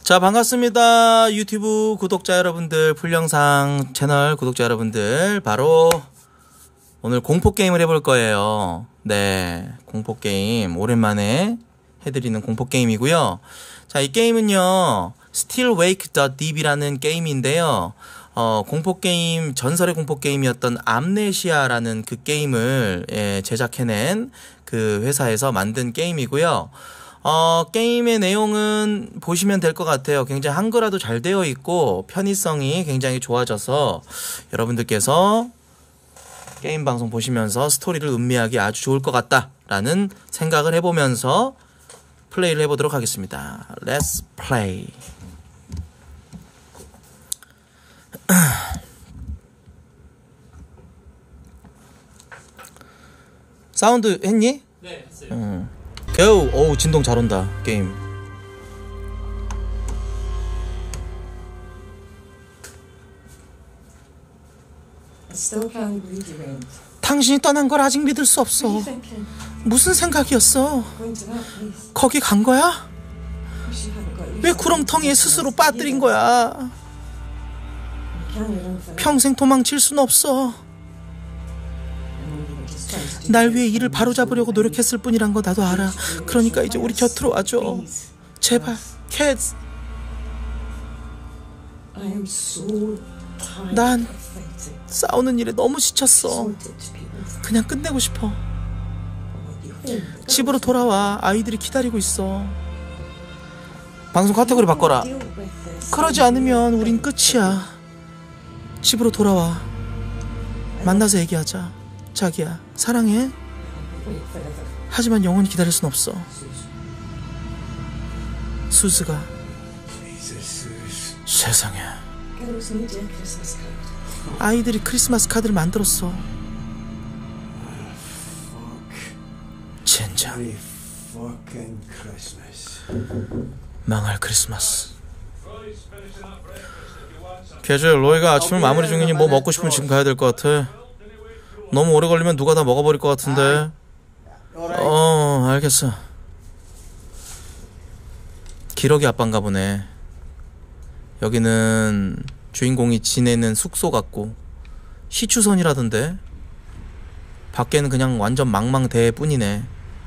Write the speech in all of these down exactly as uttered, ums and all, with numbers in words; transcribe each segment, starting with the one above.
자, 반갑습니다. 유튜브 구독자 여러분들, 풀영상 채널 구독자 여러분들. 바로 오늘 공포게임을 해볼 거예요. 네, 공포게임 오랜만에 해드리는 공포게임이고요. 자, 이 게임은요 Still Wake the Deep이라는 게임인데요. 어, 공포게임, 전설의 공포게임이었던 암네시아라는 그 게임을 예, 제작해낸 그 회사에서 만든 게임이고요. 어, 게임의 내용은 보시면 될 것 같아요. 굉장히 한글화도 잘 되어 있고 편의성이 굉장히 좋아져서 여러분들께서 게임 방송 보시면서 스토리를 음미하기 아주 좋을 것 같다라는 생각을 해보면서 플레이를 해보도록 하겠습니다. Let's play. 사운드 했니? 네, 했어요. 응. 겨우, 어우, 진동 잘 온다, 게임. 당신이 떠난 걸 아직 믿을 수 없어. 무슨 생각이었어? 거기 간 거야? 왜 구렁텅이에 스스로 빠뜨린 거야? 평생 도망칠 순 없어. 날 위해 일을 바로잡으려고 노력했을 뿐이란 거 나도 알아. 그러니까 이제 우리 곁으로 와줘. 제발, 캣. 난 싸우는 일에 너무 지쳤어. 그냥 끝내고 싶어. 집으로 돌아와. 아이들이 기다리고 있어. 방송 카테고리 바꿔라. 그러지 않으면 우린 끝이야. 집으로 돌아와. 만나서 얘기하자. 자기야, 사랑해. 하지만 영원히 기다릴 순 없어. 수즈가. 세상에. 아이들이 크리스마스 카드를 만들었어. 젠장. 망할 크리스마스. 캐주얼, 로이가 아침을 마무리 중이니 뭐 먹고 싶으면 지금 가야 될 것 같아. 너무 오래 걸리면 누가 다 먹어버릴 것 같은데. 어, 알겠어. 기러기 아빠인가 보네. 여기는 주인공이 지내는 숙소 같고 시추선이라던데. 밖에는 그냥 완전 망망대해 뿐이네.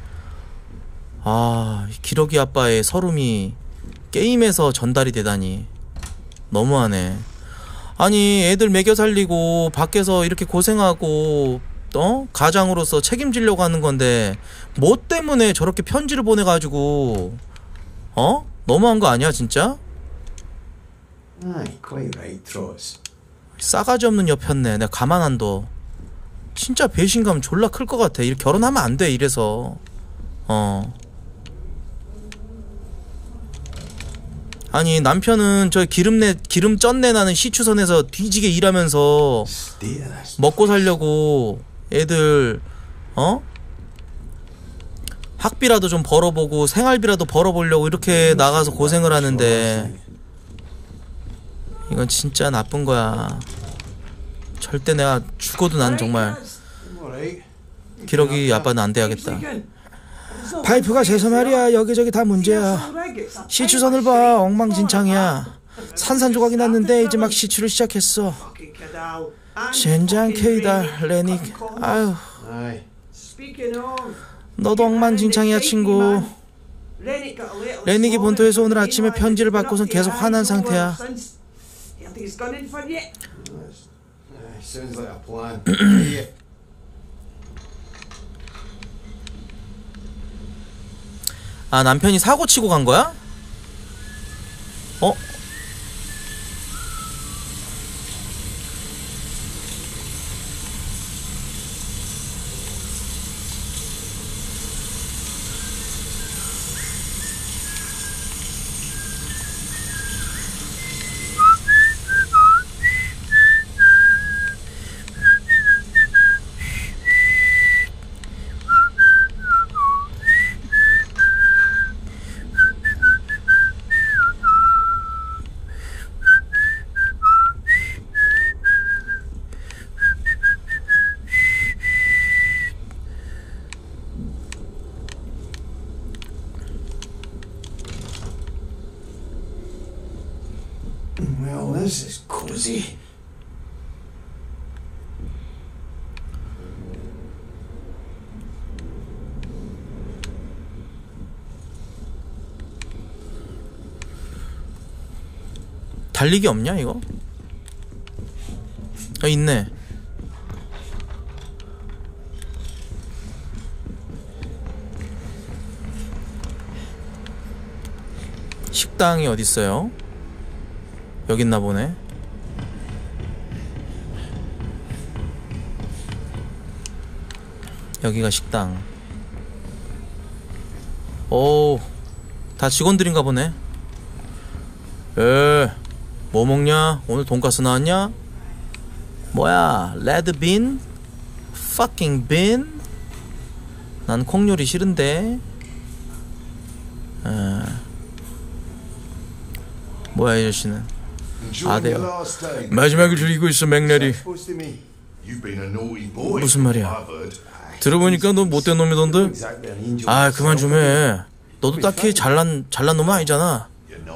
아, 기러기 아빠의 서름이 게임에서 전달이 되다니 너무하네. 아니, 애들 먹여 살리고 밖에서 이렇게 고생하고 어? 가장으로서 책임지려고 하는 건데 뭐 때문에 저렇게 편지를 보내가지고 어? 너무한 거 아니야 진짜? 싸가지 없는 여편네. 내가 가만 안 둬. 진짜 배신감 졸라 클 것 같아. 이렇게 결혼하면 안 돼 이래서. 어. 아니, 남편은 저 기름내 기름 쩐내 나는 시추선에서 뒤지게 일하면서 먹고 살려고 애들 어? 학비라도 좀 벌어보고 생활비라도 벌어보려고 이렇게 나가서 고생을 하는데 이건 진짜 나쁜 거야. 절대 내가 죽어도 난 정말 기러기 아빠는 안 돼야겠다. 파이프가 새서 말이야. 여기저기 다 문제야. 시추선을 봐. 엉망진창이야. 산산조각이 났는데 이제 막 시추를 시작했어. 젠장 케이달 레닉. 아유, 너도 엉망진창이야 친구. 레닉이 본토에서 오늘 아침에 편지를 받고선 계속 화난 상태야. 아, 남편이 사고 치고 간 거야? 어? Well, this is cozy. 달리기 없냐 이거? 아 있네. 식당이 어딨어요? 여기 있나 보네. 여기가 식당. 오, 다 직원들인가 보네. 에, 뭐 먹냐? 오늘 돈가스 나왔냐? 뭐야, 레드빈? fucking 빈? 난 콩요리 싫은데. 에. 뭐야 이 아저씨는. 아대요. 마지막을 즐기고 있어 맥레리. 무슨 말이야? 들어보니까 너 못된 놈이던데? 아 그만 좀 해. 너도 딱히 잘난 잘난 놈은 아니잖아.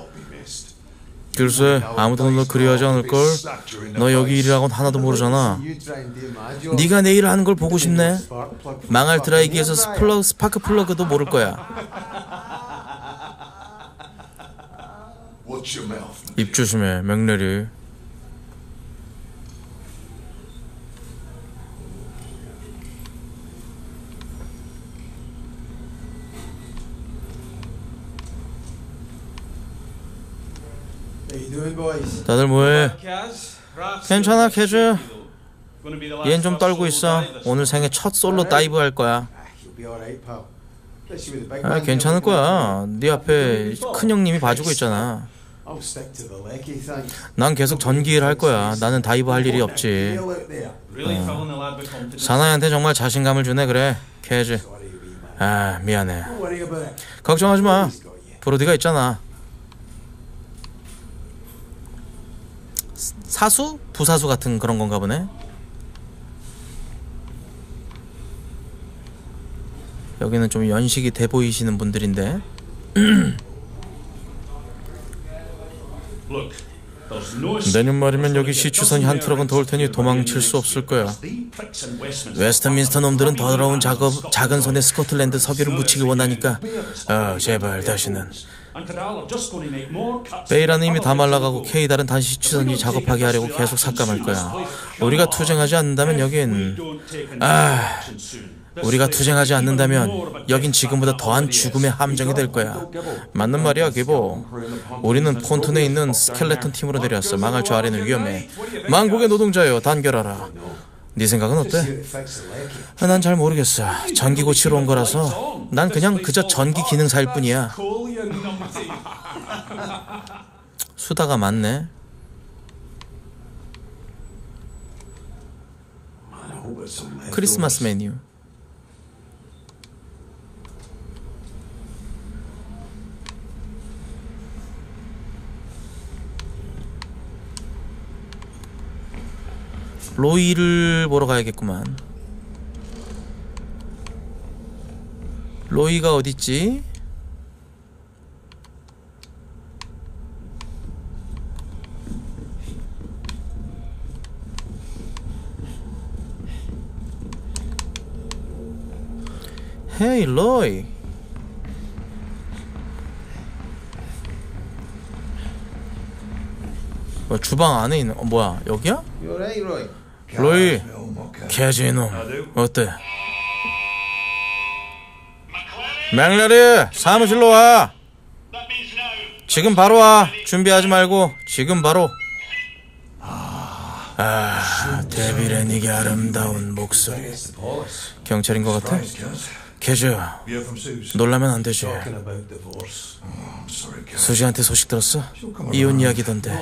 글쎄 아무도 너 그리워하지 않을걸? 너 여기 일이라고는 하나도 모르잖아. 네가 내 일을 하는 걸 보고 싶네. 망할 드라이기에서 스플러, 스파크 플러그도 모를 거야. 입 조심해 맥레리. 다들 뭐해? 괜찮아 캐즈. 얜 좀 떨고 있어. 오늘 생애 첫 솔로 다이브 할 거야. 아 괜찮을 거야. 네 앞에 큰형님이 봐주고 있잖아. 난 계속 전기일 할 거야. 나는 다이브 할 일이 없지. 어. 사나이한테 정말 자신감을 주네. 그래 캐즈. 아 미안해. 걱정하지 마. 브로디가 있잖아. 사수? 부사수 같은 그런 건가 보네. 여기는 좀 연식이 돼 보이시는 분들인데. 내년 말이면 여기 시추선이 한 트럭은 더 올 테니 도망칠 수 없을 거야. 웨스트민스터 놈들은 더러운 작업, 작은 손에 스코틀랜드 석유를 묻히기 원하니까 어, 제발 다시는. 베이라는 이미 다 말라가고 케이달은 다시 시추선이 작업하게 하려고 계속 삭감할 거야. 우리가 투쟁하지 않는다면 여긴 아... 우리가 투쟁하지 않는다면 여긴 지금보다 더한 죽음의 함정이 될 거야. 맞는 말이야 기보. 우리는 폰톤에 있는 스켈레톤 팀으로 내려왔어. 망할 저 아래는 위험해. 망국의 노동자여 단결하라. 네 생각은 어때? 난 잘 모르겠어. 전기 고치러 온 거라서. 난 그냥 그저 전기 기능사일 뿐이야. 수다가 많네. 크리스마스 메뉴. 로이를 보러 가야겠구만. 로이가 어딨지? 헤이 로이. 어, 주방 안에 있는 어 뭐야 여기야? 로이, 캐지 이놈 어때? 맥레리 사무실로 와. 지금 바로 와. 준비하지 말고 지금 바로. 아, 데빌앤닉의 아름다운 목소리. 경찰인 것 같아? 캐즈, 놀라면 안 되지. 수지한테 소식 들었어? 이혼 이야기던데.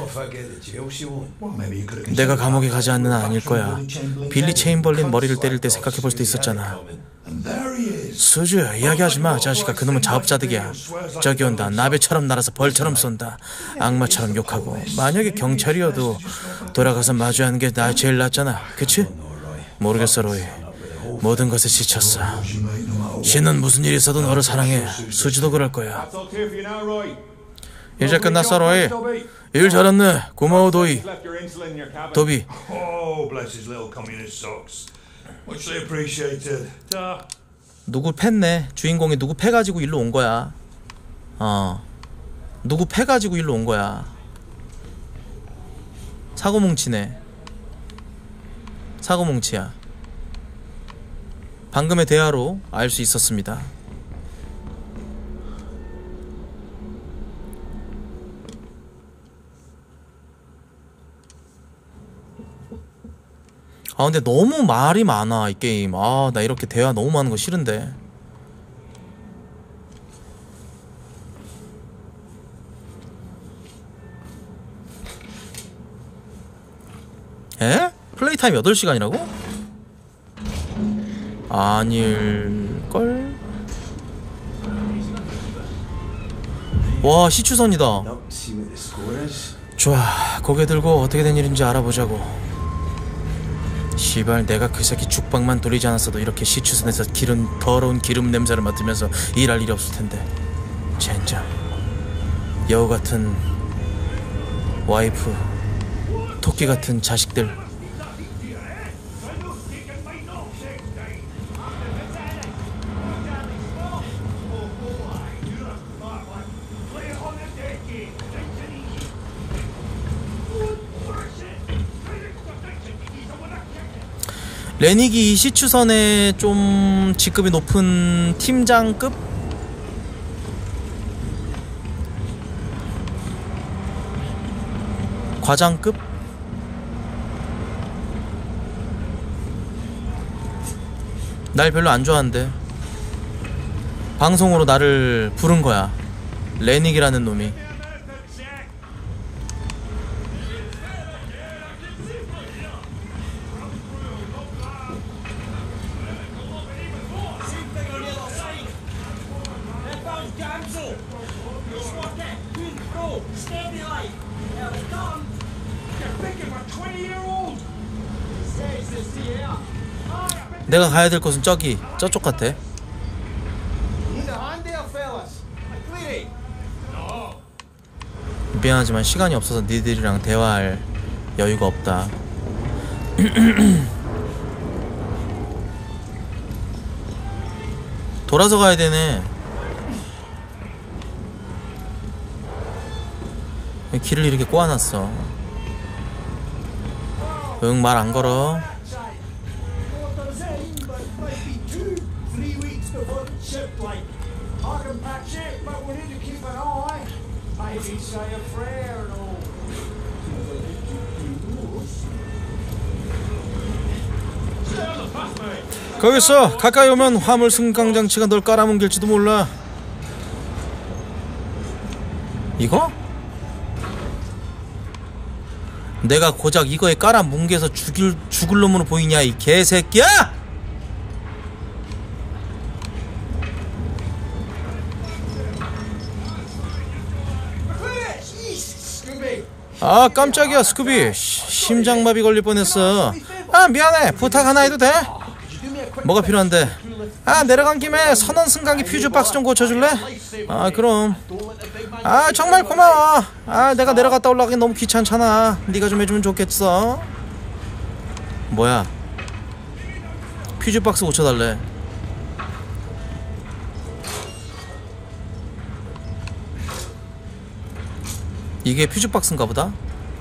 내가 감옥에 가지 않는 한 아닐 거야. 빌리 체인벌린 머리를 때릴 때 생각해 볼 수도 있었잖아. 수지, 이야기하지 마. 자식아, 그놈은 자업자득이야. 저기 온다. 나비처럼 날아서 벌처럼 쏜다. 악마처럼 욕하고. 만약에 경찰이어도 돌아가서 마주하는 게 나 제일 낫잖아. 그치? 모르겠어, 로이. 모든 것에 지쳤어. 신은 무슨 일이 있어도 너를 사랑해. 수지도 그럴 거야. 이제 끝났어, 로이. 일 잘했네. 고마워, 도이. 도비. Oh, bless his little communist socks. Muchly appreciated. Ta. 누구 팼네. 주인공이 누구 패가지고 일로 온 거야. 어. 누구 패가지고 일로 온 거야. 사고뭉치네. 사고뭉치야. 방금의 대화로 알 수 있었습니다. 아 근데 너무 말이 많아 이 게임. 아 나 이렇게 대화 너무 많은 거 싫은데. 에? 플레이 타임 여덟 시간이라고? 아닐걸? 와 시추선이다. Nope, see what the score is. 좋아 고개 들고 어떻게 된 일인지 알아보자고. 시발 내가 그 새끼 죽방만 돌리지 않았어도 이렇게 시추선에서 기름 더러운 기름 냄새를 맡으면서 일할 일이 없을 텐데. 젠장 여우 같은 와이프, 토끼 같은 자식들. 레닉이 시추선에 좀 직급이 높은 팀장급? 과장급? 날 별로 안 좋아한대. 방송으로 나를 부른 거야. 레닉이라는 놈이. 내가 가야 될 곳은 저기 저쪽 같아. 미안하지만 시간이 없어서 니들이랑 대화할 여유가 없다. 돌아서 가야 되네. 길을 이렇게 꼬아놨어. 응, 말 안 걸어. 거기서 가까이 오면 화물 승강장치가 널 깔아뭉갤지도 몰라. 이거? 내가 고작 이거에 깔아뭉개서 죽일, 죽을 놈으로 보이냐 이 개새끼야! 아 깜짝이야 스쿠비. 심장마비 걸릴 뻔했어. 아 미안해. 부탁 하나 해도 돼? 뭐가 필요한데? 아 내려간 김에 선원 승강기 퓨즈 박스 좀 고쳐줄래? 아 그럼. 아 정말 고마워. 아 내가 내려갔다 올라가기 너무 귀찮잖아. 네가 좀 해주면 좋겠어. 뭐야 퓨즈 박스 고쳐달래. 이게 퓨즈 박스인가 보다.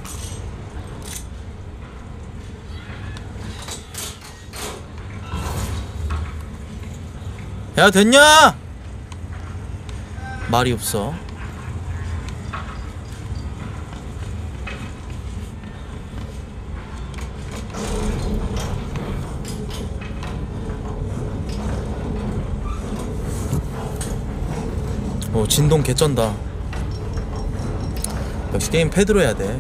야 됐냐? 말이 없어. 오 진동 개쩐다. 역시 게임 패드로 해야 돼.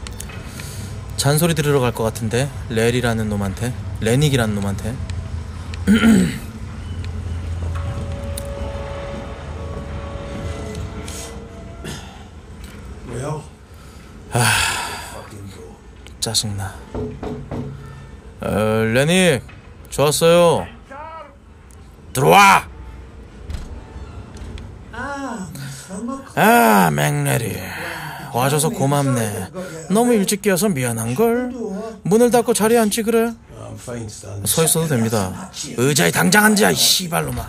잔소리 들으러 갈 것 같은데. 렐이라는 놈한테, 레닉이라는 놈한테. 짜증나. 어, 레닉 좋았어요. 들어와. 아, 맥레리 와줘서 고맙네. 너무 일찍 깨어서 미안한걸. 문을 닫고 자리에 앉지 그래? 서 있어도 됩니다. 의자에 당장 앉아 이 씨발놈아.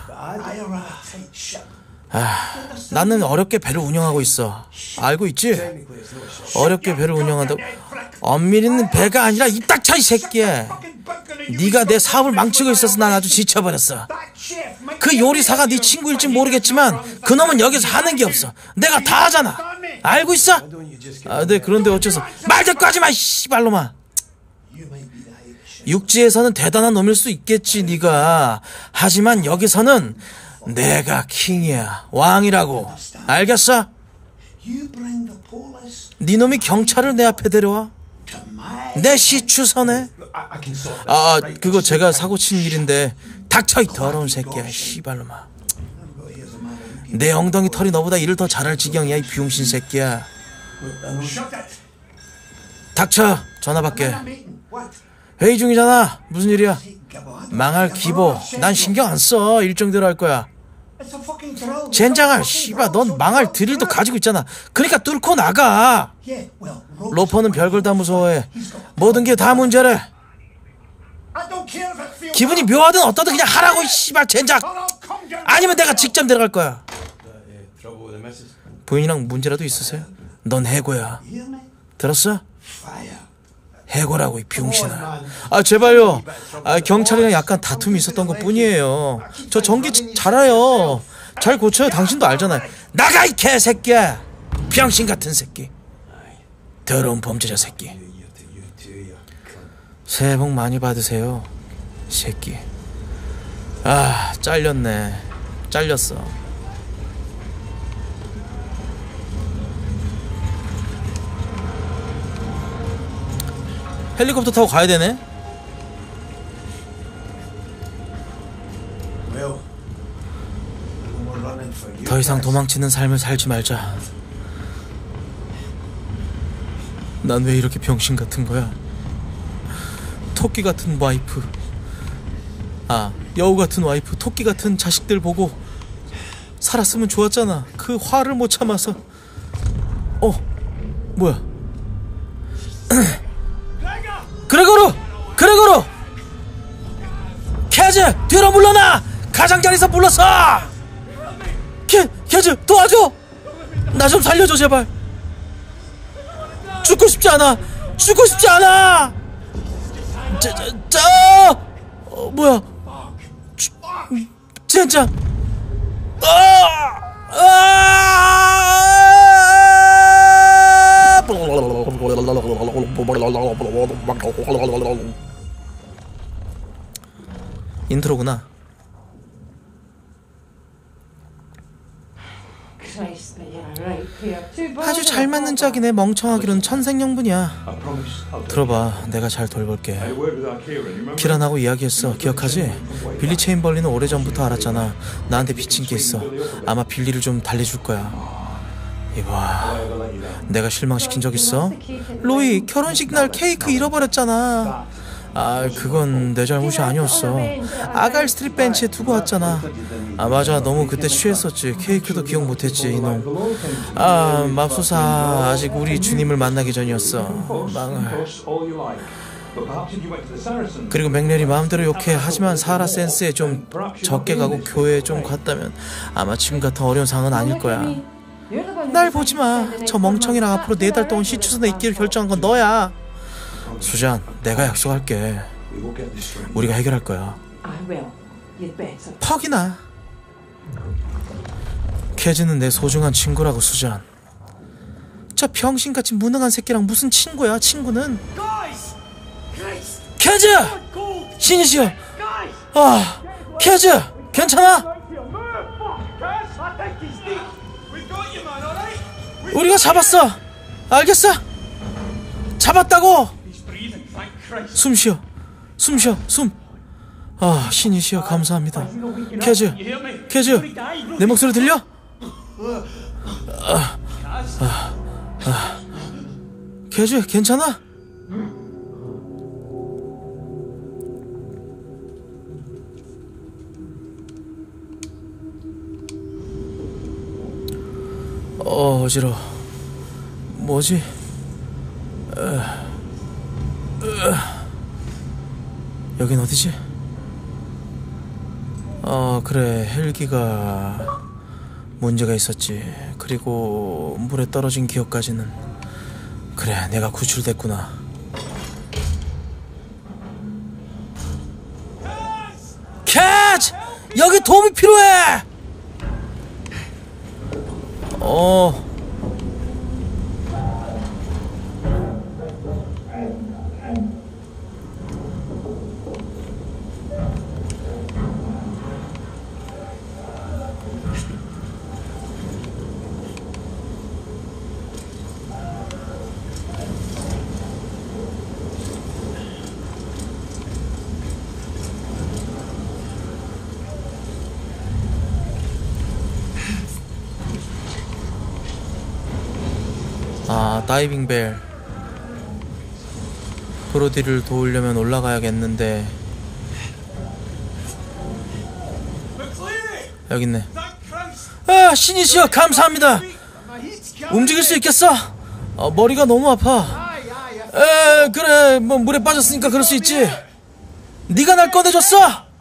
아, 나는 어렵게 배를 운영하고 있어. 알고 있지? 어렵게 배를 운영한다고. 엄밀히는 배가 아니라 입 닥쳐 이 새끼야. 네가 내 사업을 망치고 있어서 난 아주 지쳐버렸어. 그 요리사가 네 친구일지 모르겠지만 그놈은 여기서 하는 게 없어. 내가 다 하잖아. 알고 있어? 아, 네. 그런데 어째서 말 대꾸 하지 마 이 씨발놈아. 육지에서는 대단한 놈일 수 있겠지 네가. 하지만 여기서는 내가 킹이야. 왕이라고. 알겠어? 네 놈이 경찰을 내 앞에 데려와. 내 시추선에. 아, 그거 제가 사고친 일인데. 닥쳐 이 더러운 새끼야 씨발놈아. 내 엉덩이 털이 너보다 일을 더 잘할 지경이야 이 비용신 새끼야. 닥쳐. 전화 받게. 회의 중이잖아. 무슨 일이야? 망할 기보. 난 신경 안 써. 일정대로 할 거야. 젠장아 씨발 넌 망할 드릴도 가지고 있잖아. 그러니까 뚫고 나가. 로퍼는 별걸 다 무서워해. 모든 게 다 문제래. 기분이 묘하든 어떠든 그냥 하라고 이 씨발 젠장. 아니면 내가 직접 데려갈 거야. 부인이랑 문제라도 있으세요? 넌 해고야. 들었어? 해고라고 이 병신아. 아 제발요. 아, 경찰이랑 약간 다툼이 있었던 것 뿐이에요. 저 전기 잘 알아요. 잘 고쳐요. 당신도 알잖아요. 나가 이 개새끼야. 병신 같은 새끼. 더러운 범죄자 새끼. 새해 복 많이 받으세요 새끼. 아 잘렸네. 잘렸어. 헬리콥터 타고 가야 되네. 더 이상 도망치는 삶을 살지 말자. 난 왜 이렇게 병신 같은 거야? 토끼 같은 와이프, 아 여우 같은 와이프, 토끼 같은 자식들 보고 살았으면 좋았잖아. 그 화를 못 참아서. 어 뭐야? 그레고르! 그레고르! 캐즈! 뒤로 물러나! 가장자리에서 불렀어! 캐, 캐즈! 도와줘! 나 좀 살려줘 제발. 죽고 싶지 않아! 죽고 싶지 않아! 저, 저, 저! 어, 뭐야? 주, 진짜! 아! 아! 인트로구나. 아주 잘 맞는 짝이네. 멍청하기로는 천생연분이야. 들어봐, 내가 잘 돌볼게. 키란하고 이야기했어. 기억하지? 빌리 체인벌리는 오래전부터 알았잖아. 나한테 비친 게 있어. 아마 빌리를 좀 달래줄 거야. 이봐, 내가 실망시킨 적 있어? 로이, 결혼식 날 케이크 잃어버렸잖아. 아, 그건 내 잘못이 아니었어. 아갈 스트릿 벤치에 두고 왔잖아. 아, 맞아. 너무 그때 취했었지. 케이크도 기억 못했지, 이놈. 아, 맙소사. 아직 우리 주님을 만나기 전이었어. 망할. 그리고 맥레리 마음대로 욕해. 하지만 사라 센스에 좀 적게 가고 교회에 좀 갔다면 아마 지금 같은 어려운 상황은 아닐 거야. 날 보지마. 저 멍청이랑 앞으로 네 달 동안 시추선에 있기를 결정한 건 너야. 수잔, 내가 약속할게. 우리가 해결할 거야. 퍽이나. 캐즈는 내 소중한 친구라고. 수잔, 저 병신같이 무능한 새끼랑 무슨 친구야. 친구는. 캐즈! 신이시여. 아, 캐즈! 괜찮아? 우리가 잡았어. 알겠어? 잡았다고. 숨 쉬어. 숨 쉬어. 숨. 아, 신이시여 감사합니다. 캐즈, 캐즈, 내 목소리 들려? 아, 아, 아. 캐즈, 괜찮아? 어, 어지러워. 뭐지? 어, 어. 여긴 어디지? 어, 그래. 헬기가 문제가 있었지. 그리고 물에 떨어진 기억까지는. 그래, 내가 구출됐구나. 캐치! 여기 도움이 필요해! 어. 아, 다이빙 벨. 브로디를 도우려면 올라가야겠는데. 여기 있네. 아, 신이시여 감사합니다. 움직일 수 있겠어? 어, 머리가 너무 아파. 에, 그래, 뭐 물에 빠졌으니까 그럴 수 있지. 네가 날 꺼내줬어?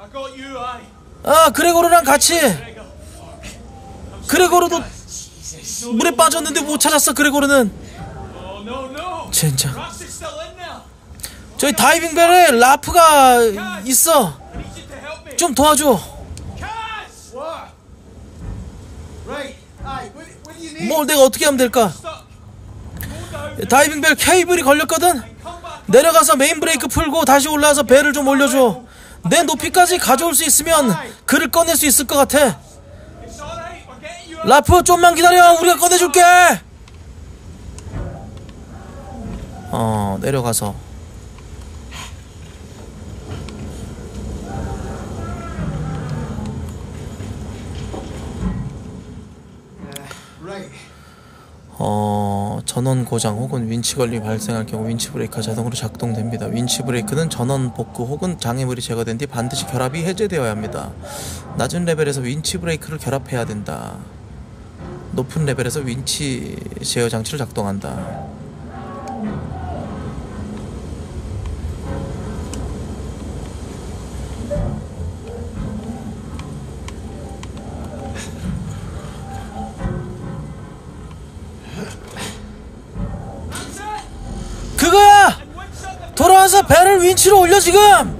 아, 그레고르랑 같이. 그레고르도 물에 빠졌는데 못 찾았어. 그레고르는 젠장. 저희 다이빙벨에 라프가 있어. 좀 도와줘. 뭘 내가 어떻게 하면 될까? 다이빙벨 케이블이 걸렸거든. 내려가서 메인 브레이크 풀고 다시 올라와서 벨을 좀 올려줘. 내 높이까지 가져올 수 있으면 그를 꺼낼 수 있을 것 같아. 라프, 좀만 기다려. 우리가 꺼내줄게. 어, 내려가서. 어, 전원 고장 혹은 윈치 걸림이 발생할 경우 윈치 브레이크가 자동으로 작동됩니다. 윈치 브레이크는 전원 복구 혹은 장애물이 제거된 뒤 반드시 결합이 해제되어야 합니다. 낮은 레벨에서 윈치 브레이크를 결합해야 된다. 높은 레벨에서 윈치 제어 장치를 작동한다. 그거야! 돌아와서 배를 윈치로 올려 지금!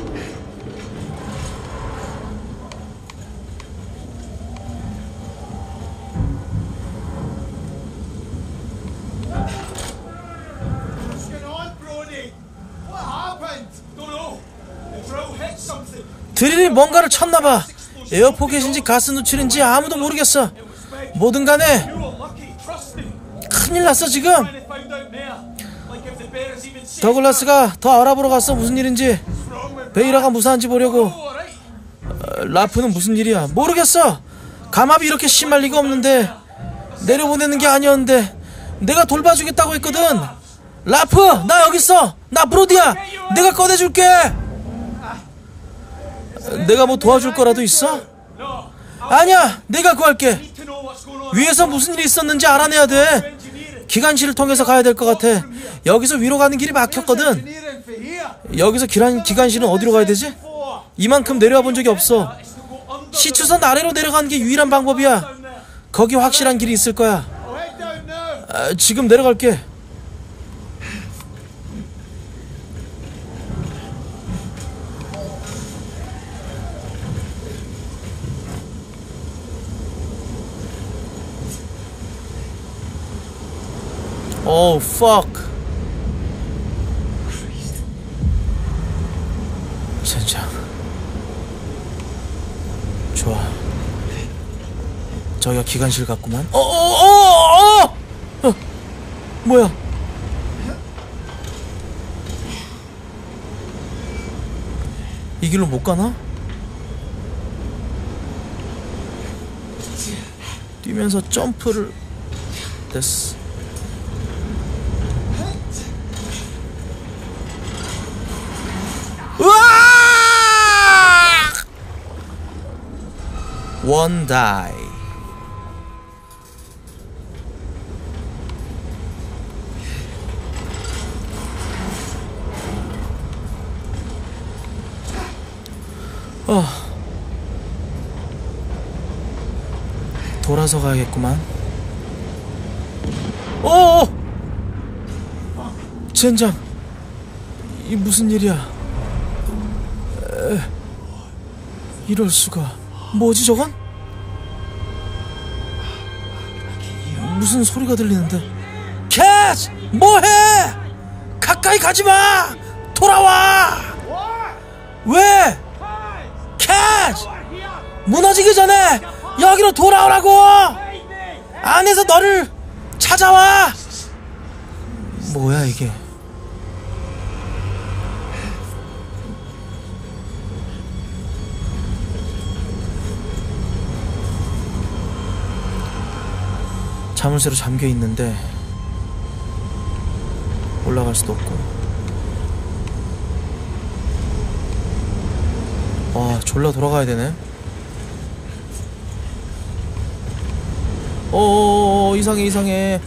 드릴이 뭔가를 쳤나봐. 에어포켓인지 가스 누출인지 아무도 모르겠어. 뭐든 간에 큰일 났어 지금. 더글라스가 더 알아보러 갔어. 무슨 일인지. 베이라가 무사한지 보려고. 어, 라프는 무슨 일이야 모르겠어. 감압이 이렇게 심할 리가 없는데. 내려보내는 게 아니었는데. 내가 돌봐주겠다고 했거든. 라프, 나 여기 있어. 나 브로디야. 내가 꺼내줄게. 내가 뭐 도와줄 거라도 있어? 아니야, 내가 구할게. 위에서 무슨 일이 있었는지 알아내야 돼. 기관실을 통해서 가야 될 것 같아. 여기서 위로 가는 길이 막혔거든. 여기서 기관, 기관실은 어디로 가야 되지? 이만큼 내려와 본 적이 없어. 시추선 아래로 내려가는 게 유일한 방법이야. 거기 확실한 길이 있을 거야. 아, 지금 내려갈게. Oh fuck. 젠장. 좋아. 저기가 기관실 같구만. 어어어어! 어, 어, 어! 뭐야? 이 길로 못 가나? 뛰면서 점프를. 됐어. 으아! 원 다이. 어. 돌아서 가야겠구만. 어어! 젠장. 이 무슨 일이야? 에, 이럴 수가. 뭐지 저건? 무슨 소리가 들리는데? 캣! 뭐해? 가까이 가지마! 돌아와! 왜? 캣! 무너지기 전에 여기로 돌아오라고! 안에서 너를 찾아와! 뭐야 이게? 자물쇠로 잠겨 있는데 올라갈 수도 없고. 와, 졸라 돌아가야 되네. 어, 이상해 이상해.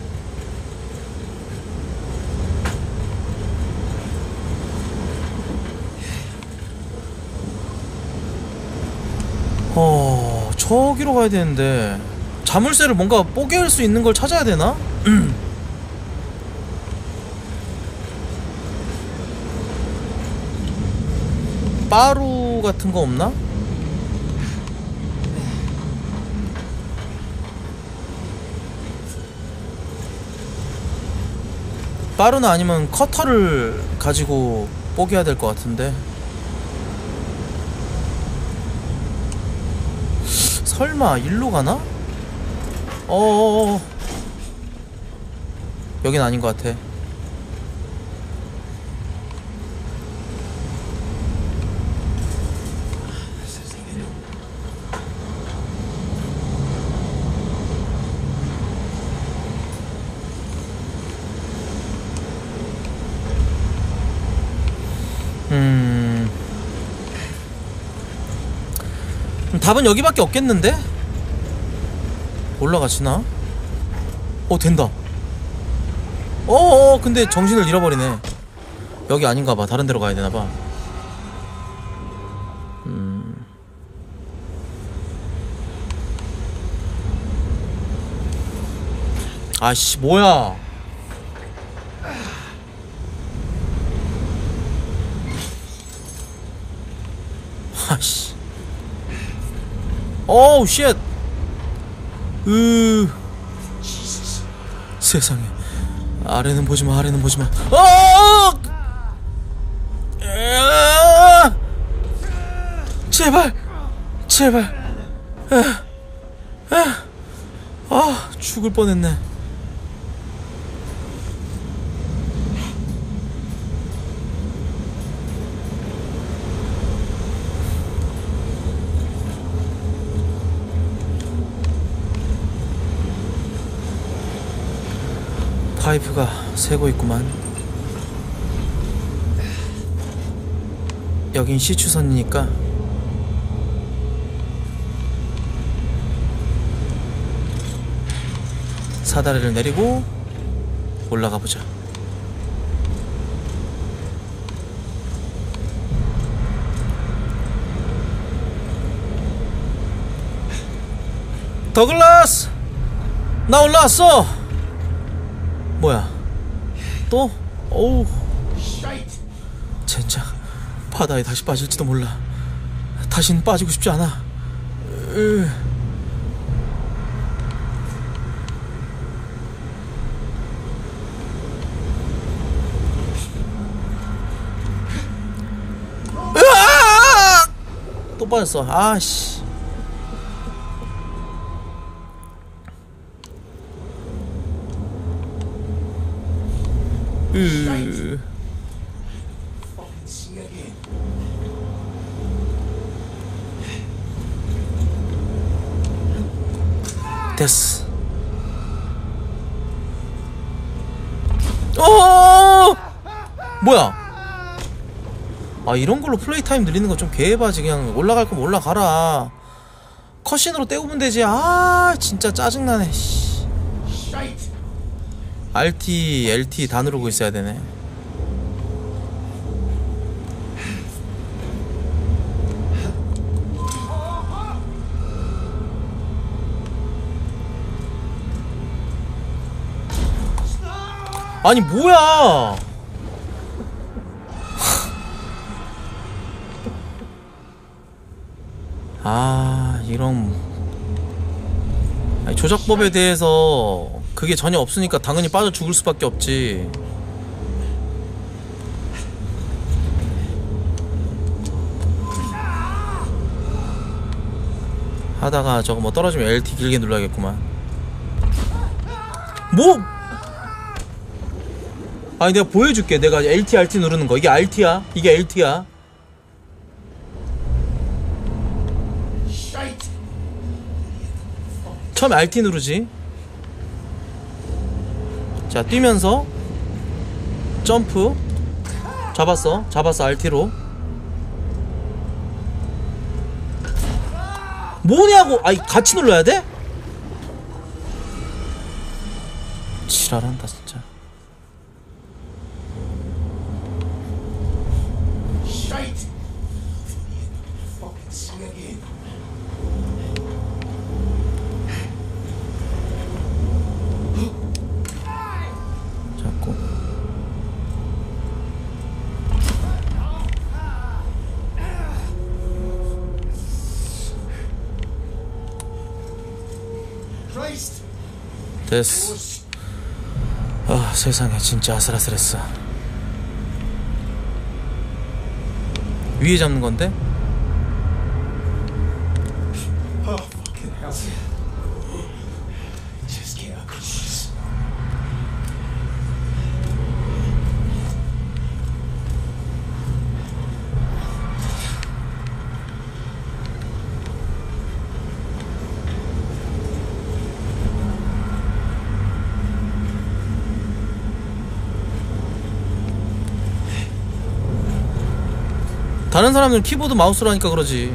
어, 저기로 가야 되는데 자물쇠를 뭔가 뽀개할 수 있는 걸 찾아야 되나? 빠루 같은 거 없나? 빠루나 아니면 커터를 가지고 뽀개야 될 것 같은데. 설마 일로 가나? 어어어. 여긴 아닌 것 같아. 음... 답은 여기밖에 없겠는데? 올라가시나? 어, 된다. 어어, 근데 정신을 잃어버리네. 여기 아닌가봐. 다른 데로 가야 되나봐. 음... 아씨, 뭐야. 아씨. 오우 쉣. 으 세상에. 아래는 보지마, 아래는 보지마. 어! 제발 제발. 아, 죽을 뻔했네. 파이프가 새고 있구만. 여긴 시추선이니까 사다리를 내리고 올라가 보자. 더글라스! 나 올라왔어! 뭐야? 또? 어우. 젠장. 바다에 다시 빠질지도 몰라. 다신 빠지고 싶지 않아. 으... 으아! 또 빠졌어. 아씨. 으... 됐어. 어 뭐야? 아 이런 걸로 플레이 타임 늘리는 거 좀 개해바지. 그냥 올라갈 거면 올라가라. 컷신으로 떼우면 되지. 아 진짜 짜증나네. 알티, 엘티 다 누르고 있어야 되네. 아니 뭐야? 아 이런 아니, 조작법에 대해서 그게 전혀 없으니까 당연히 빠져 죽을 수밖에 없지. 하다가 저거 뭐 떨어지면 엘티 길게 눌러야겠구만. 뭐? 아니 내가 보여줄게. 내가 엘티, 알티 누르는 거. 이게 알티야. 이게 엘티야. 처음에 알티 누르지. 자 뛰면서 점프. 잡았어 잡았어 알티로. 뭐냐고. 아이 같이 눌러야 돼? 지랄한다 진짜. 잡고 됐어. 아 세상에 진짜 아슬아슬했어. 위에 잡는 건데? 다른 사람들은 키보드 마우스로 하니까 그러지.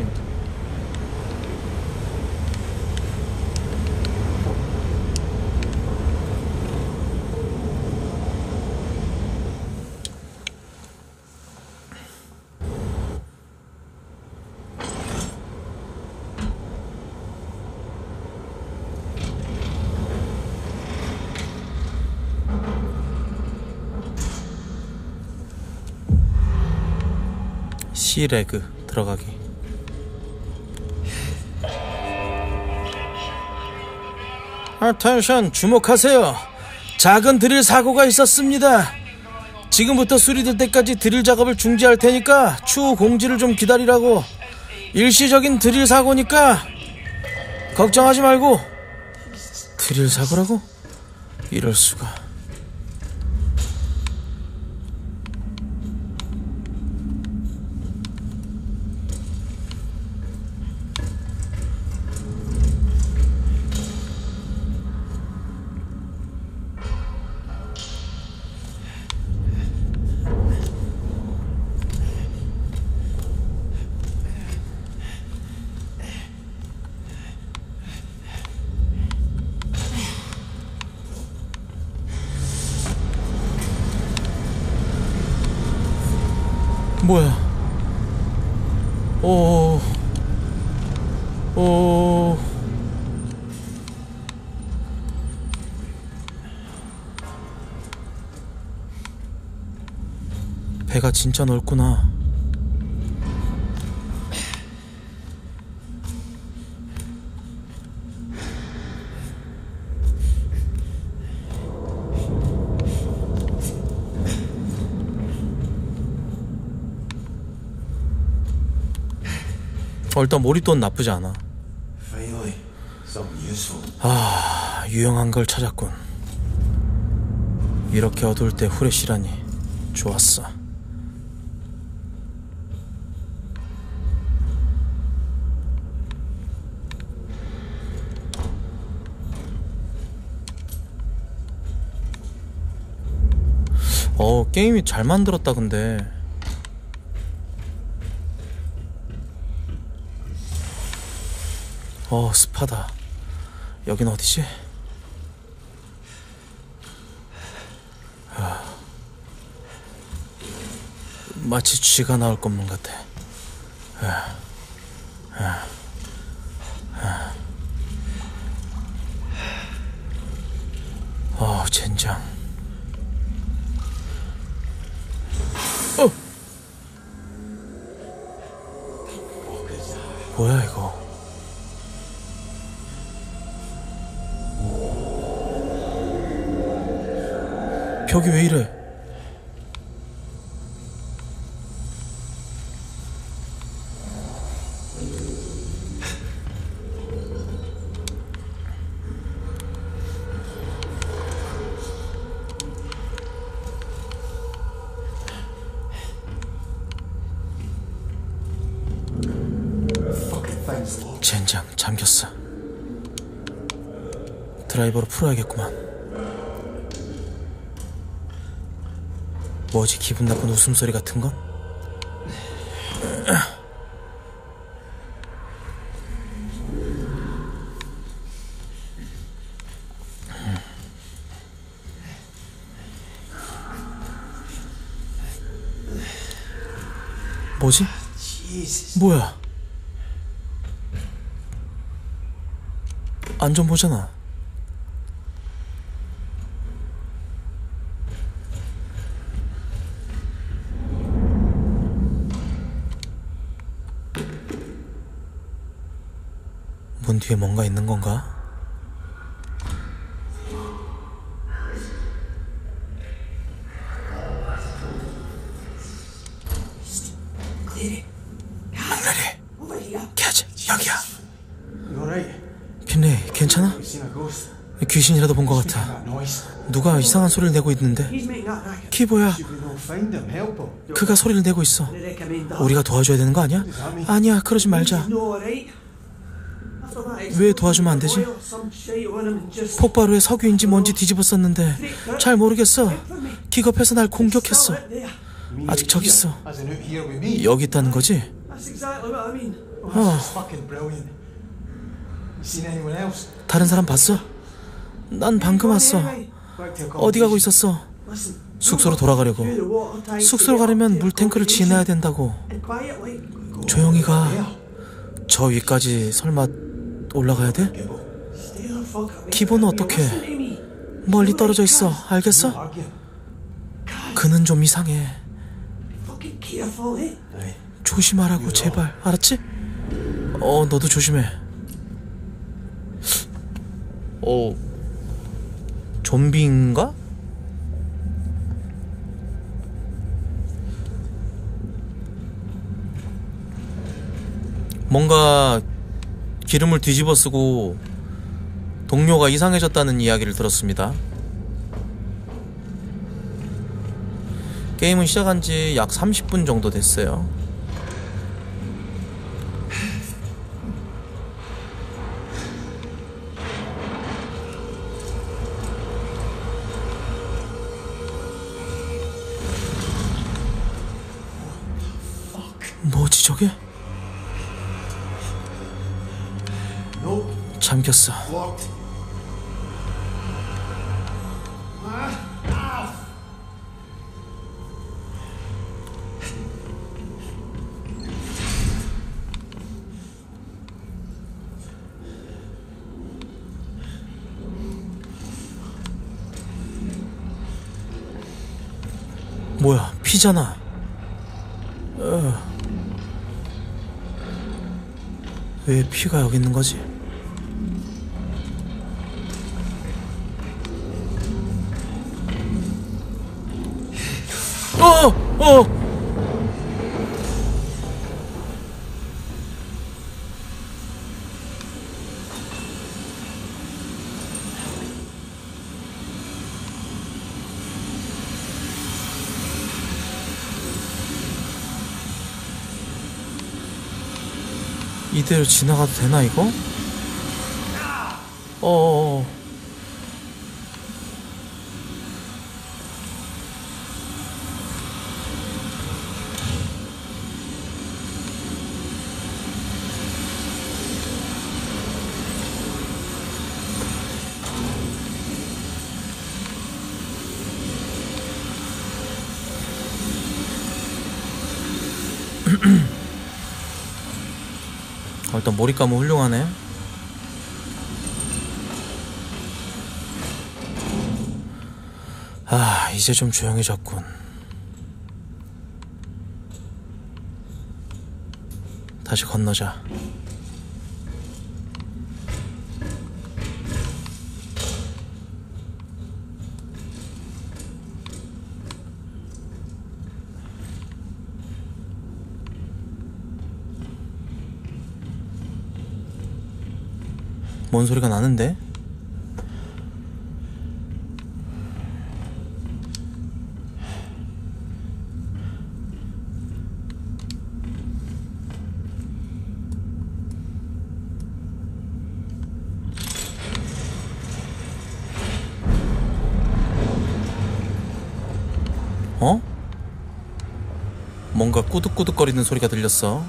C레그 들어가기. 아텐션 주목하세요. 작은 드릴 사고가 있었습니다. 지금부터 수리될 때까지 드릴 작업을 중지할 테니까 추후 공지를 좀 기다리라고. 일시적인 드릴 사고니까 걱정하지 말고. 드릴 사고라고? 이럴 수가. 뭐야? 오, 오, 배가 진짜 넓구나. 어, 일단 몰입도는 나쁘지 않아. 아, 유용한 걸 찾았군. 이렇게 어두울 때 후레쉬라니. 좋았어. 어, 게임이 잘 만들었다. 근데 어, 스파다. 여긴 어디지? 아, 마치 쥐가 나올 것만 같아. 아, 아, 아. 어, 젠장. 어! 뭐야 이거? 벽이 왜 이래? 젠장, 잠겼어. 드라이버로 풀어야겠구만. 뭐지, 기분 나쁜 웃음소리 같은 건? 뭐지? 뭐야? 안전보잖아. 문 뒤에 뭔가 있는 건가? 막내리, 캐치, 여기야. 핀레이, 괜찮아? 귀신이라도 본 것 같아. 누가 이상한 소리를 내고 있는데. 키보야, 그가 소리를 내고 있어. 우리가 도와줘야 되는 거 아니야? 아니야, 그러지 말자. 왜 도와주면 안 되지? 폭발후에 석유인지 뭔지 뒤집었었는데 잘 모르겠어. 기겁해서 날 공격했어. 아직 저기 있어. 여기 있다는 거지? 어. 다른 사람 봤어? 난 방금 왔어. 어디 가고 있었어? 숙소로 돌아가려고. 숙소로 가려면 물탱크를 지나야 된다고. 조용히 가. 저 위까지 설마 올라가야 돼? 기본은 어떻게? 멀리 떨어져 있어. 알겠어? 그는 좀 이상해. 조심하라고, 제발. 알았지? 어, 너도 조심해. 어, 좀비인가? 뭔가 기름을 뒤집어 쓰고 동료가 이상해졌다는 이야기를 들었습니다. 게임은 시작한 지 약 삼십 분 정도 됐어요. 뭐지 저게? 잠겼어. 뭐야, 피잖아. 어. 왜 피가 여기 있는 거지? 어! 어! 이대로 지나가도 되나 이거? 어어어. 어, 일단 몰입감은 훌륭하네. 아, 이제 좀 조용해졌군. 다시 건너자. 뭔 소리가 나는데? 어? 뭔가 꾸덕꾸덕거리는 소리가 들렸어.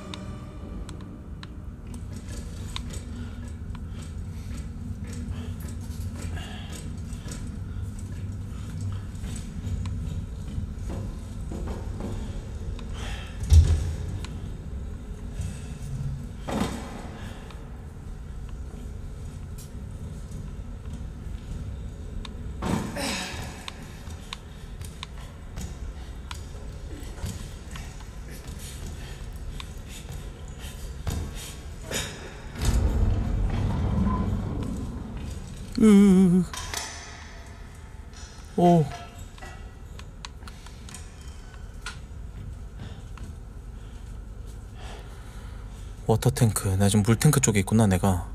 으... 오. 워터탱크. 나 지금 물탱크 쪽에 있구나, 내가.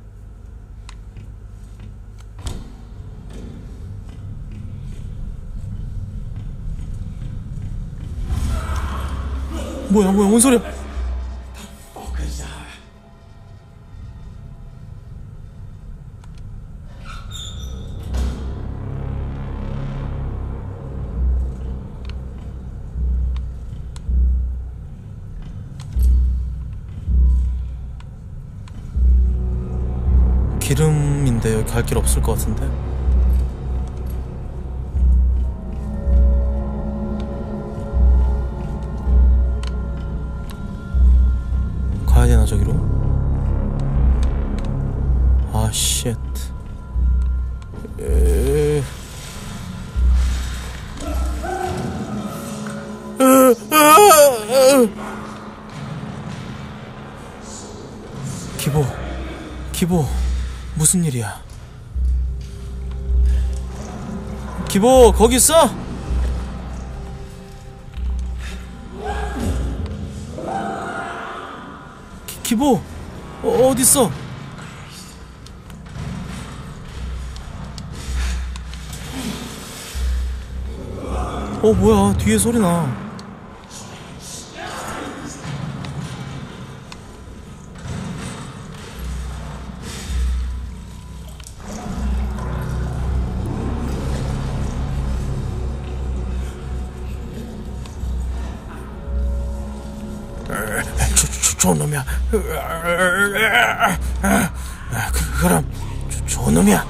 뭐야, 뭐야, 뭔 소리야? 기름인데 여기 갈 길 없을 것 같은데? 가야 되나 저기로? 아 쉣. 에... 기보, 기보. 무슨 일이야? 기보, 거기 있어? 기, 기보, 어, 어디 있어? 어, 뭐야? 뒤에 소리 나. 좋은 놈이야. 그럼 좋은 놈이야.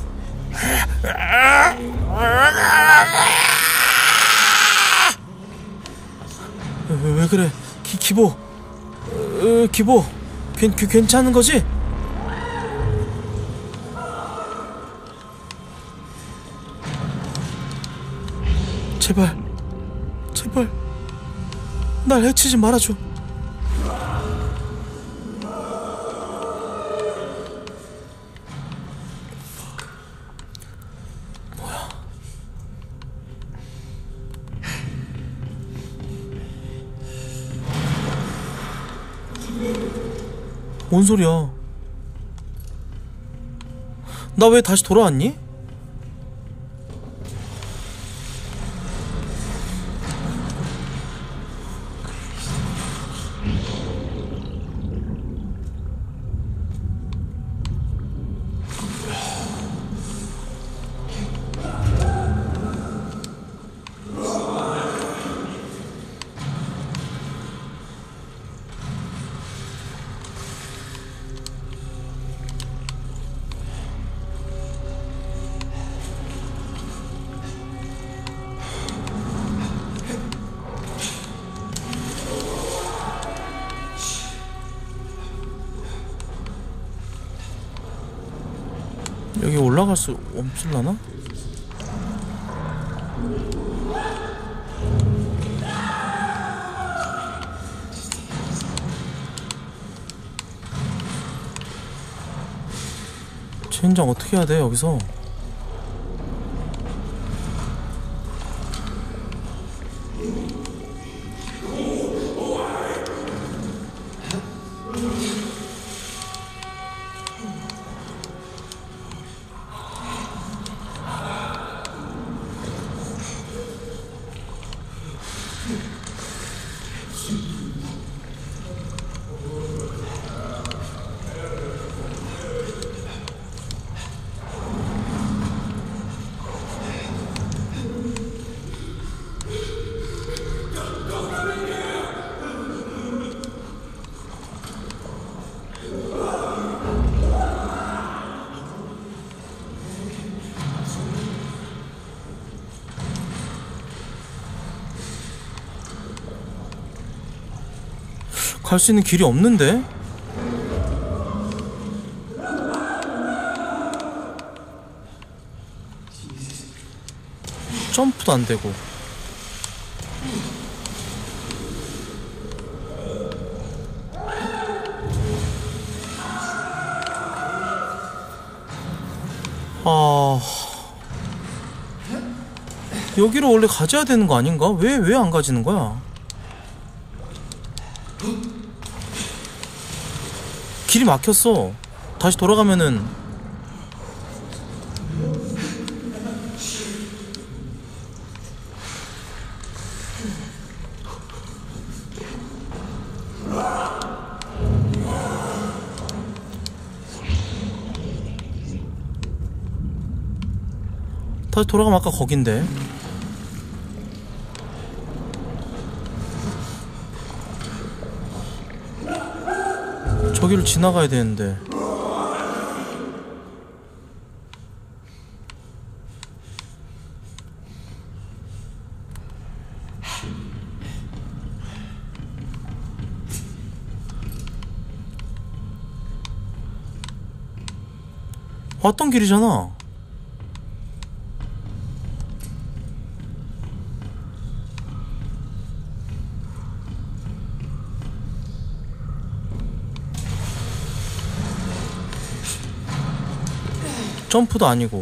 왜 그래? 기, 기보, 어, 기보, 괜, 괜찮은 거지? 제발, 제발, 날 해치지 말아줘. 뭔 소리야? 나 왜 다시 돌아왔니? 여기 올라갈 수 없을라나? 젠장 어떻게 해야 돼 여기서? 갈 수 있는 길이 없는데? 점프도 안 되고. 아... 여기로 원래 가져야 되는 거 아닌가? 왜, 왜 안 가지는 거야? 길이 막혔어. 다시 돌아가면은 다시 돌아가면 아까 거긴데. 저기를 지나가야 되는데. 왔던 길이잖아. 점프도 아니고.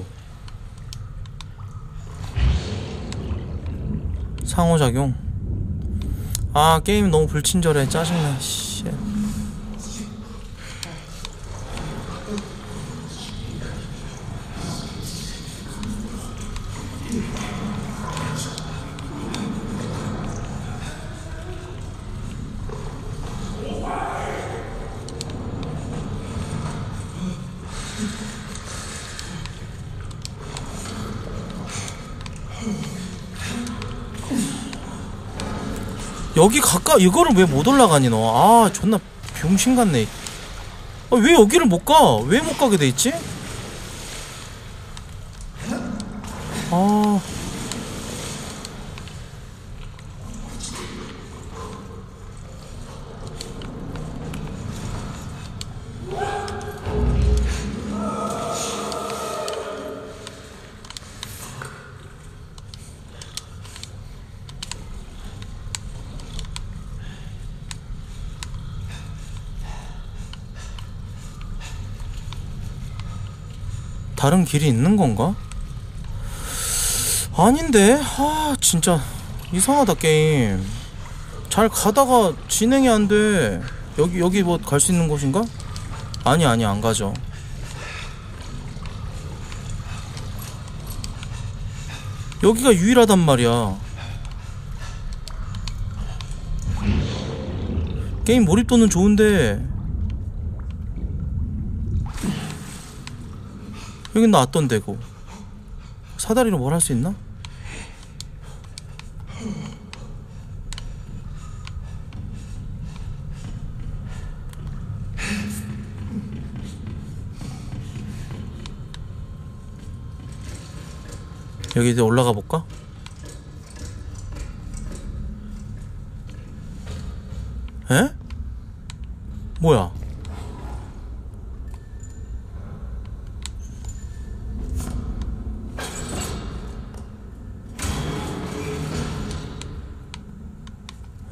상호작용. 아 게임 너무 불친절해. 짜증나. 씨. 여기 가까 이거를 왜 못 올라가니 너? 아 존나 병신 같네. 아, 왜 여기를 못 가? 왜 못 가게 돼 있지? 아. 다른 길이 있는 건가? 아닌데? 아 진짜 이상하다 게임. 잘 가다가 진행이 안 돼. 여기 여기 뭐 갈 수 있는 곳인가? 아니 아니 안 가죠. 여기가 유일하단 말이야. 게임 몰입도는 좋은데 여긴 놨던 데고. 사다리로 뭘 할 수 있나? 여기 이제 올라가 볼까? 에? 뭐야?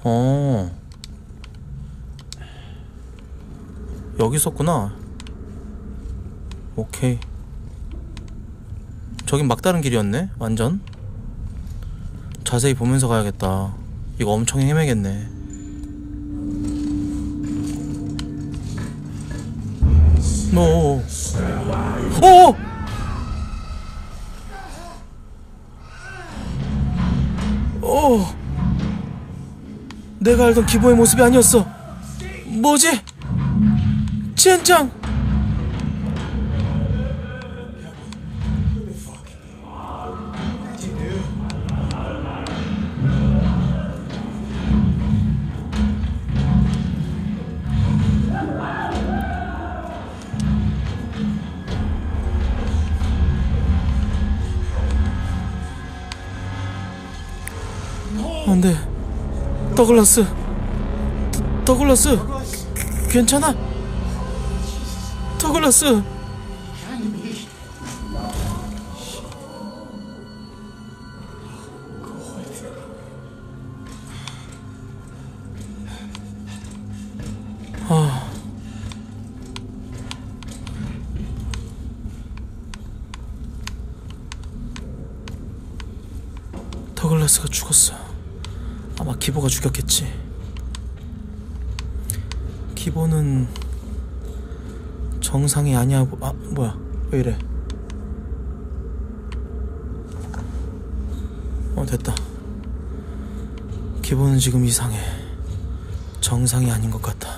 어. 여기 있었구나. 오케이. 저긴 막다른 길이었네. 완전. 자세히 보면서 가야겠다. 이거 엄청 헤매겠네. 오. 오. 오. 내가 알던 기보의 모습이 아니었어. 뭐지? 젠장. 안돼. 더글라스. 더, 더글라스. 괜찮아? 더글라스. 아. 더글라스가 죽었어. 아마 기보가 죽였겠지. 기보는 정상이 아니야. 아, 뭐야? 왜 이래? 어, 됐다. 기보는 지금 이상해. 정상이 아닌 것 같다.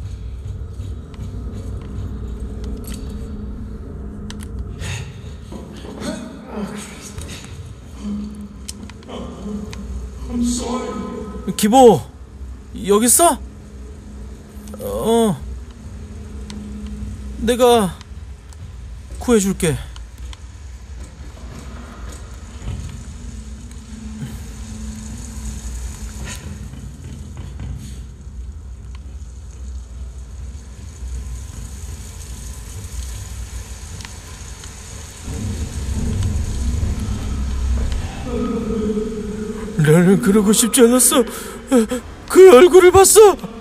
기보, 여기 있어? 어, 내가 구해줄게. 나는 그러고 싶지 않았어. 그 얼굴을 봤어.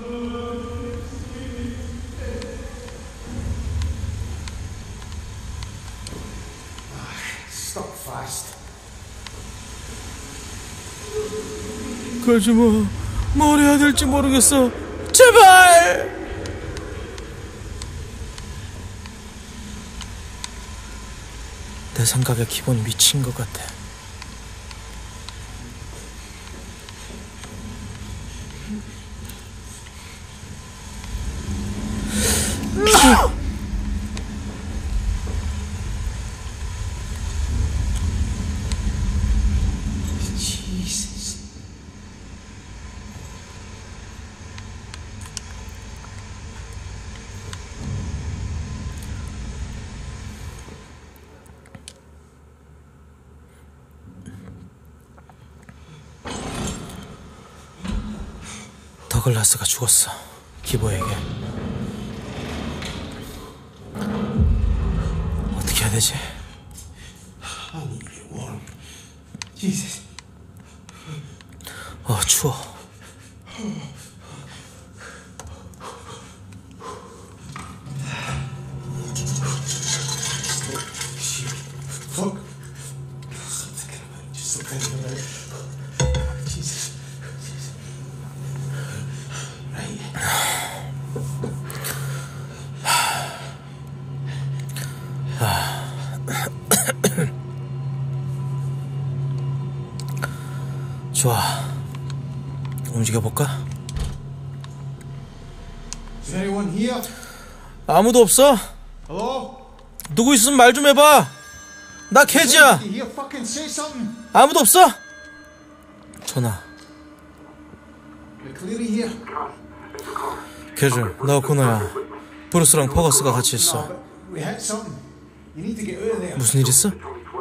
가지마. 뭘 해야 될지 모르겠어. 제발. 내 생각에 기본이 미친 것 같아. 더글라스가 죽었어. 기보에게. 어떻게 해야 되지? 어, 추워. 좋아. 움직여볼까? 아무도 없어? 누구 있으면 말 좀 해봐. 나 캐지야. 아무도 없어? 전화. 캐즈, 나 코너야. 브루스랑 퍼거스가 같이 있어. 무슨 일 있어?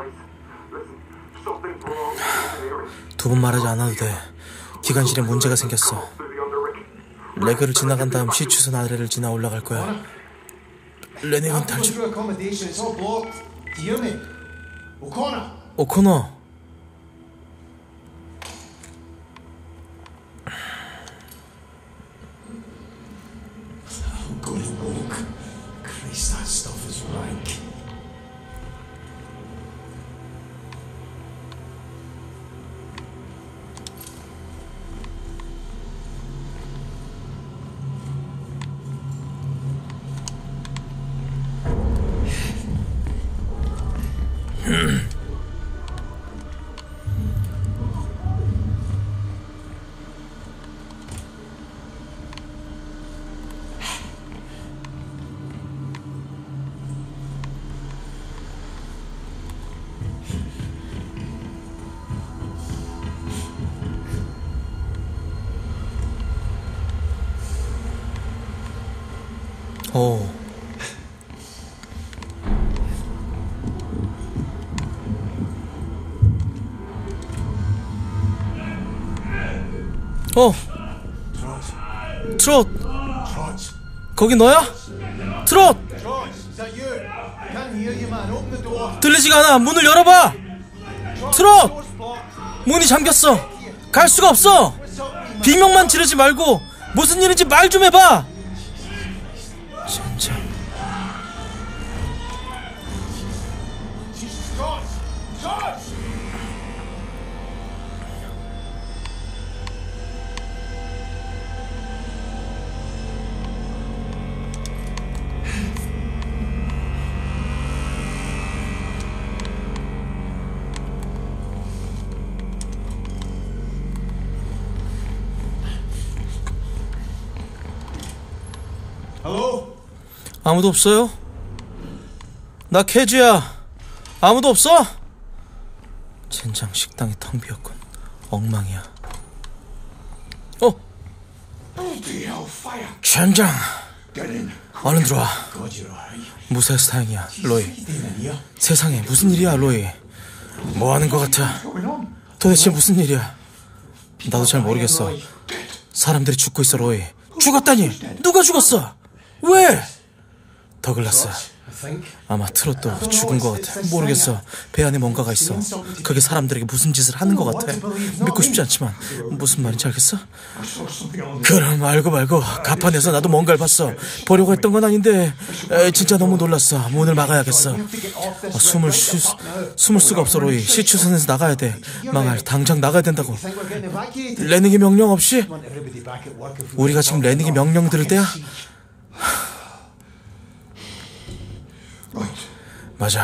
두 번 말하지 않아도 돼. 기관실에 문제가 생겼어. 레그를 지나간 다음 시추선 아래를 지나 올라갈 거야. 레넥은 탈출. 오코너. 오. 어. 트롯. 거기 너야? 트롯. 들리지가 않아. 문을 열어봐. 트롯. 문이 잠겼어. 갈 수가 없어. 비명만 지르지 말고 무슨 일인지 말 좀 해봐. 진짜. 아무도 없어요? 나 캐지야. 아무도 없어? 젠장 식당이 텅 비었군. 엉망이야. 어? 젠장. 얼른 들어와. 무사해서 다행이야, 로이. 세상에 무슨 일이야, 로이. 뭐하는 것 같아? 도대체 무슨 일이야? 나도 잘 모르겠어. 사람들이 죽고 있어, 로이. 죽었다니? 누가 죽었어? 왜? 더글라스. 아마 트롯도 죽은 것 같아. 모르겠어. 배 안에 뭔가가 있어. 그게 사람들에게 무슨 짓을 하는 것 같아. 믿고 싶지 않지만 무슨 말인지 알겠어? 그럼 알고 말고 가판에서 나도 뭔가를 봤어. 보려고 했던 건 아닌데 에이, 진짜 너무 놀랐어. 문을 막아야겠어. 어, 숨을 쉬, 숨을 수가 없어, 로이. 시추선에서 나가야 돼. 망할. 당장 나가야 된다고. 레닝이 명령 없이? 우리가 지금 레닝이 명령 들을 때야? 맞아.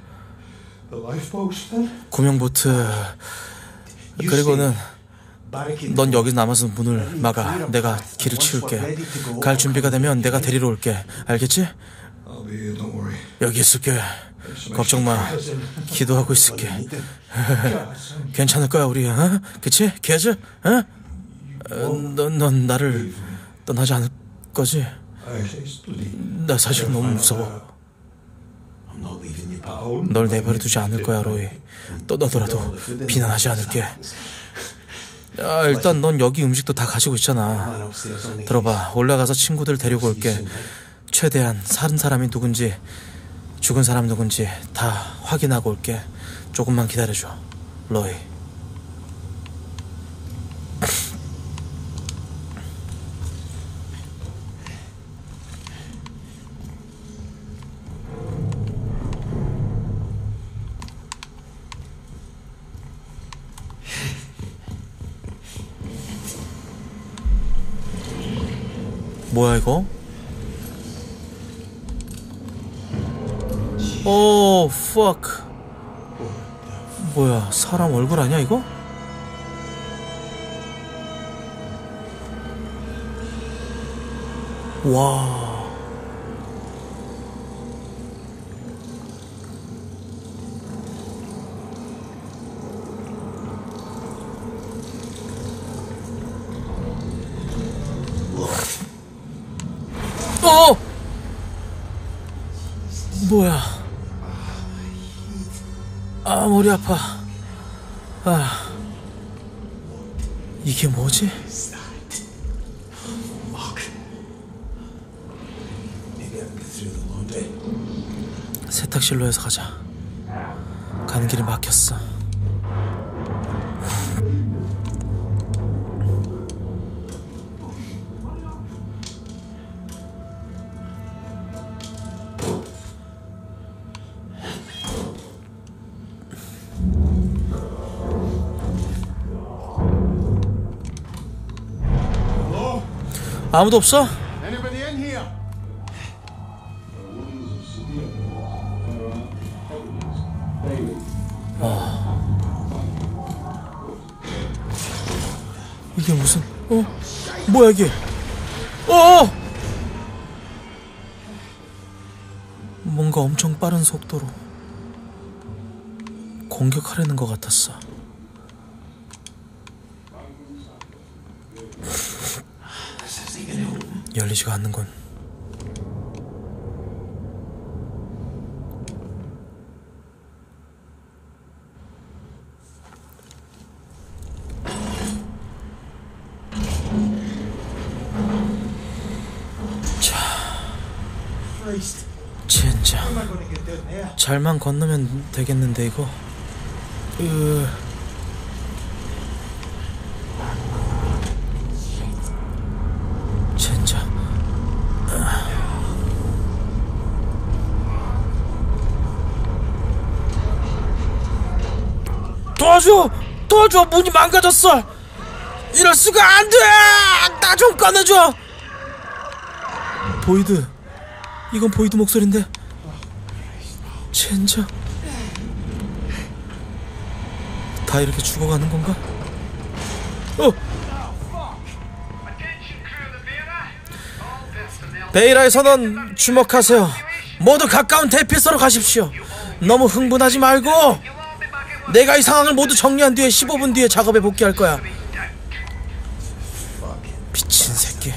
구명보트. 그리고는 넌 여기서 남아서 문을 막아. 내가 길을 치울게. 갈 준비가 되면 내가 데리러 올게. 알겠지? 여기 있을게. 걱정 마. 기도하고 있을게. 괜찮을 거야 우리. 어? 그치? 개즈? 어? 넌, 넌 나를 떠나지 않을 거지? 나 사실 너무 무서워. 널 내버려두지 않을 거야, 로이. 떠나더라도 비난하지 않을게. 야, 일단 넌 여기 음식도 다 가지고 있잖아. 들어봐. 올라가서 친구들 데리고 올게. 최대한 사는 사람이 누군지 죽은 사람 누군지 다 확인하고 올게. 조금만 기다려줘, 로이. 뭐야 이거? 오, fuck. 뭐야, 사람 얼굴 아니야 이거? 와. 어! 뭐야? 아, 머리 아파. 아, 이게 뭐지? 세탁실로 해서 가자. 가는 길이 막혔어. 아무도 없어? 이게 무슨 어? 뭐야 이게? 어! 뭔가 엄청 빠른 속도로 공격하려는 것 같았어. 열리지가 않는군. 젠장. 잘만 건너면 되겠는데 이거. 으... 젠장. 도와줘! 도와줘! 문이 망가졌어! 이럴 수가 안 돼! 나 좀 꺼내줘! 보이드. 이건 보이드 목소리인데. 젠장. 다 이렇게 죽어가는 건가? 어! 베이라의 선언 주목하세요. 모두 가까운 대피소로 가십시오. 너무 흥분하지 말고. 내가 이 상황을 모두 정리한 뒤에 십오 분 뒤에 작업에 복귀할 거야. 미친 새끼.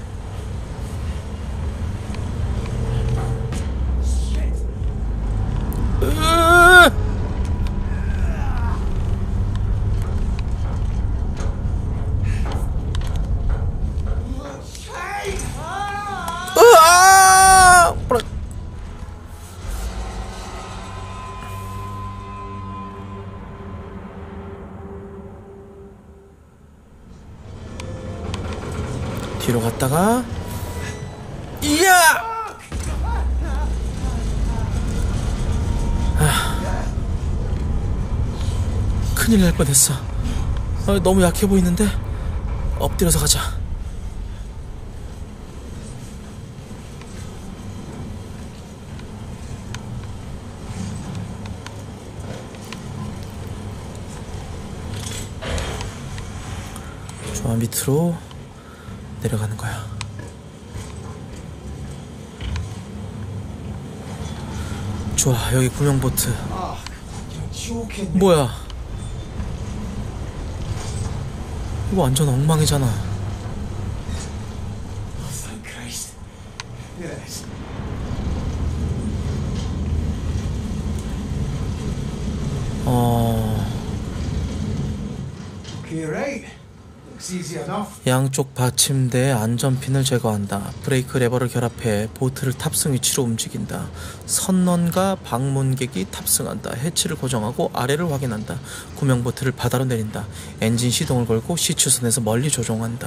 뒤로 갔다가 이야! 아, 큰일 날 뻔했어. 아, 너무 약해 보이는데. 엎드려서 가자. 좋아, 밑으로 내려가는 거야. 좋아, 여기 구명보트. 뭐야? 이거 완전 엉망이잖아. 어... 양쪽 받침대에 안전핀을 제거한다. 브레이크 레버를 결합해 보트를 탑승 위치로 움직인다. 선원과 방문객이 탑승한다. 해치를 고정하고 아래를 확인한다. 구명보트를 바다로 내린다. 엔진 시동을 걸고 시추선에서 멀리 조종한다.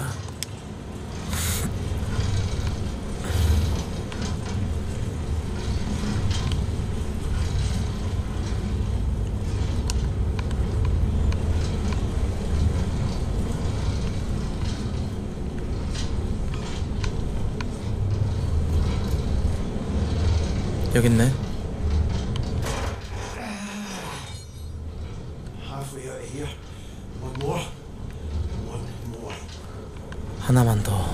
여기 있네. 하나만 더.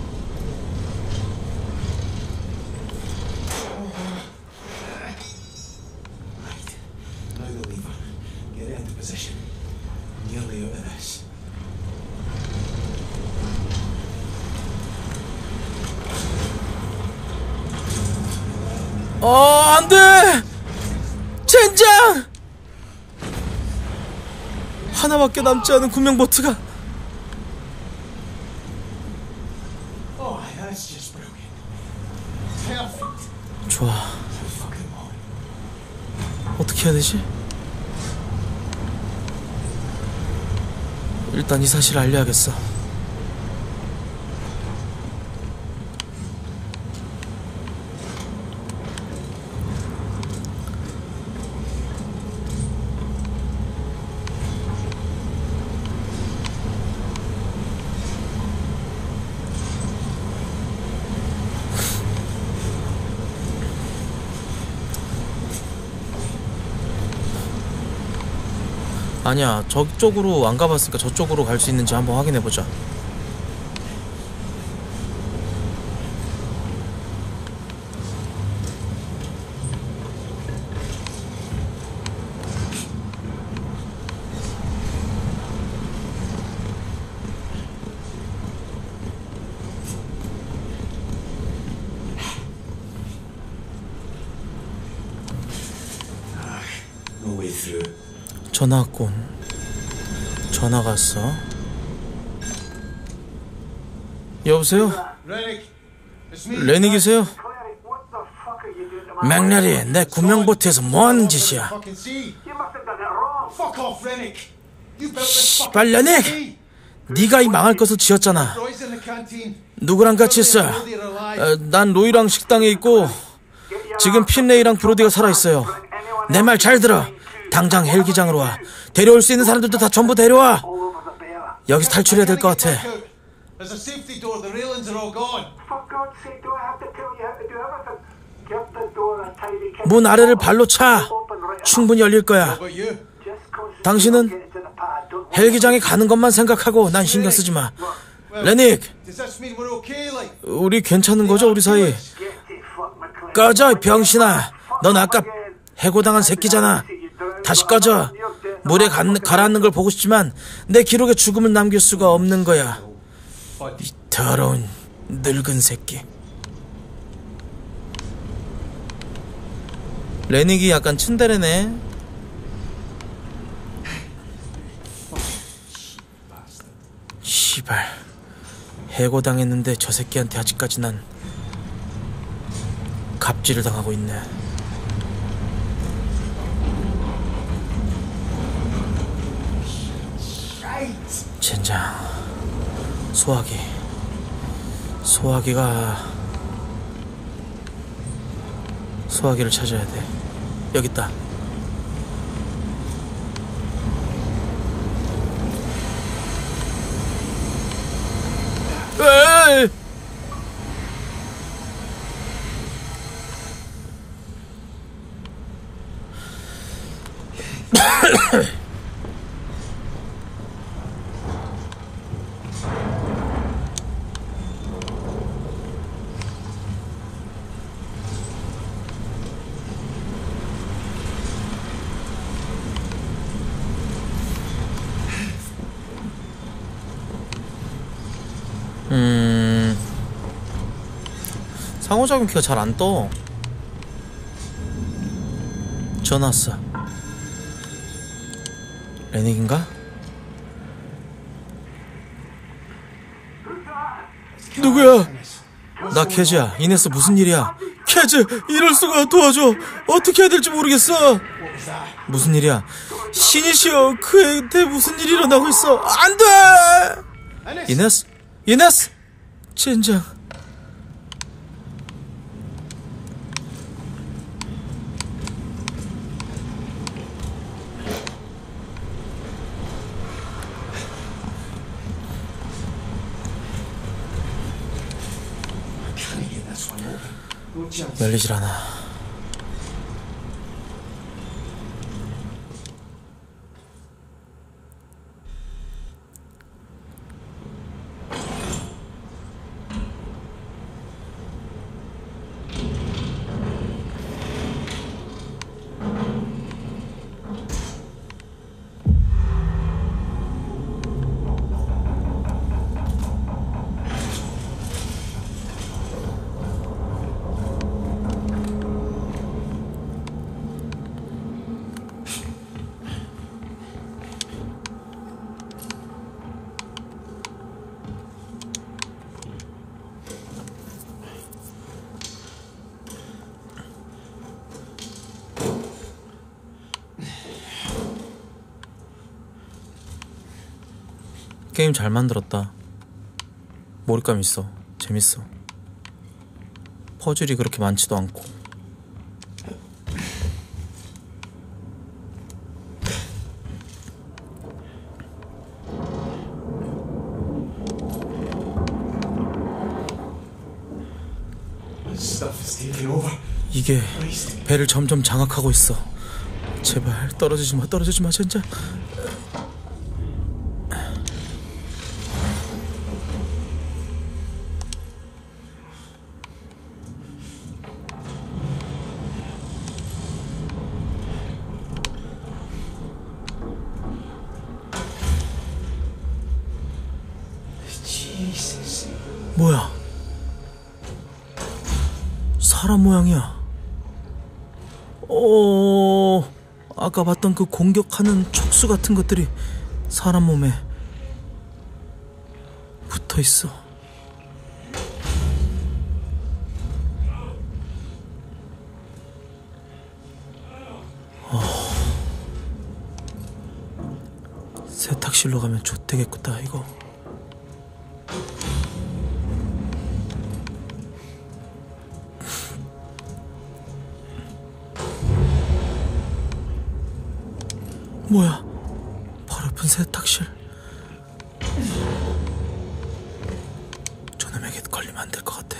어, 안 돼! 젠장! 하나밖에 남지 않은 구명보트가. 좋아. 어떻게 해야 되지? 일단 이 사실을 알려야겠어. 아니야, 저쪽으로 안 가봤으니까 저쪽으로 갈 수 있는지 한번 확인해보자. 전화 왔군. 전화가 왔어. 여보세요? 레닉이세요? 맥날이 내 구명보트에서 뭐하는 짓이야? 씨발 레닉! 네가 이 망할 것을 지었잖아. 누구랑 같이 있어? 어, 난 로이랑 식당에 있고 지금 핀레이랑 브로디가 살아있어요. 내 말 잘 들어. 당장 헬기장으로 와. 데려올 수 있는 사람들도 다 전부 데려와. 여기서 탈출해야 될 것 같아. 문 아래를 발로 차. 충분히 열릴 거야. 당신은 헬기장에 가는 것만 생각하고 난 신경 쓰지 마. 레닉, 우리 괜찮은 거죠, 우리 사이? 꺼져, 병신아. 넌 아까 해고당한 새끼잖아. 다시 꺼져. 물에 가, 가라앉는 걸 보고 싶지만 내 기록에 죽음을 남길 수가 없는 거야. 이 더러운 늙은 새끼. 레닉이 약간 츤데레네. 씨발, 해고당했는데 저 새끼한테 아직까지 난 갑질을 당하고 있네. 젠장. 소화기. 소화기가 소화기를 찾아야 돼. 여기 있다. 에이! 음... 상호작용 키가 잘 안 떠. 전화 왔어. 레닉인가? 누구야? 나 캐즈야. 이네스 무슨 일이야? 캐즈! 이럴 수가. 도와줘. 어떻게 해야 될지 모르겠어. 무슨 일이야? 신이시여, 그애한테 무슨 일이 일어나고 있어. 안 돼! 이네스? 이네스! 젠장. 열리질 않아. 게임 잘 만들었다. 몰입감 있어. 재밌어. 퍼즐이 그렇게 많지도 않고. 이게 배를 점점 장악하고 있어. 제발 떨어지지 마, 떨어지지 마, 진짜. 뭐야? 사람 모양이야. 어, 아까 봤던 그 공격하는 촉수 같은 것들이 사람 몸에 붙어 있어. 어, 세탁실로 가면 좋대겠구나 이거. 뭐야? 바로 옆은 세탁실. 저놈에게 걸리면 안 될 것 같아.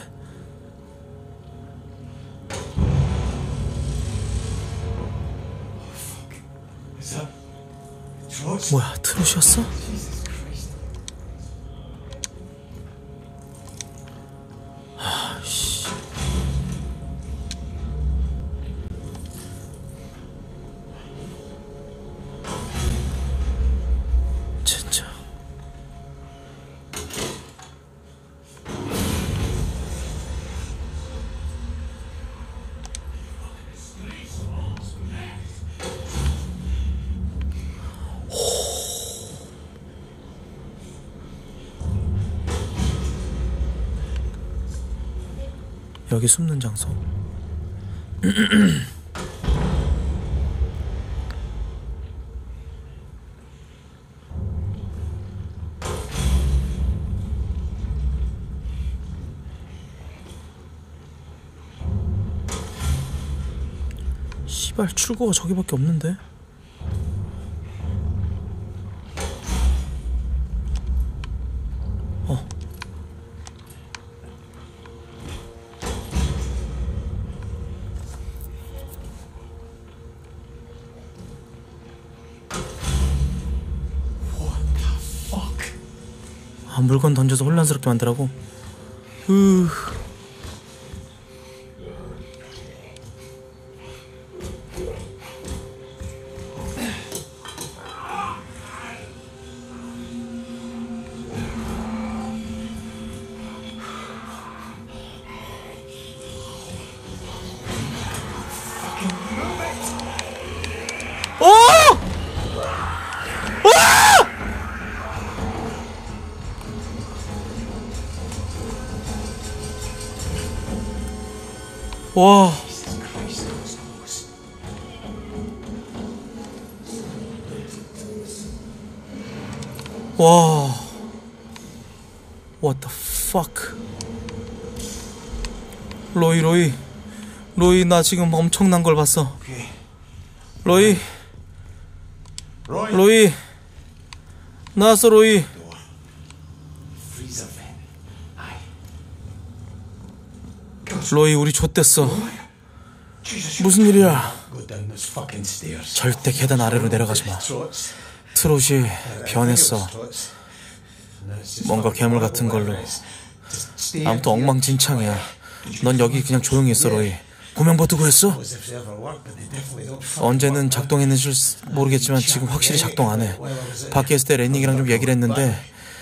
뭐야? 트롯이었어? 아씨. 진짜. 여기 숨는 장소. 씨발, 출구가 저기밖에 없는데. 어. 아, 물건 던져서 혼란스럽게 만들라고. 으. 와. 와. What the fuck. 로이, 로이. 로이, 나 지금 엄청난 걸 봤어. 로이. 로이. 나왔어, 로이. 로이, 우리 좆됐어. 무슨 일이야? 절대 계단 아래로 내려가지 마. 트롯이 변했어. 뭔가 괴물 같은 걸로. 아무튼 엉망진창이야. 넌 여기 그냥 조용히 있어, 로이. 구명버트 구했어? 언제는 작동했는지 모르겠지만 지금 확실히 작동 안 해. 밖에 있을 때 랜닝이랑 좀 얘기를 했는데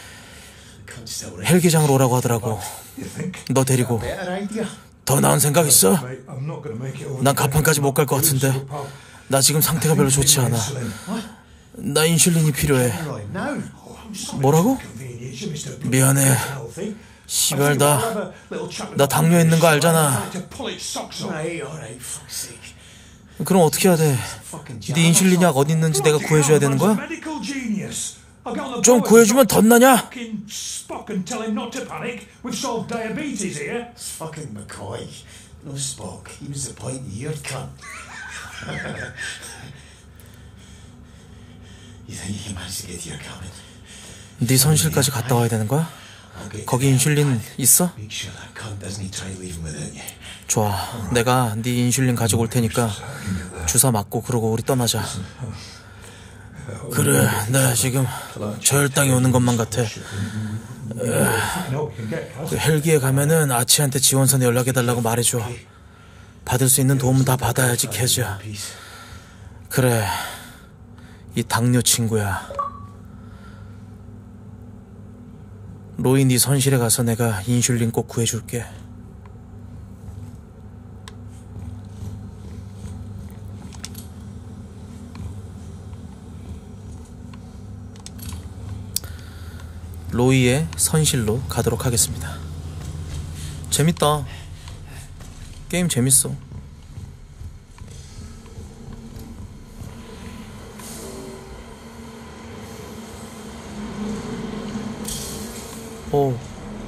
헬기장으로 오라고 하더라고. 너 데리고. 더 나은 생각 있어? 난 가판까지 못 갈 것 같은데. 나 지금 상태가 별로 좋지 않아. 나 인슐린이 필요해. 뭐라고? 미안해. 시발, 나, 나 당뇨 있는 거 알잖아. 그럼 어떻게 해야 돼? 네 인슐린 약 어디 있는지 내가 구해줘야 되는 거야? 좀 구해주면 덧나냐? 네 손실까지 갔다 와야 되는 거야? 거기 인슐린 있어? 좋아, 내가 네 인슐린 가지고 올 테니까 주사 맞고 그러고 우리 떠나자. 그래, 나 지금 저 혈당이 오는 것만 같아. 그 헬기에 가면은 아치한테 지원선에 연락해달라고 말해줘. 받을 수 있는 도움은 다 받아야지, 캐즈야. 그래, 이 당뇨 친구야. 로이 네 선실에 가서 내가 인슐린 꼭 구해줄게. 로이의 선실로 가도록 하겠습니다. 재밌다. 게임 재밌어. 오.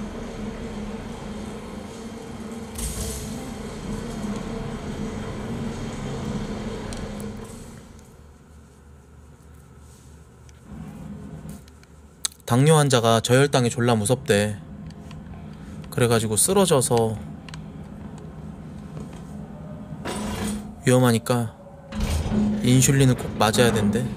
당뇨 환자가 저혈당이 졸라 무섭대. 그래가지고 쓰러져서 위험하니까 인슐린을 꼭 맞아야 된대.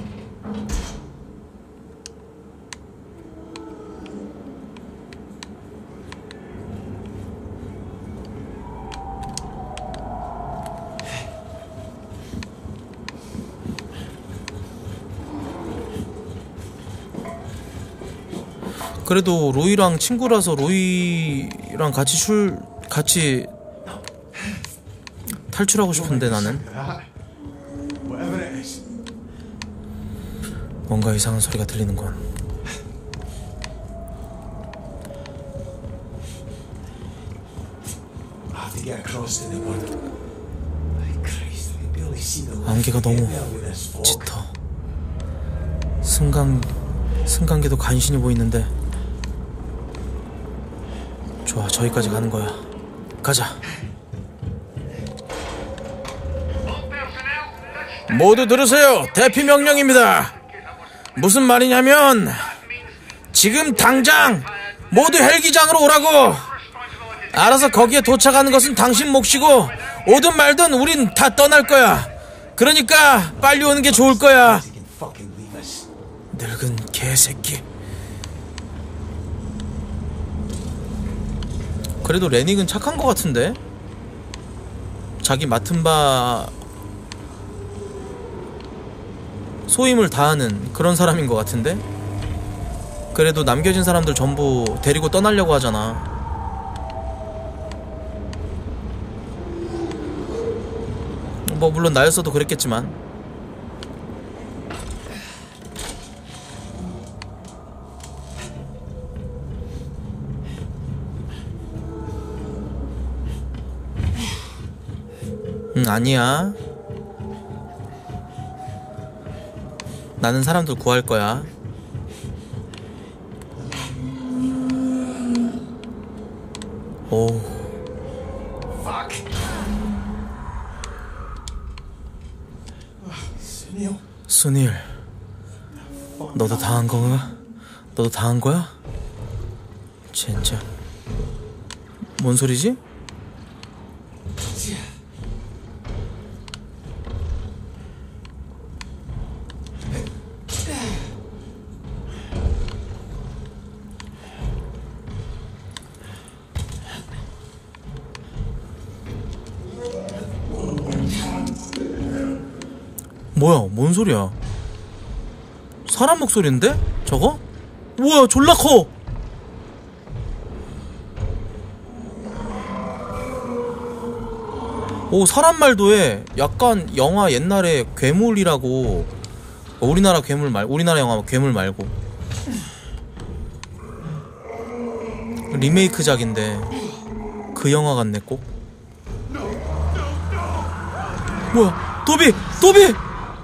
그래도 로이랑 친구라서 로이랑 같이 출 같이 탈출하고 싶은데 나는 뭔가 이상한 소리가 들리는건. 안개가 너무 짙어. 승강 승강기도 간신히 보이는데. 좋아, 저기까지 가는 거야. 가자. 모두 들으세요. 대피 명령입니다. 무슨 말이냐면 지금 당장 모두 헬기장으로 오라고. 알아서 거기에 도착하는 것은 당신 몫이고 오든 말든 우린 다 떠날 거야. 그러니까 빨리 오는 게 좋을 거야. 늙은 개새끼. 그래도 레닉은 착한 것 같은데? 자기 맡은 바 소임을 다하는 그런 사람인 것 같은데? 그래도 남겨진 사람들 전부 데리고 떠나려고 하잖아. 뭐 물론 나였어도 그랬겠지만. 응, 아니야. 나는 사람들 구할 거야. 오. 순일, 너도 당한 건가? 너도 당한 거야? 진짜. 뭔 소리지? 뭐야, 뭔 소리야? 사람 목소리인데? 저거? 우와, 졸라 커! 오, 사람 말도 해. 약간 영화 옛날에 괴물이라고. 우리나라 괴물 말, 우리나라 영화 괴물 말고. 리메이크작인데 그 영화 같네 꼭. 뭐야, 도비! 도비!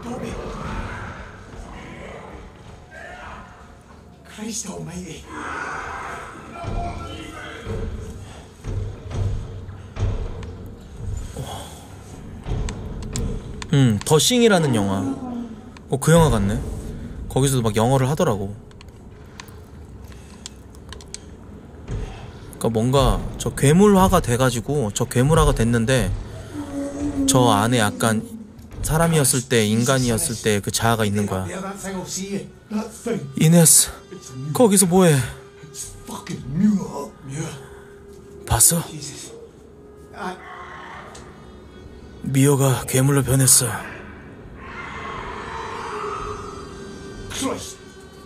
음, 더 싱이라는 영화. 어, 그 영화 같네. 거기서도 막 영어를 하더라고. 그러니까 뭔가 저 괴물화가 돼가지고 저 괴물화가 됐는데 저 안에 약간 사람이었을 때, 인간이었을 때 그 자아가 있는 거야. That thing. 이네스, 거기서 뭐해? It's fucking Muir. Muir. 봤어? Jesus. I. 미어가 괴물로 변했어. Christ.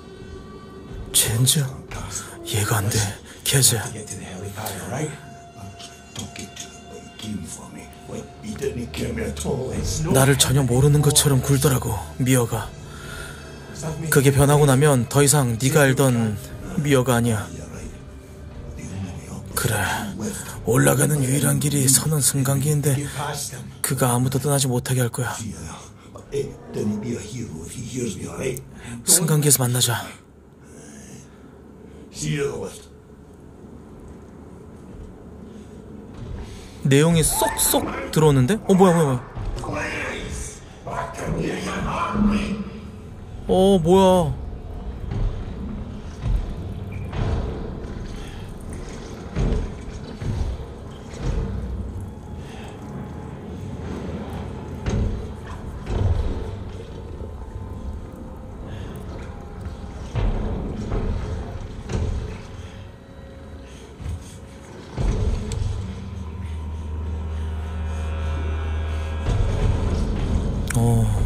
젠즈? 얘가 안 돼. 캐즈. Get to the helipad, all right? Don't get too late for me. Wait, he didn't kill me at all. It's no. 나를 전혀 모르는 것처럼 굴더라고, 미어가. 그게 변하고 나면 더 이상 네가 알던 미어가 아니야. 그래, 올라가는 유일한 길이 선은 승강기인데 그가 아무도 떠나지 못하게 할 거야. 승강기에서 만나자. 내용이 쏙쏙 들어오는데? 어 뭐야 뭐야 뭐야. 어 뭐야. 어.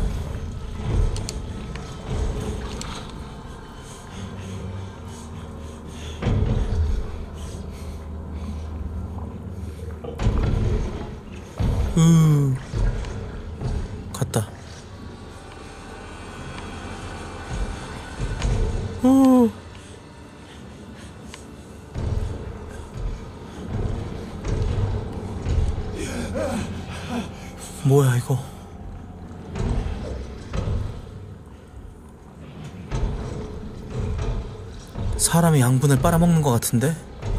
으. 갔다. 어. 뭐야 이거? 사람의 양분을 빨아먹는 것 같은데?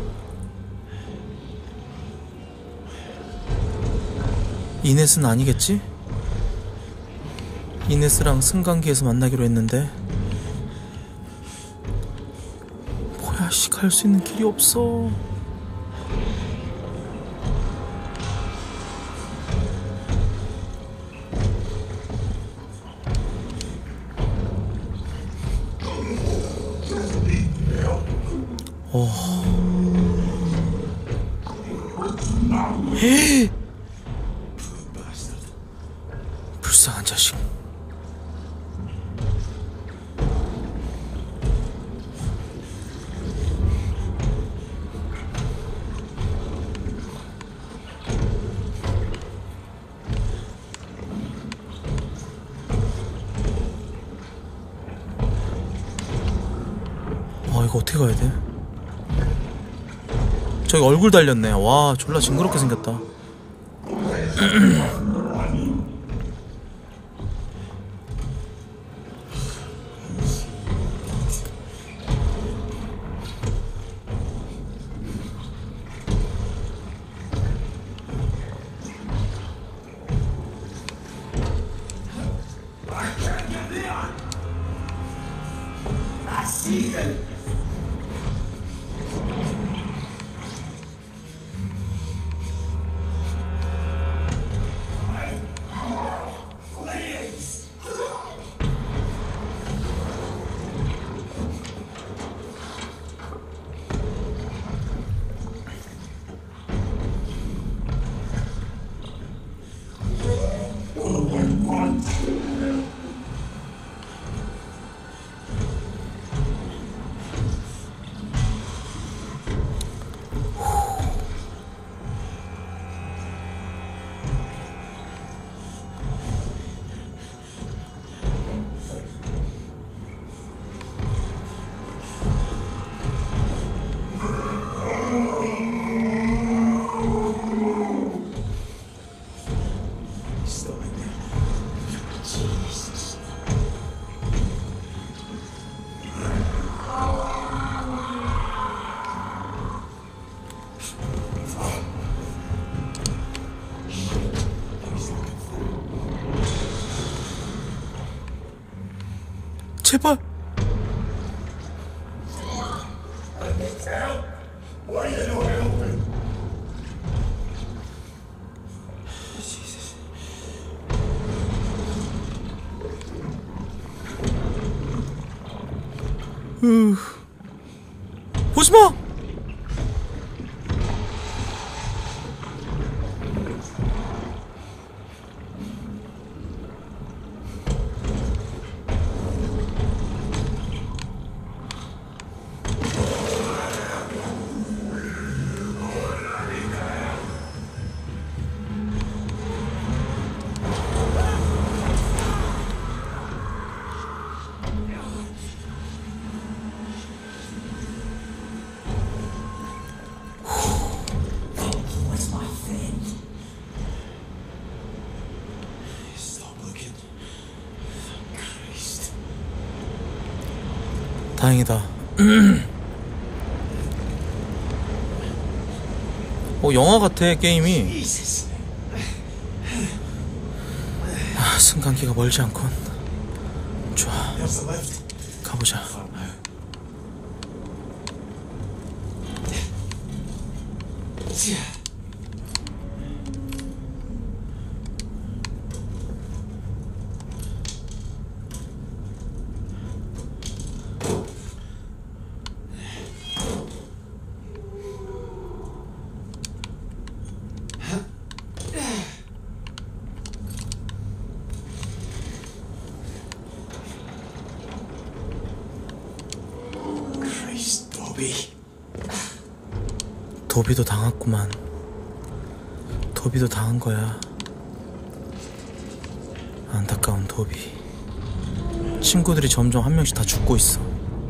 이넷은 아니겠지? 이넷이랑 승강기에서 만나기로 했는데. 뭐야 씨, 갈 수 있는 길이 없어. 어. 헤이! 불쌍한 자식. 아 이거 어떻게 가야 돼? 저기 얼굴 달렸네. 와 졸라 징그럽게 생겼다. 제발. 으... 보지마! 다행이다. 어, 영화 같아 게임이. 아, 승강기가 멀지 않군. 좋아, 가보자. 도비도 당했구만. 도비도 당한 거야. 안타까운 도비. 친구들이 점점 한 명씩 다 죽고 있어.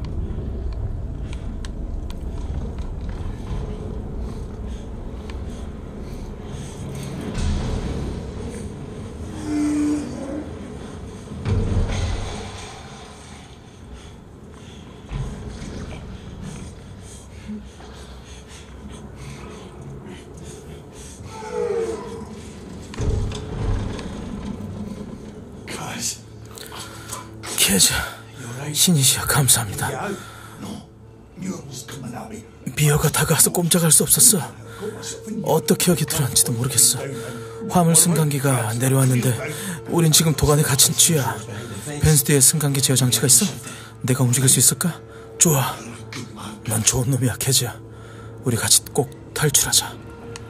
케즈, 신이시여 감사합니다. 미어가 다가와서 꼼짝할 수 없었어. 어떻게 여기 들어왔는지도 모르겠어. 화물 승강기가 내려왔는데 우린 지금 도관에 갇힌 쥐야. 벤스드에 승강기 제어 장치가 있어? 내가 움직일 수 있을까? 좋아. 넌 좋은 놈이야, 케즈야. 우리 같이 꼭 탈출하자.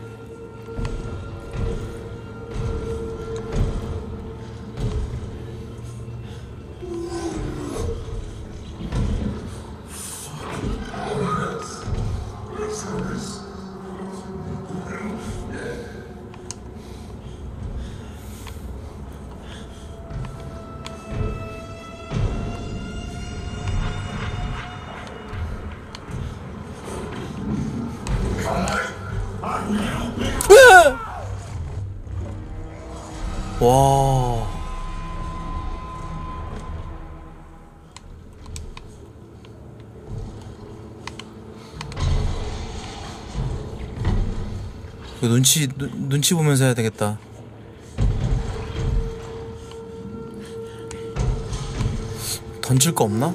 와. 이거 눈치 눈, 눈치 보면서 해야 되겠다. 던질 거 없나?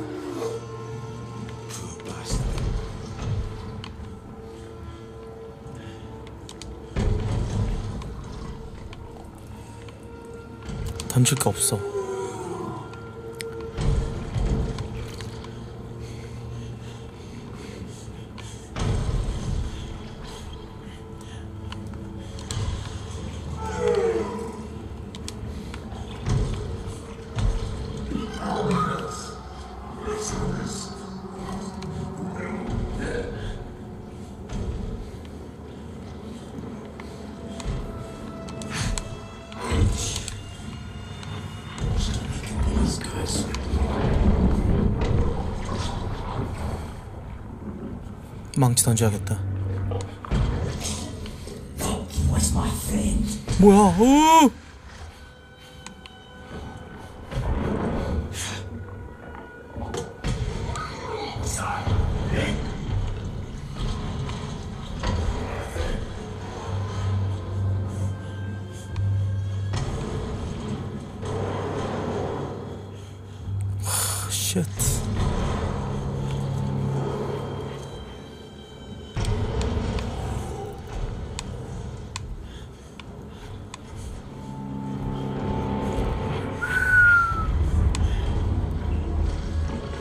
던질 거 없어. 망치 던져야겠다. 뭐야? 어! 쉣.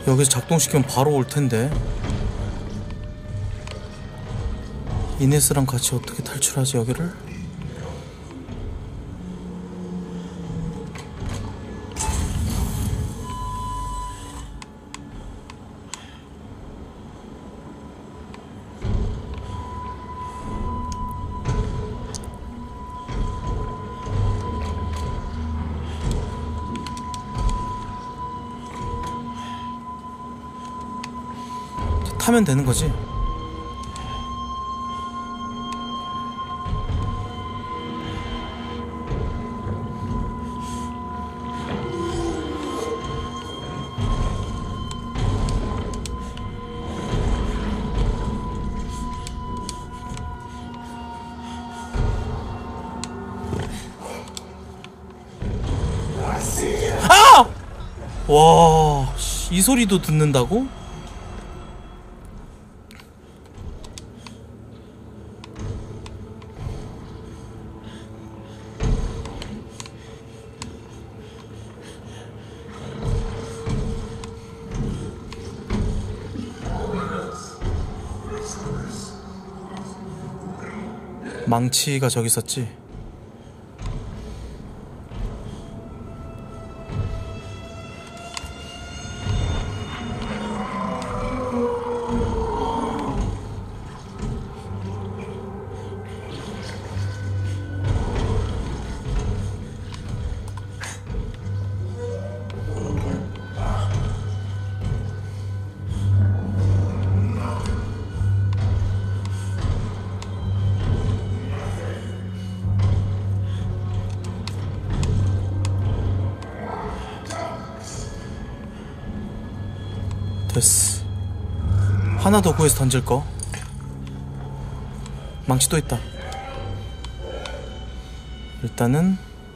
여기서 작동시키면 바로 올 텐데. 이네스랑 같이 어떻게 탈출하지 여기를? 타면 되는 거지? 아! 와, 이 소리도 듣는다고? 망치가 저기 있었지. 됐어. 하나 더 구해서 던질 거. 망치 또 있다. 일단은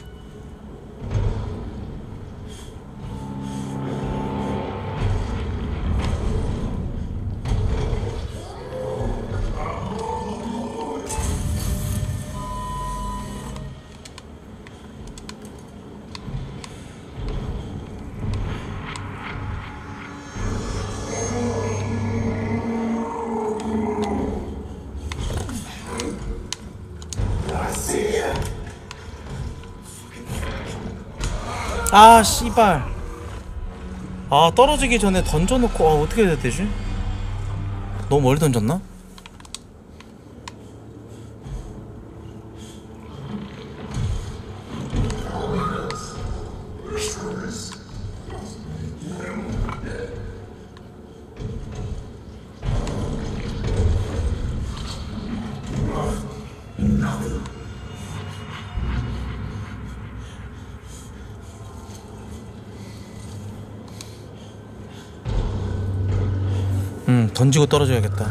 아 씨발. 아 떨어지기 전에 던져놓고. 아 어떻게 해야 되지? 너무 멀리 던졌나? 음 던지고 떨어져야겠다.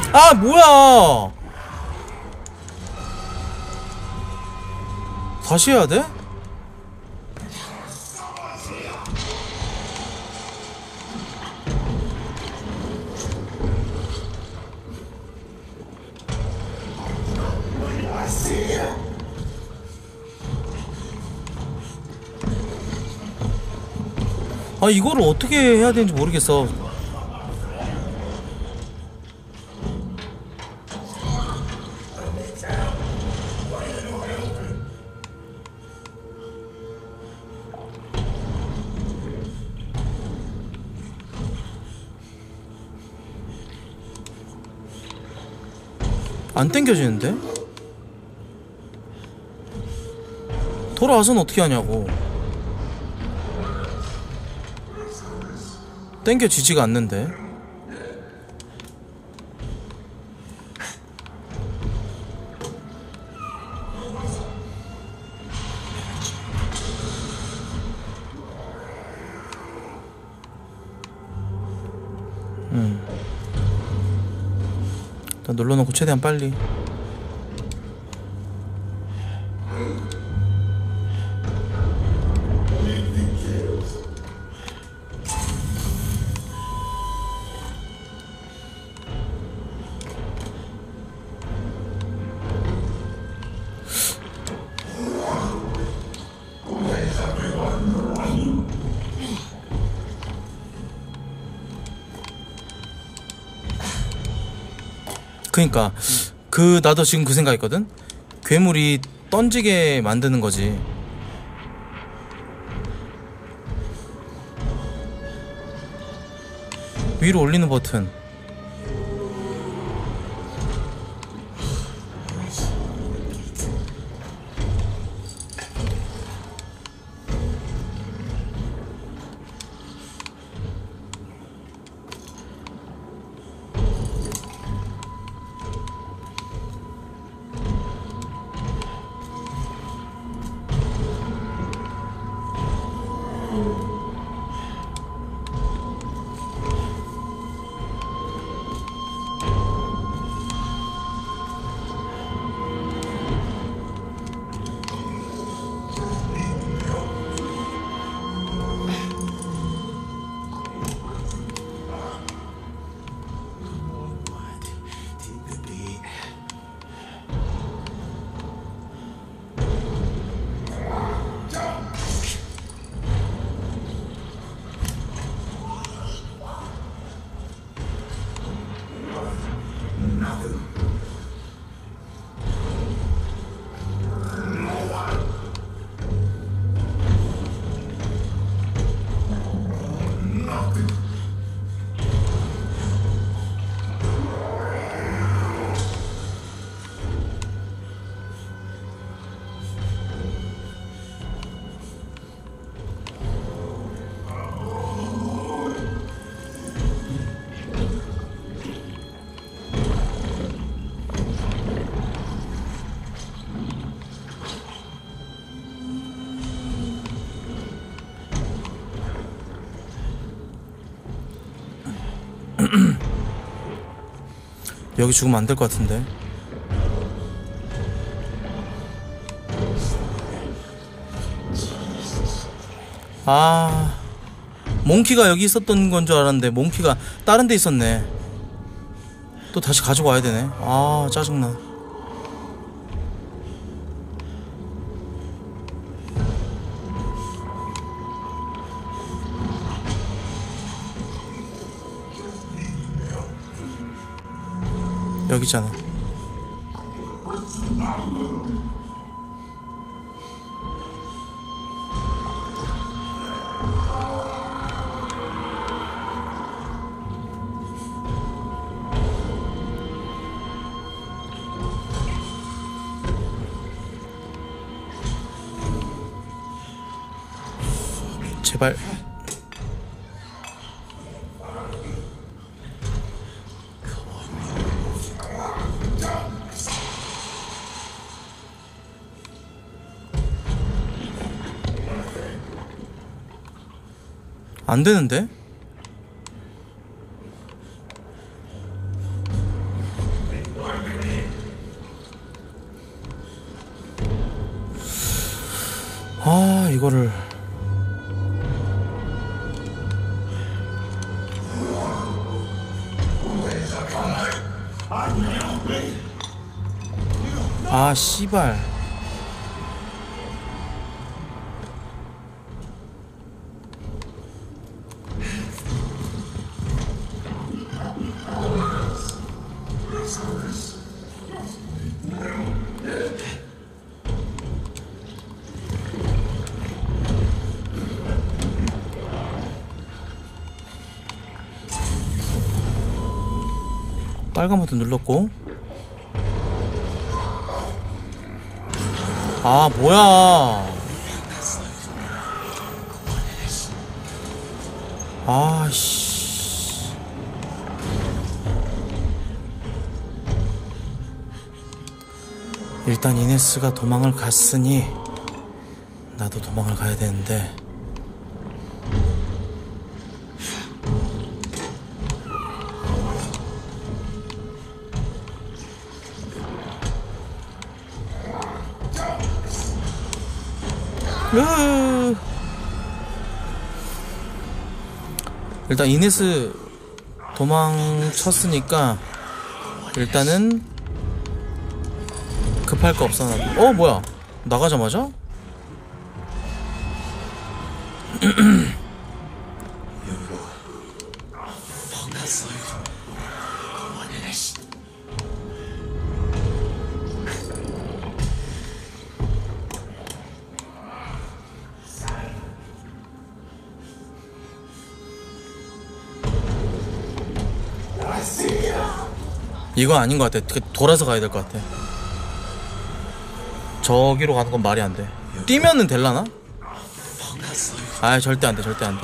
아 뭐야 다시 해야 돼? 아 이거를 어떻게 해야 되는지 모르겠어. 안 땡겨지는데? 돌아와서는 어떻게 하냐고. 땡겨지지가 않는데. 음. 일단 눌러놓고 최대한 빨리. 그니까 그 나도 지금 그 생각했거든. 괴물이 던지게 만드는 거지. 위로 올리는 버튼. 여기 죽으면 안 될 것 같은데. 아, 몽키가 여기 있었던 건 줄 알았는데 몽키가 다른 데 있었네. 또 다시 가지고 와야 되네. 아, 짜증나. 여기 있잖아. 제발. 안 되는데? 아 씨발. 빨간 버튼 눌렀고. 아 뭐야. 아씨. 일단 이네스가 도망을 갔으니 나도 도망을 가야 되는데. 으 일단 이네스 도망쳤으니까 일단은 급할 거 없어. 어 뭐야 나가자마자? 이거 아닌 것 같아. 돌아서 가야 될 것 같아. 저기로 가는 건 말이 안 돼. 뛰면은 될라나? 아 절대 안 돼, 절대 안 돼.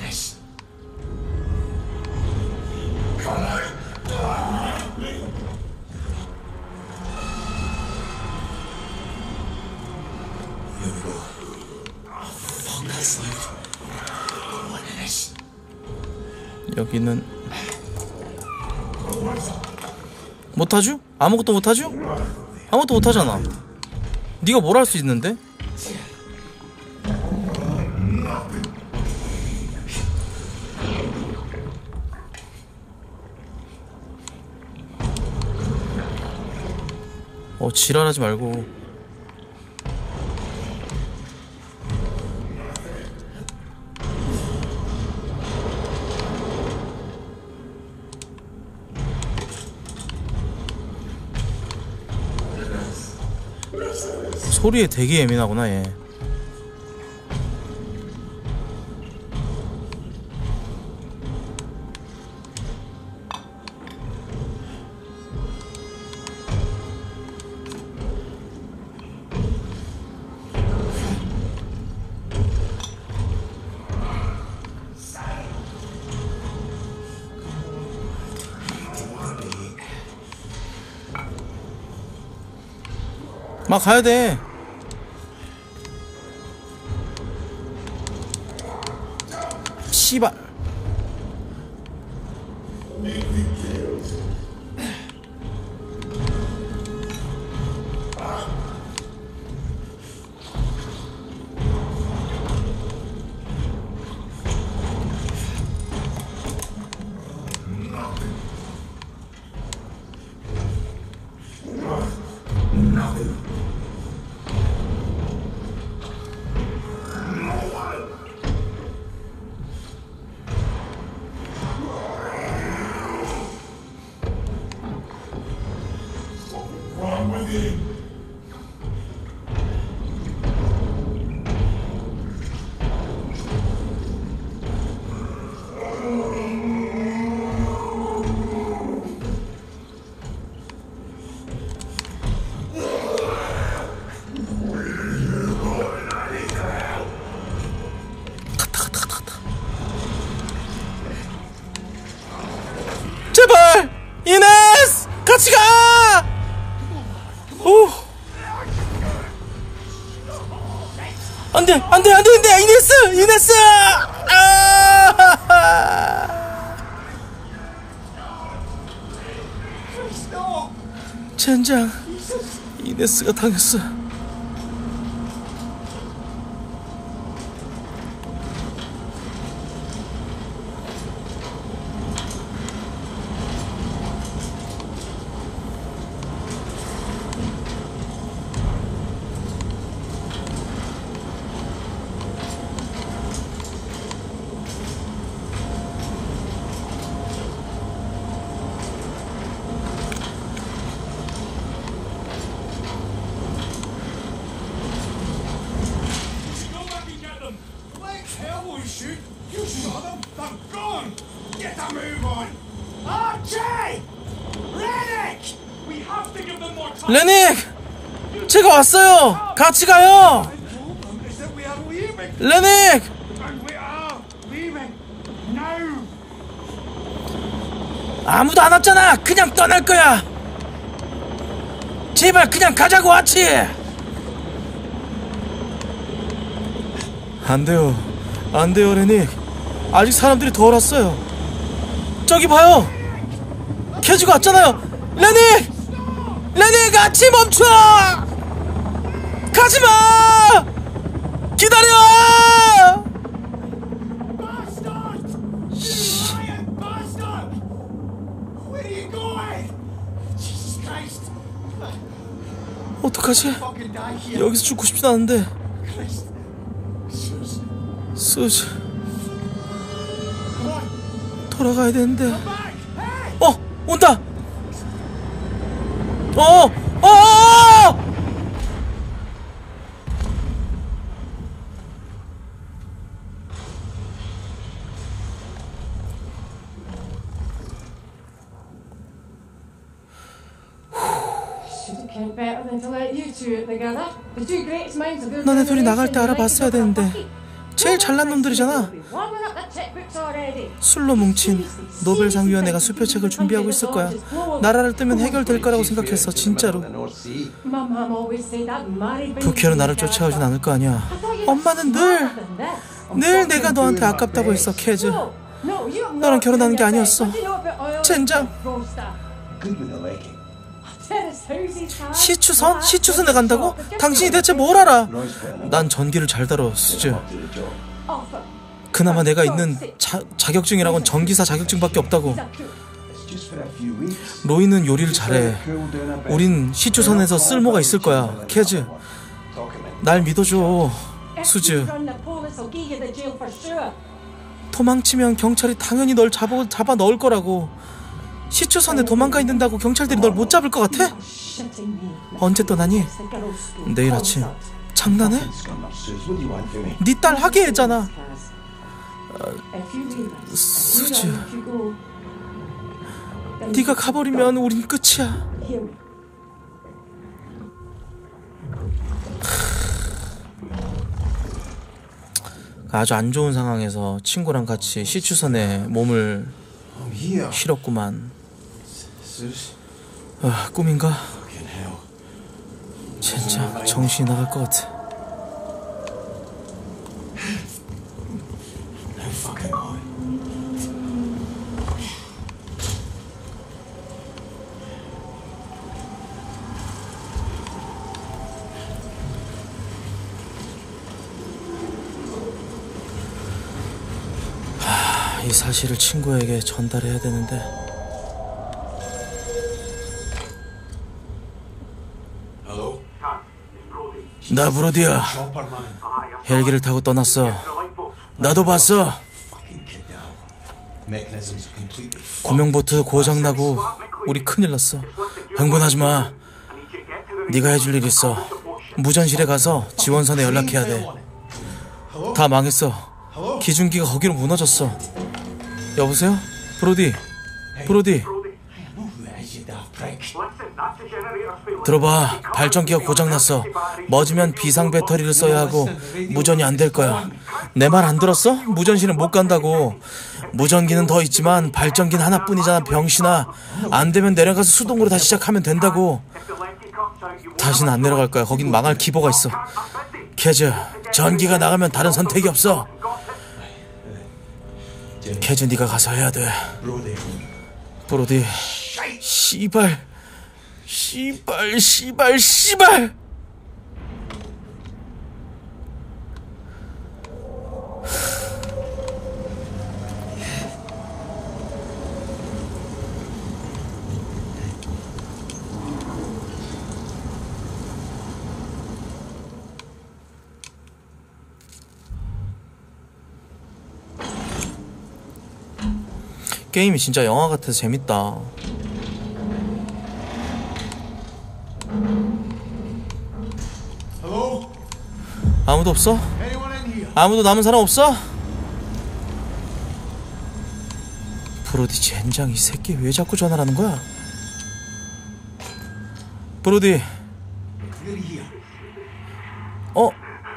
여기는 못하죠? 아무것도 못하죠? 아무것도 못하잖아. 네가 뭘 할 수 있는데? 어 지랄하지 말고. 소리에 되게 예민하구나 얘. 막 가야돼. 씨발. 제발! 이네스! 같이 가! 오. 안 돼! 안 돼! 안 돼! 안 돼! 이네스! 이네스! 아! 젠장. 이네스가 당했어. Son of the gun! Get a move on! Archie! Rennick! We have to give them more time! 레닉! 제가 왔어요! 같이 가요! Is that we are leaving? 레닉! And we are leaving now! 아무도 안 왔잖아! 그냥 떠날 거야! 제발 그냥 가자고, 아치! 안 돼요. 안 돼요, 레닉. 아직 사람들이 더 왔어요. 저기 봐요! 캐주가 왔잖아요! 레닉! 레닉, 아치 멈춰! 가지마! 기다려! Bastard! Lying bastard! Where are you going? Jesus Christ! 어떡하지? Fucking die here! 여기서 죽고 싶진 않은데. Christ! Suze! 수지, Come on! 돌아가야 되는데. Back! Hey! 어! 온다! 어! 어! 너네 둘이 나갈 때 알아봤어야 되는데. 제일 잘난 놈들이잖아. 술로 뭉친 노벨상위원회가 수표책을 준비하고 있을 거야. 나라를 뜨면 해결될 거라고 생각했어, 진짜로. 부캐로 나를 쫓아오진 않을 거 아니야. 엄마는 늘, 늘 내가 너한테 아깝다고 했어, 캐즈. 너랑 결혼하는 게 아니었어. 젠장. 시추선? 시추선에 간다고? 당신이 대체 뭘 알아? 난 전기를 잘 다뤄, 수즈. 그나마 내가 있는 자, 자격증이라곤 전기사 자격증밖에 없다고. 로이는 요리를 잘해. 우린 시추선에서 쓸모가 있을 거야, 캐즈. 날 믿어줘, 수즈. 도망치면 경찰이 당연히 널 잡아, 잡아 넣을 거라고. 시추선에 도망가 있는다고 경찰들이 널 못 잡을 것 같아? 언제 떠나니? 내일 아침. 장난해? 네 딸 하게 했잖아. 어, 수즈, 네가 가버리면 우린 끝이야. 아주 안 좋은 상황에서 친구랑 같이 시추선에 몸을 실었구만. 아, 꿈인가? 진짜 정신이 나갈 것 같아. 하, 이 사실을 친구에게 전달해야 되는데. 나 브로디야. 헬기를 타고 떠났어. 나도 봤어. 구명보트 고장나고 우리 큰일 났어. 흥분하지 마. 네가 해줄 일 있어. 무전실에 가서 지원선에 연락해야 돼. 다 망했어. 기중기가 거기로 무너졌어. 여보세요? 브로디. 브로디. 들어봐. 발전기가 고장났어. 멎으면 비상 배터리를 써야 하고 무전이 안 될 거야. 내 말 안 들었어? 무전실은 못 간다고. 무전기는 더 있지만 발전기는 하나뿐이잖아, 병신아. 안 되면 내려가서 수동으로 다시 시작하면 된다고. 다시는 안 내려갈 거야. 거긴 망할 기보가 있어. 캐즈, 전기가 나가면 다른 선택이 없어. 캐즈, 네가 가서 해야 돼. 브로디. 씨발. 씨발, 씨발, 씨발! 게임이 진짜 영화 같아서 재밌다. 아무도 없어? 아무도 남은 사람 없어? 브로디 젠장, 이 새끼 왜 자꾸 전화를 하는 거야? 브로디. 어?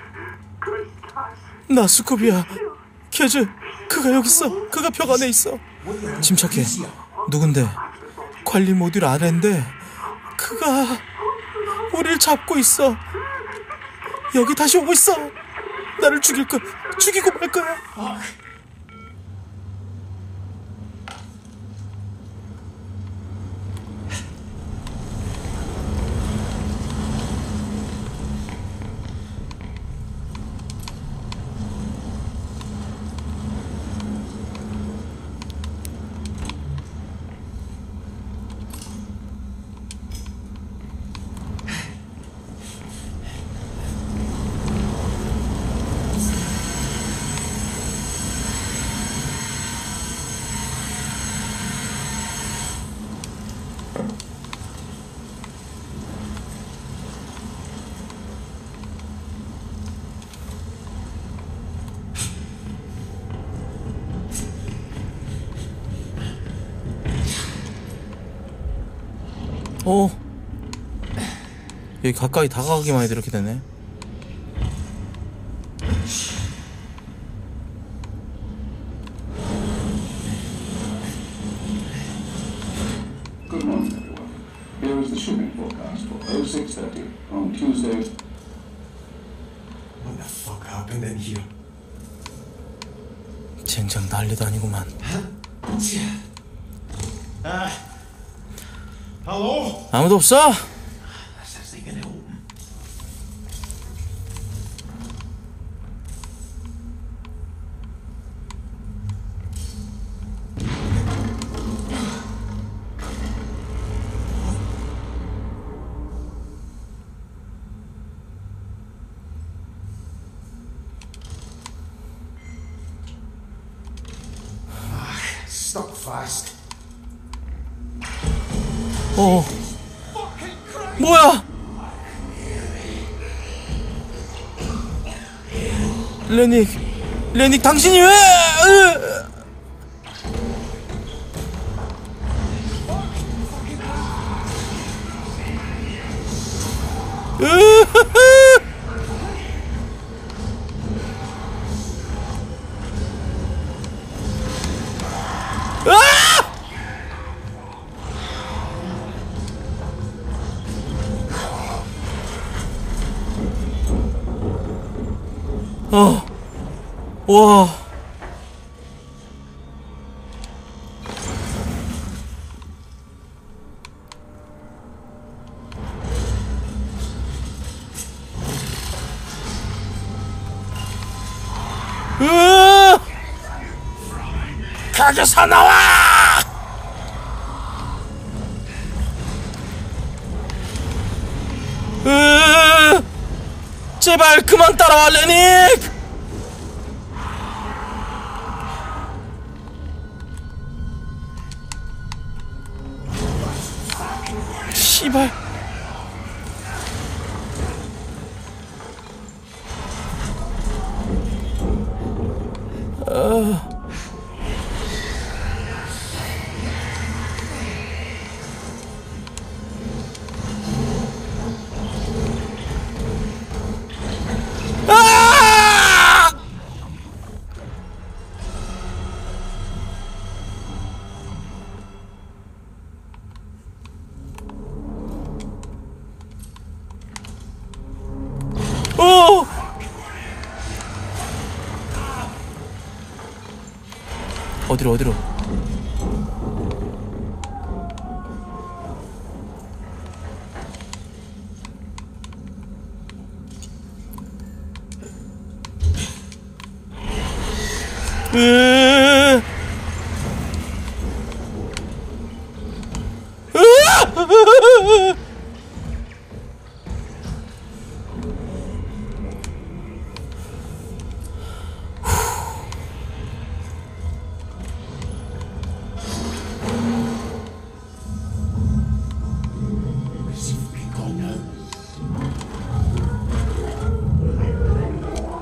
나 스쿠비야. 캐즈, 그가 여기 있어. 그가 벽 안에 있어. 침착해. 누군데? 관리 모듈 아래인데 그가 우리를 잡고 있어. 여기 다시 오고 있어. 나를 죽일 거야. 죽이고 말 거야. 어, 여기 가까이 다가가기만 해도 이렇게 되네. Good morning, everyone. Here is the shipping forecast for oh six thirty on Tuesday. What the fuck happened in here? 젠장 난리도 아니구만. Uh, hello? 아무도 없어? This isn't gonna open. Stuck fast. 어, 뭐야? 레닉, 레닉 당신이 왜? 으! 으흐흐! 어, 와. 으! 가게사 나와! 으! 제발 그만 따라와, 레닉! 씨발. 어. 오! 어디로 어디로? 으 으아!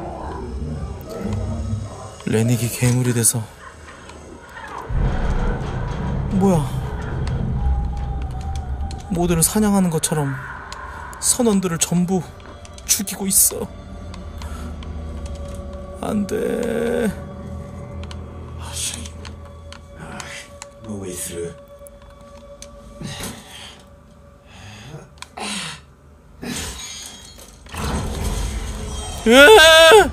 레닉이 괴물이 돼서 뭐야? 모두를 사냥하는 것처럼 선원들을 전부 죽이고 있어. 안 돼. Oh, shit. Ah, no way through. 으아!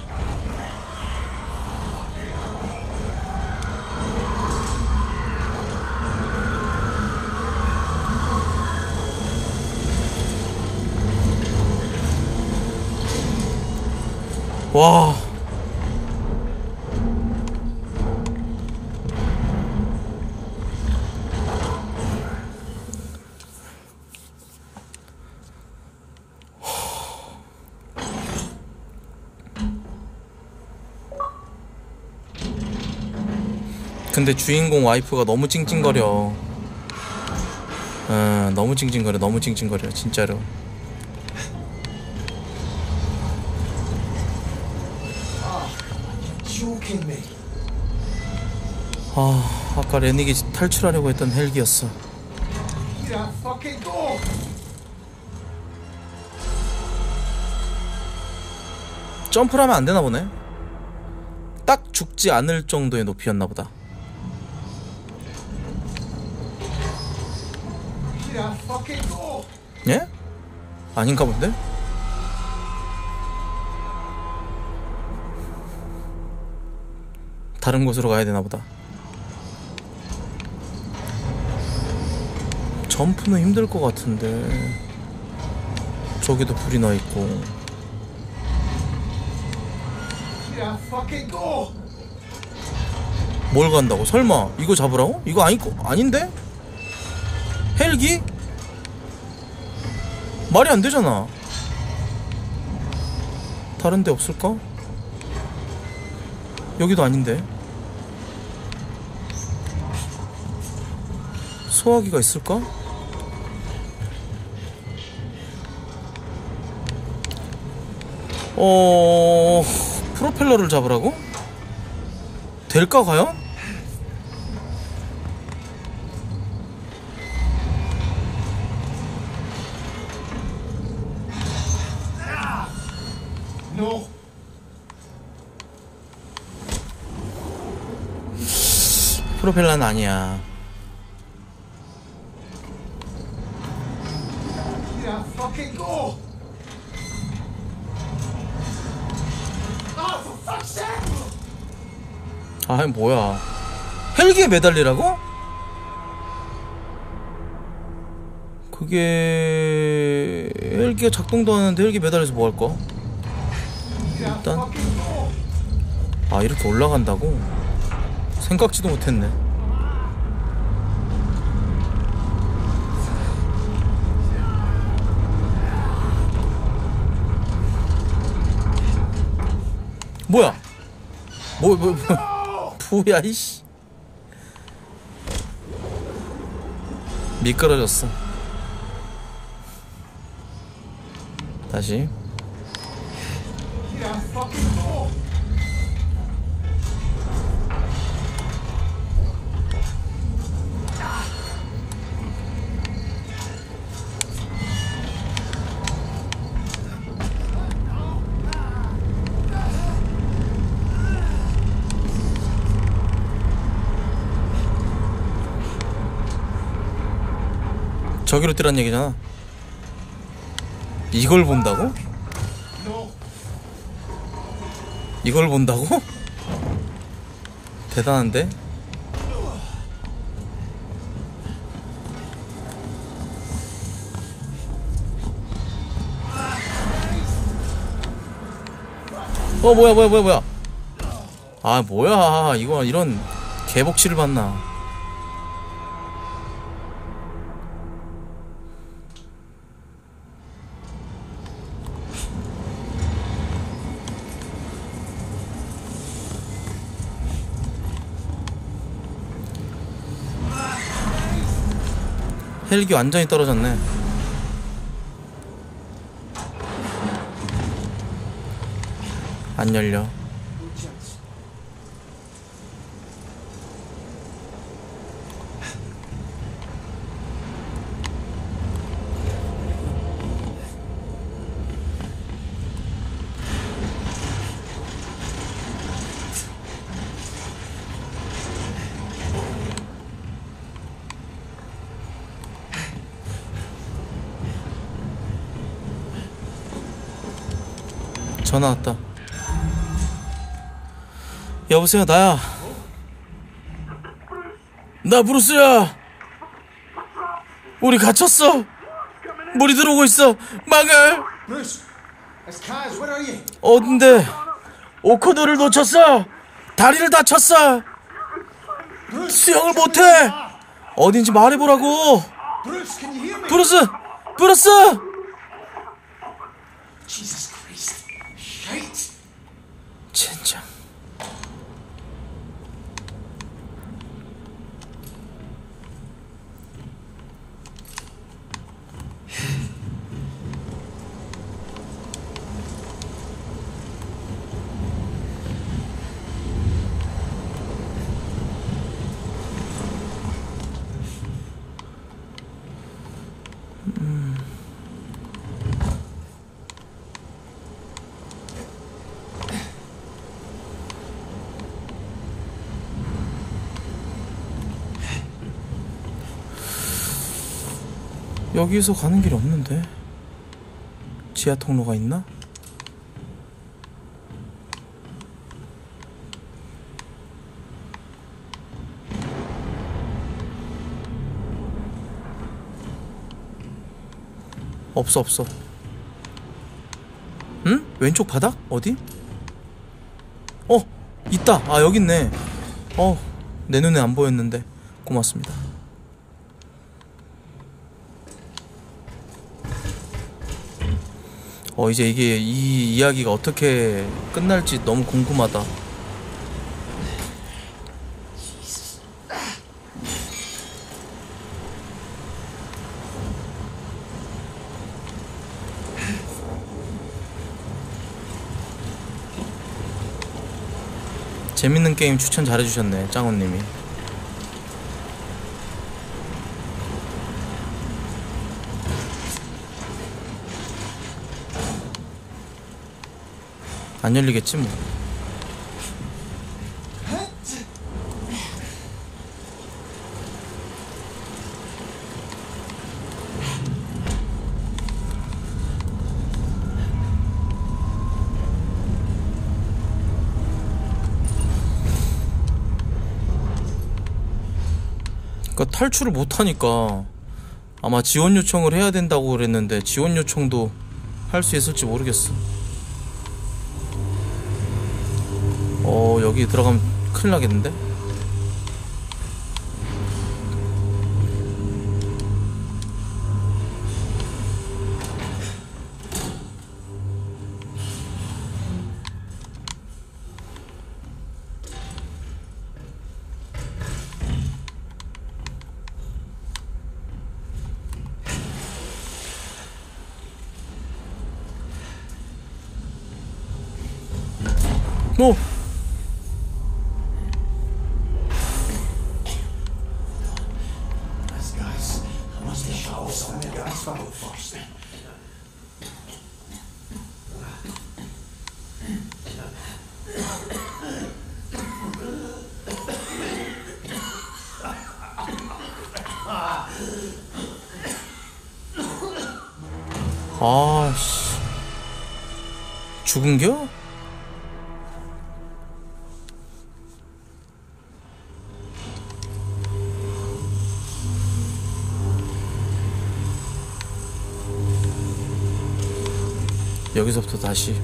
와. 근데 주인공 와이프가 너무 찡찡거려. 어, 너무 찡찡거려, 너무 찡찡거려, 진짜로. Joking me. 아, 아까 레닉이 탈출하려고 했던 헬기였어. You don't fucking go. 점프를 하면 안 되나 보네. 딱 죽지 않을 정도의 높이였나 보다. You don't fucking go. 예? 아닌가 본데? 다른 곳으로 가야 되나 보다. 점프는 힘들 것 같은데. 저기도 불이 나 있고. You don't fucking go. 뭘 간다고? 설마 이거 잡으라고? 이거 아니, 아닌데? 헬기? 말이 안 되잖아. 다른 데 없을까? 여기도 아닌데. 소화기가 있을까? 어... 프로펠러를 잡으라고? 될까 과연? No. 프로펠러는 아니야. You don't fucking go. Oh, for fuck's sake! 아, 뭐야. 헬기에 매달리라고? 그게... 헬기가 작동도 하는데 헬기 매달려서 뭐 할 거? 일단 아, 이렇게 올라간다고? 생각지도 못했네. 뭐야? 뭐, 뭐, 뭐, 뭐야, 이씨. 미끄러졌어. 다시. 저기로 뛰란 얘기잖아. 이걸 본다고? 이걸 본다고? 대단한데? 어, 뭐야 뭐야 뭐야 뭐야. 아, 뭐야. 이거 이런 개복치를 봤나. 헬기 완전히 떨어졌네. 안 열려. 전화 왔다. 여보세요, 나야. 나 브루스야. 우리 갇혔어. 물이 들어오고 있어. 망할. Bruce, it's Kaz. Where are you? 어딘데? 오코너를 놓쳤어. 다리를 다쳤어. 수영을 못해. 어딘지 말해보라고. Bruce, can you hear me? 브루스, 브루스. Jesus Christ. Shite. 젠장. 여기서 가는 길이 없는데. 지하 통로가 있나? 없어 없어. 응? 왼쪽 바닥? 어디? 어! 있다! 아 여기 있네. 어, 내 눈에 안 보였는데. 고맙습니다. 어, 이제 이게 이 이야기가 어떻게 끝날지 너무 궁금하다. 재밌는 게임 추천 잘해주셨네, 짱호님이. 안 열리겠지 뭐. 그러니까 탈출을 못하니까 아마 지원 요청을 해야 된다고 그랬는데 지원 요청도 할 수 있을지 모르겠어. 어, 여기 들어가면 큰일 나겠는데? 오! 아씨, 죽은겨? 여기서부터 다시.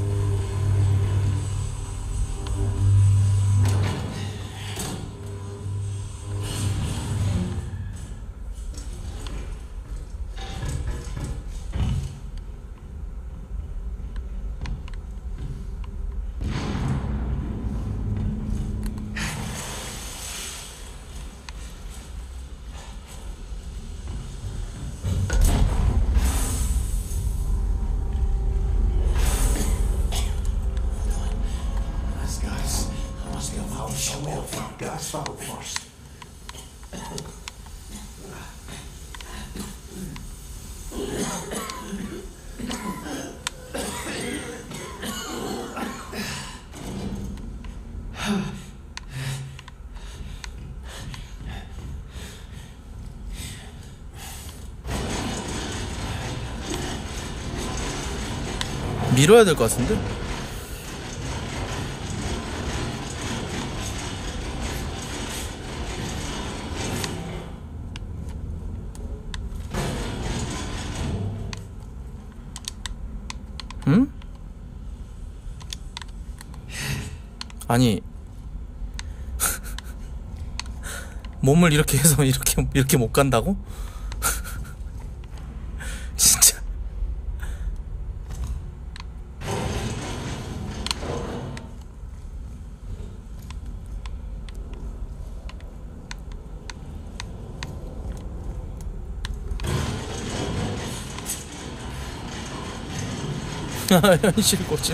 밀어야 될 것 같은데? 아니 몸을 이렇게 해서 이렇게 이렇게 못 간다고? 진짜. 현실 고증.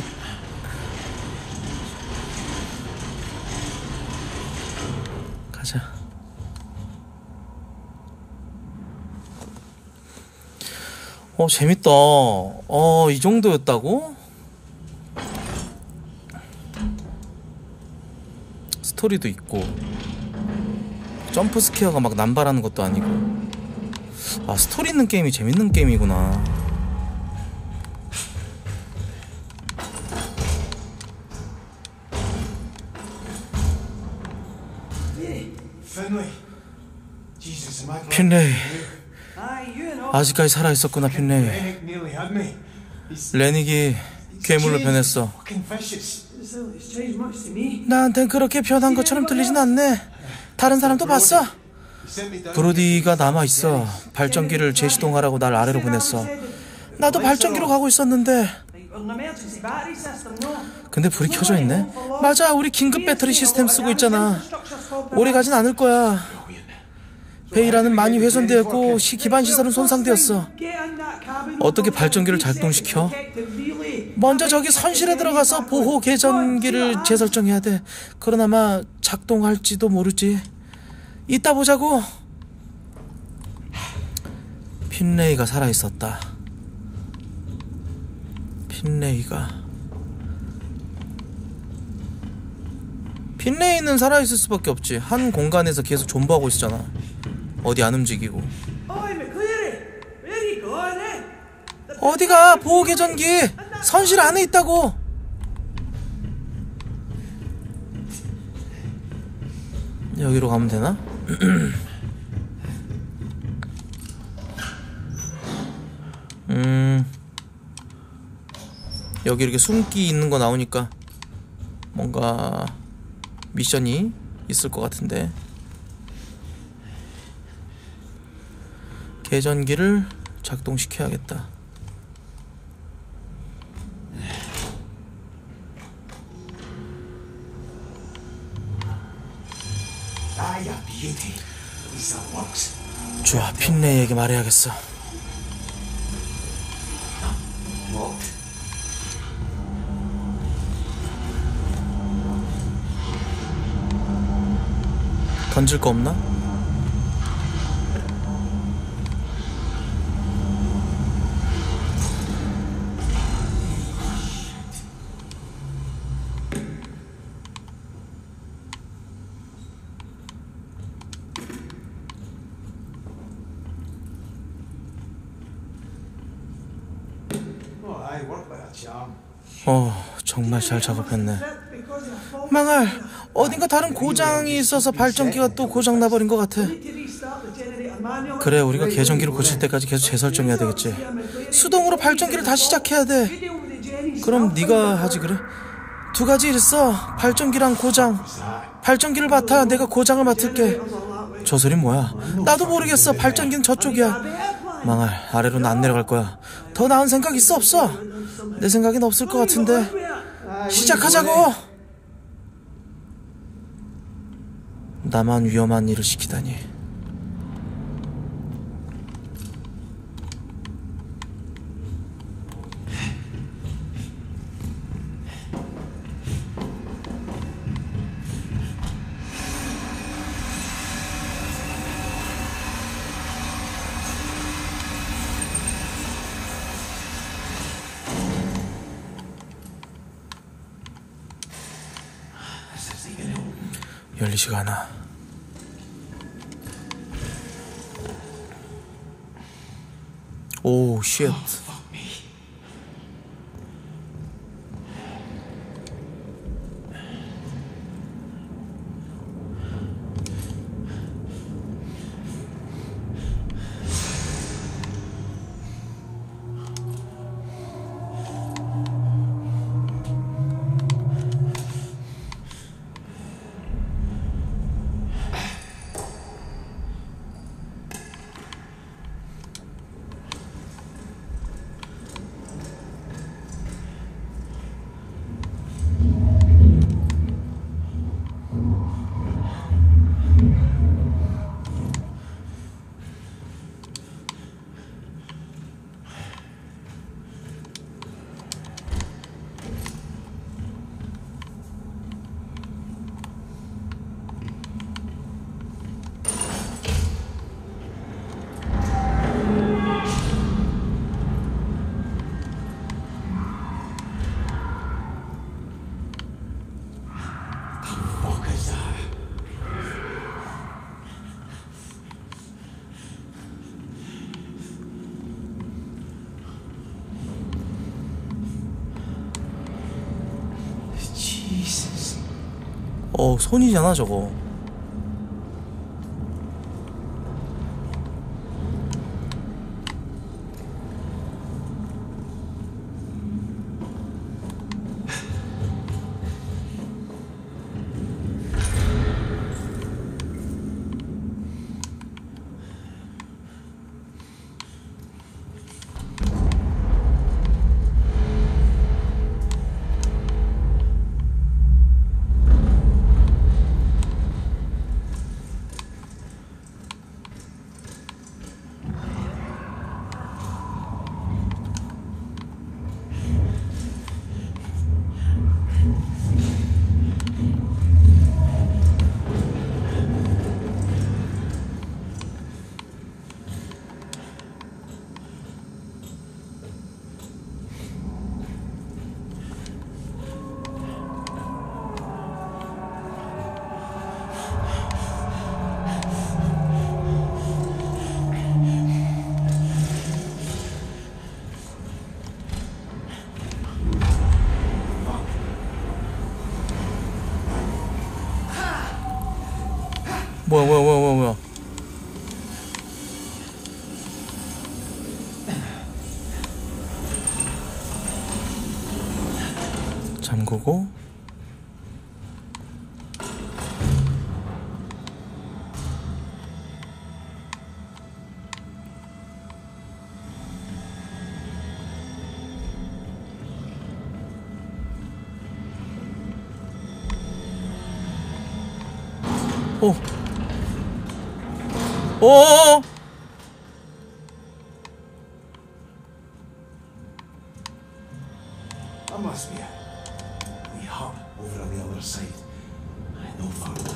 가자. 어, 재밌다. 어, 이 정도였다고? 스토리도 있고 점프 스퀘어가 막 남발하는 것도 아니고. 아, 스토리 있는 게임이 재밌는 게임이구나. 핀레이, 아직까지 살아있었구나. 핀레이. 레닉이 괴물로 변했어. 나한텐 그렇게 변한 것처럼 들리진 않네. 다른 사람도 봤어? 브로디가 남아있어. 발전기를 재시동하라고 날 아래로 보냈어. 나도 발전기로 가고 있었는데. 근데 불이 켜져 있네. 맞아, 우리 긴급 배터리 시스템 쓰고 있잖아. 오래 가진 않을 거야. 베이라는 많이 훼손되었고 시 기반 시설은 손상되었어. 어떻게 발전기를 작동시켜? 먼저 저기 선실에 들어가서 보호 계전기를 재설정해야 돼. 그러나마 작동할지도 모르지. 이따 보자고. 핀레이가 살아있었다. 핀레이가 핀레이는 살아있을 수밖에 없지. 한 공간에서 계속 존버하고 있었잖아. 어디 안 움직이고. 어디가? 보호 계전기 선실 안에 있다고. 여기로 가면 되나? 음, 여기 이렇게 숨기 있는 거 나오니까 뭔가 미션이 있을 것 같은데. 계전기를 작동시켜야겠다. 좋아, 핀레이에게 말해야겠어. 던질 거 없나? 어, 정말 잘 작업했네. 망할, 어딘가 다른 고장이 있어서 발전기가 또 고장 나버린 것 같아. 그래, 우리가 계전기를 고칠 때까지 계속 재설정해야 되겠지. 수동으로 발전기를 다시 시작해야 돼. 그럼 네가 하지. 그래? 두 가지 일 있어. 발전기랑 고장. 발전기를 맡아. 내가 고장을 맡을게. 저 소린 뭐야? 나도 모르겠어. 발전기는 저쪽이야. 망할, 아래로는 안 내려갈 거야. 더 나은 생각 있어 없어? 내 생각엔 없을 것 같은데. 시작하자고. 나만 위험한 일을 시키다니. 열리지가 않아. 오, 쉣. 어, 손이잖아 저거. 뭐야 뭐야 뭐야 뭐야 뭐야. 잠그고 오 오! That must be it. We hop over on the other side. No further.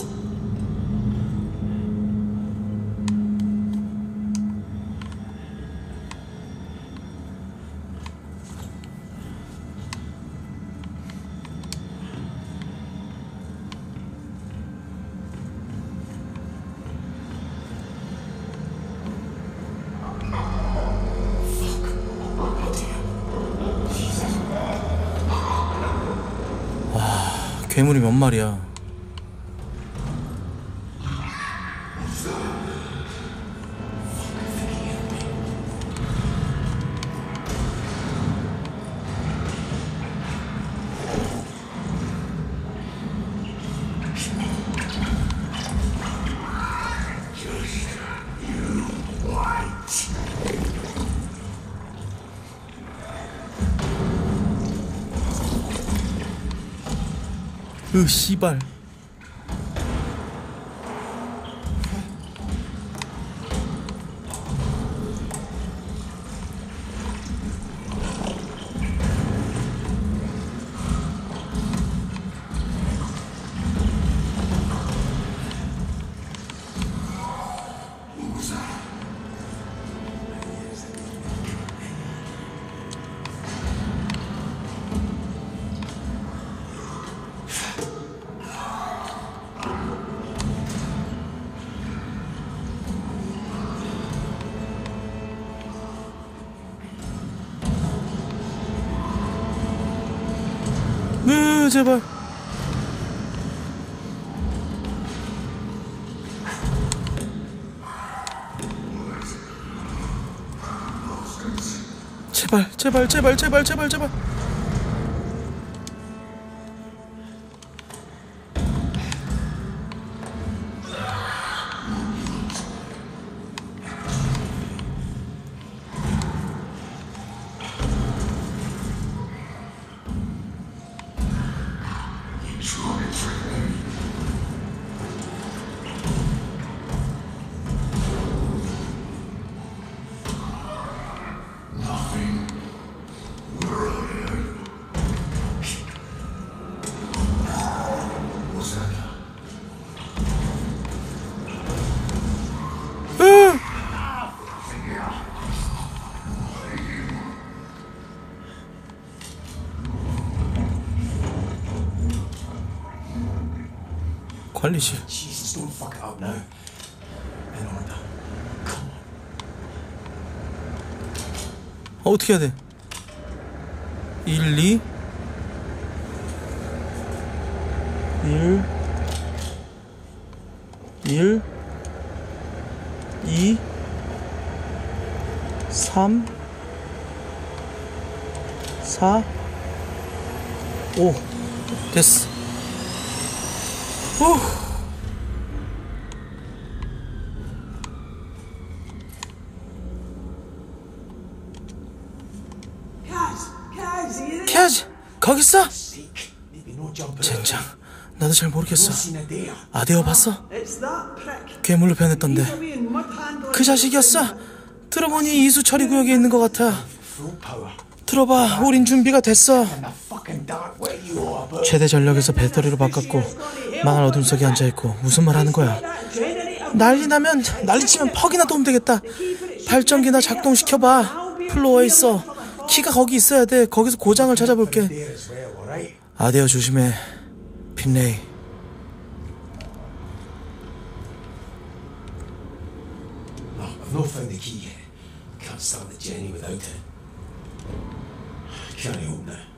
괴물이 몇 마리야. 으 씨발. 으 제발. 제발 제발 제발 제발 제발 제발. 관리실. Jesus, don't fuck it up now. In order. Come on. 어, 어떻게 해야 돼? 일, 이 일 일, 이, 삼, 사, 오. 됐어. 후. 캐즈, 거기 있어? 젠장, 나도 잘 모르겠어. 아데어 봤어? 괴물로 변했던데. 그 자식이었어? 들어보니 이수처리 구역에 있는 것 같아. 들어봐, 우린 준비가 됐어. 최대 전력에서 배터리로 바꿨고 망한 어둠 속에 앉아있고. 무슨 말 하는 거야? 난리 나면 난리치면 퍽이나 도움 되겠다. 발전기나 작동시켜봐. 플로어에 있어. 키가 거기 있어야 돼. 거기서 고장을 찾아볼게. 아데어 조심해, 핀레이. I've not found the key yet. Can't start the journey without it. Can I hope now?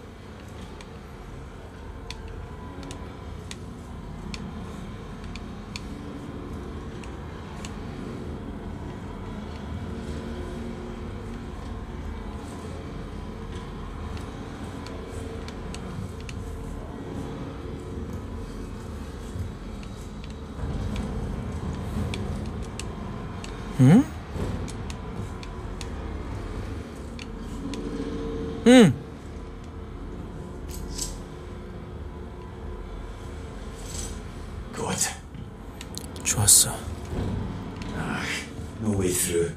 응? 응. Good. 좋았어. Ah, no way through.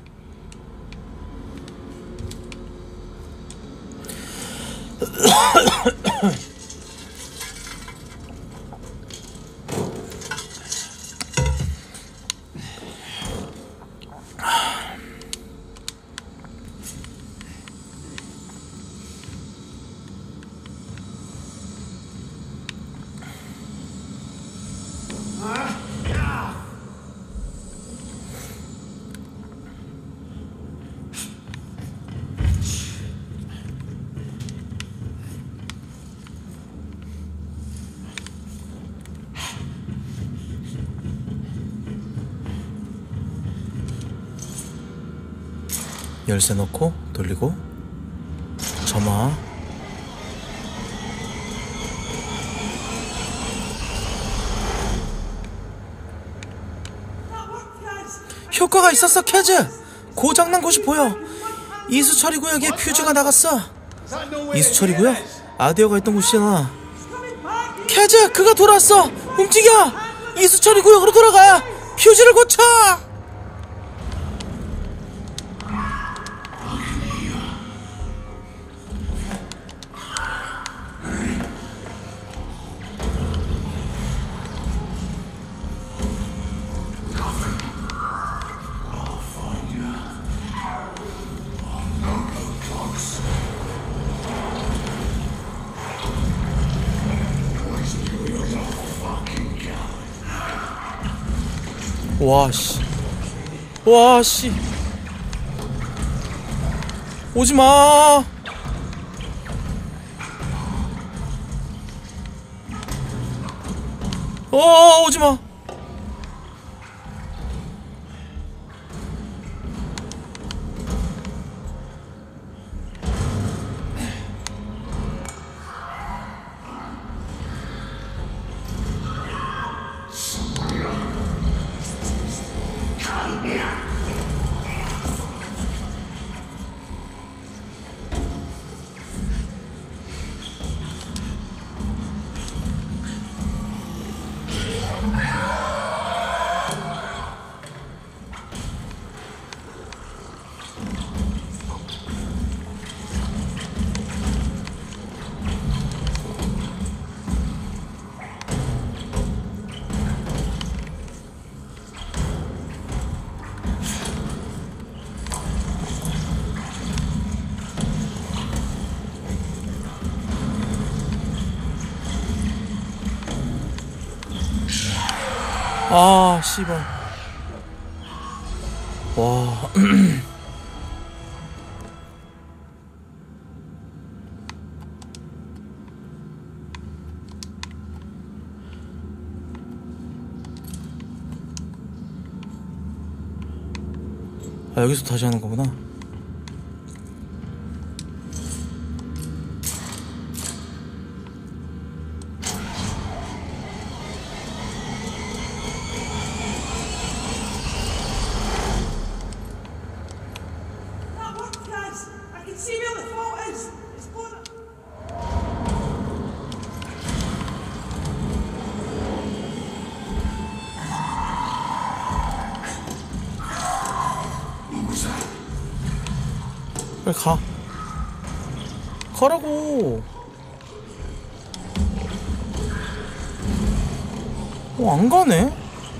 열쇠 넣고 돌리고 점화. 효과가 있었어, 캐즈. 고장난 곳이 보여. 이수처리 구역에 퓨즈가 나갔어. 이수처리 구역? 아데어가 있던 곳이잖아. 캐즈, 그가 돌아왔어. 움직여. 이수처리 구역으로 돌아가야 퓨즈를 고쳐. 와씨, 와씨, 오지마. 어, 오지마. 아, 씨발. 와. 아, 여기서 다시 하는 거구나. 빨리 가. 가라고. 어, 안 가네?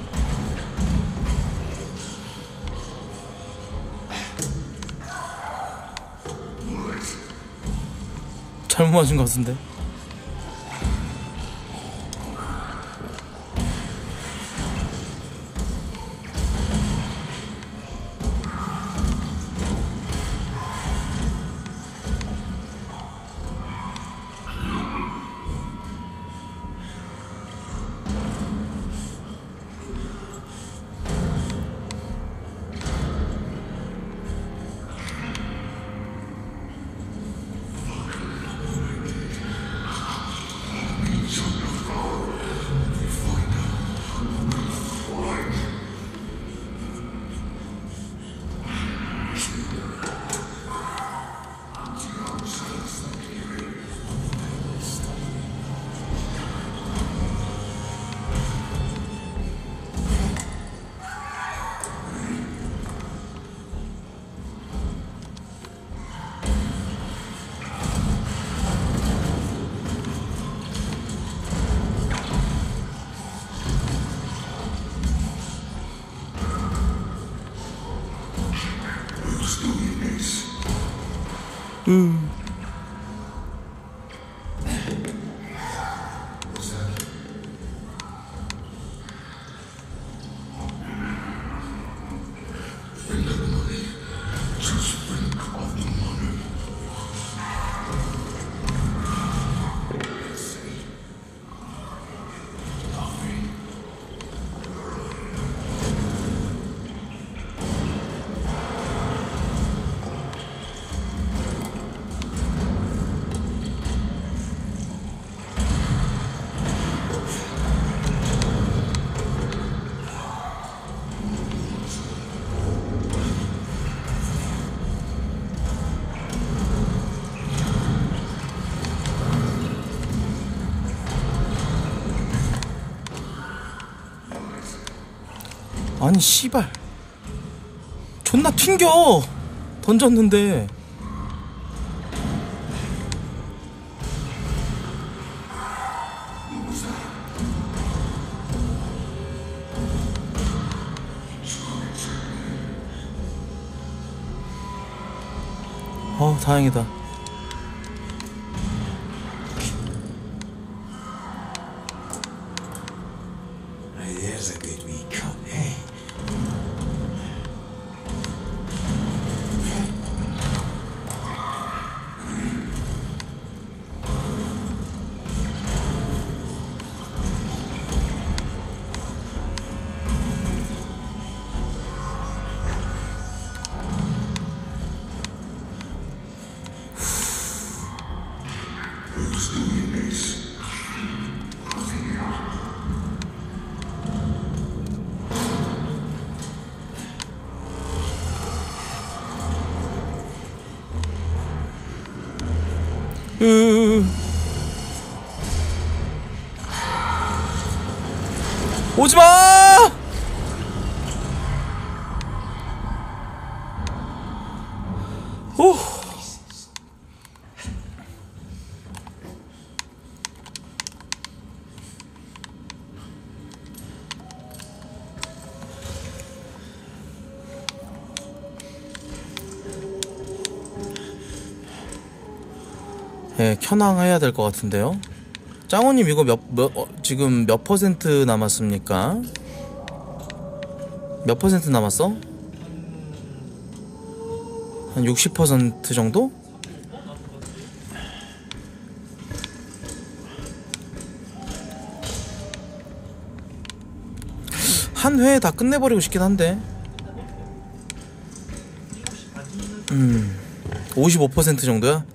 잘못 맞은 것 같은데. 음. 아니 씨발 존나 튕겨. 던졌는데. 어, 다행이다. There's a good wee cut, eh? Who's doing this? 으... 오지마! 오. 예, 켜낭해야 될 것 같은데요. 짱호님 이거 몇, 몇 어, 지금 몇 퍼센트 남았습니까? 몇 퍼센트 남았어? 한 육십 퍼센트 정도? 한 회에 다 끝내버리고 싶긴 한데. 음, 오십오 퍼센트 정도야?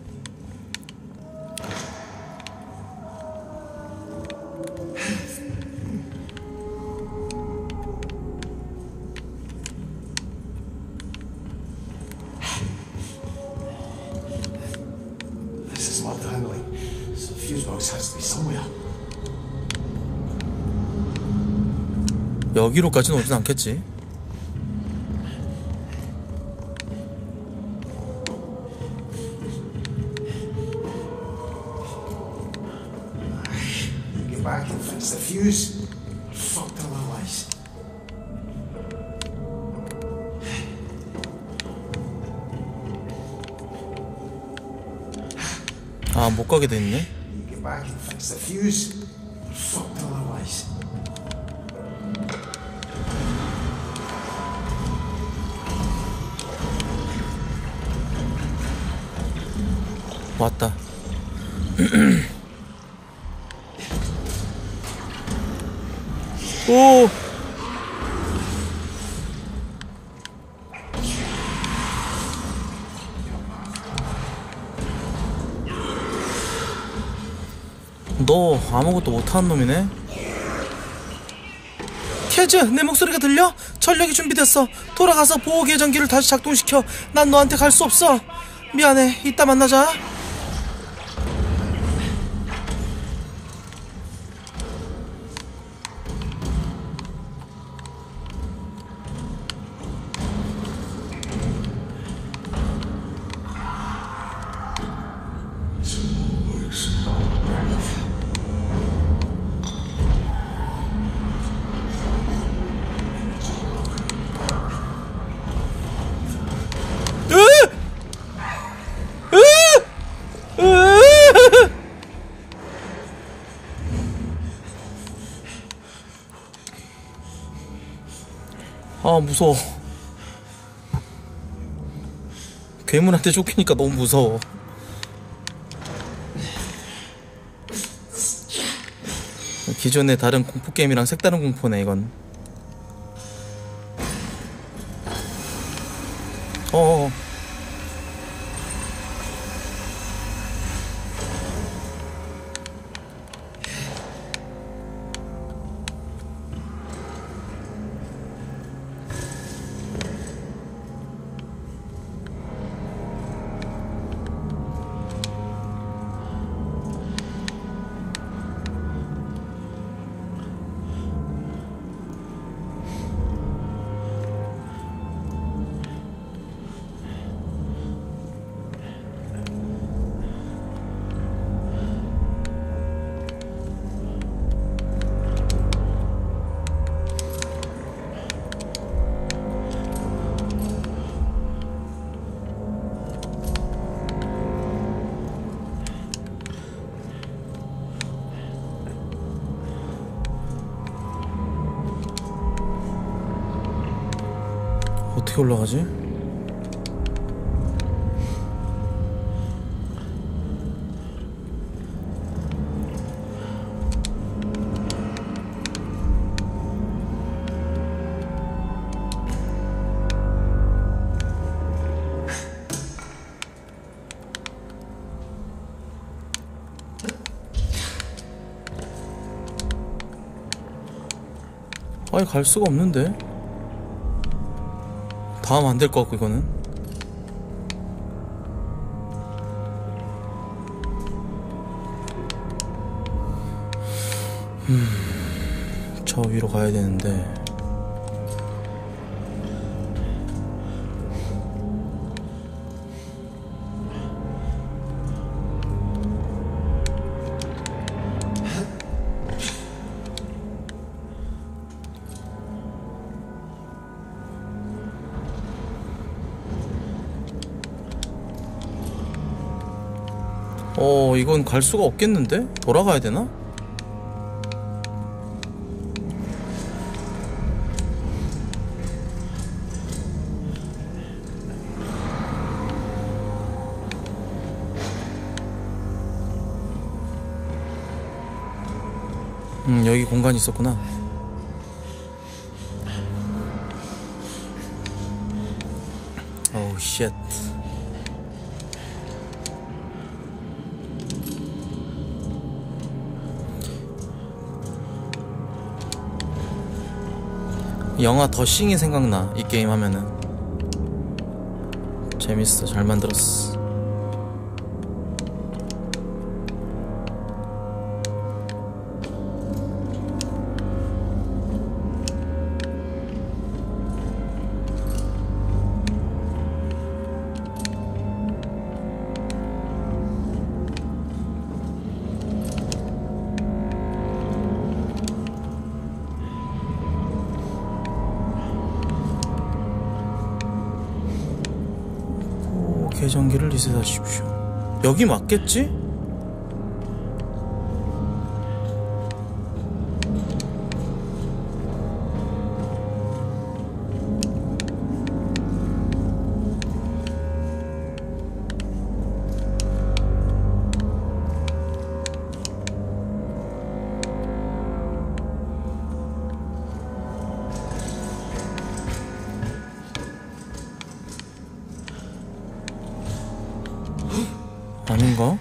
This is not handling. So the fuse box has to be somewhere. 여기로까지는 오진 않겠지. Get back and fix the fuse. Fucked otherwise. 아, 못 가게 됐네. Get back and fix the fuse. Fucked otherwise. 왔다. 오. 너 아무것도 못하는 놈이네. 캐즈, 내 목소리가 들려? 전력이 준비됐어. 돌아가서 보호 계전기를 다시 작동시켜. 난 너한테 갈 수 없어. 미안해. 이따 만나자. 아, 무서워. 괴물한테 쫓기니까 너무 무서워. 기존의 다른 공포게임이랑 색다른 공포네 이건. 어어. 어떻게 올라가지? 아예 갈 수가 없는데. 다음 안 될 것 같고 이거는. 음, 저 위로 가야 되는데. 어, 이건 갈 수가 없겠는데? 돌아가야 되나? 음, 여기 공간이 있었구나. 오우 쉣. 영화 더싱이 생각나. 이 게임 하면은 재밌어. 잘 만들었어. 계정기를 리셋하십시오. 여기 맞겠지? 아닌가?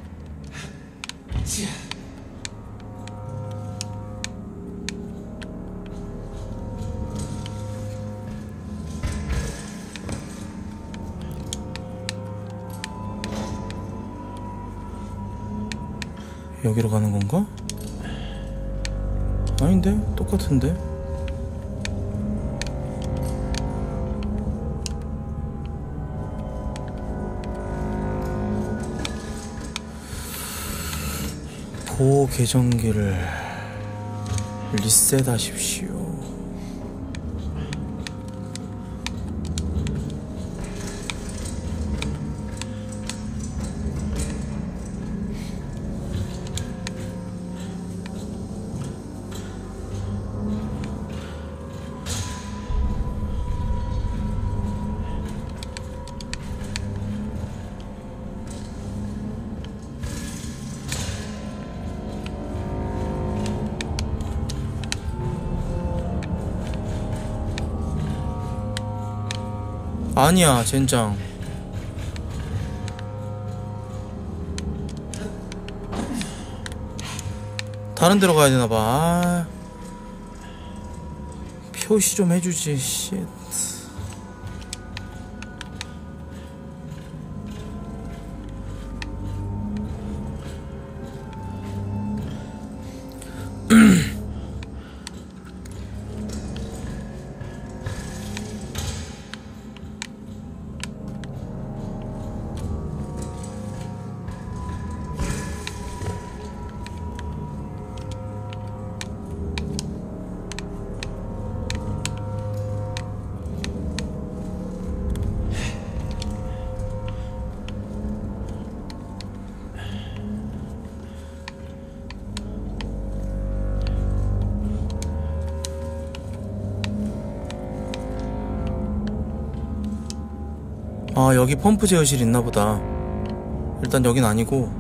여기로 가는 건가? 아닌데? 똑같은데? 보호 계정기를 리셋하십시오. 아니야, 젠장. 다른 데로 가야 되나봐. 아, 표시 좀 해주지. 쉣. 아, 여기 펌프 제어실 있나보다. 일단 여긴 아니고.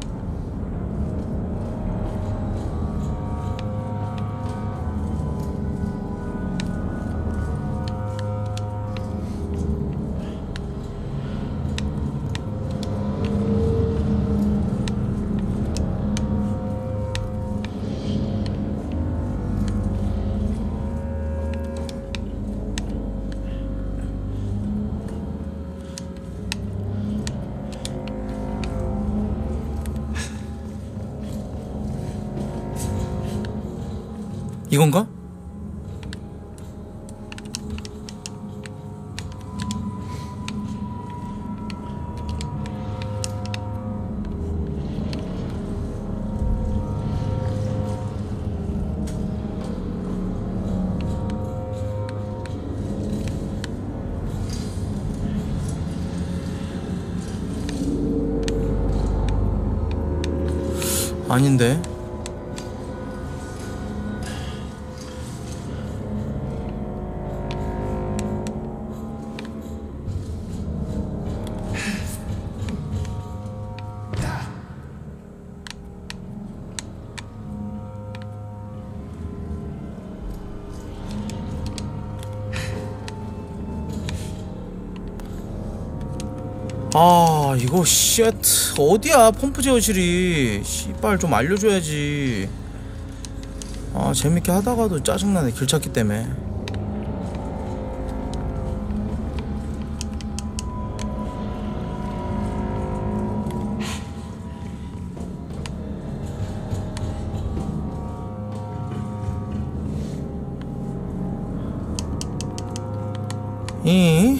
이건가? 아닌데. 아, 이거 쉣. 어디야 펌프 제어실이. 씨발 좀 알려줘야지. 아, 재밌게 하다가도 짜증나네, 길 찾기 때문에. 이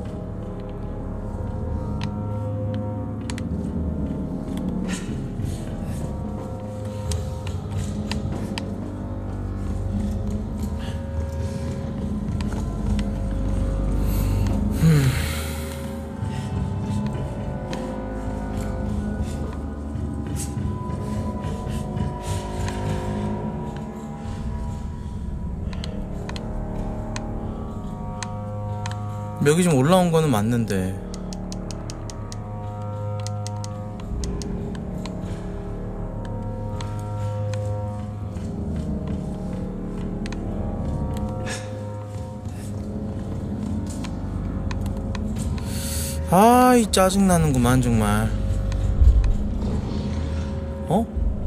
여기 좀 올라온 거는 맞는데 아이 짜증나는구만 정말. 어?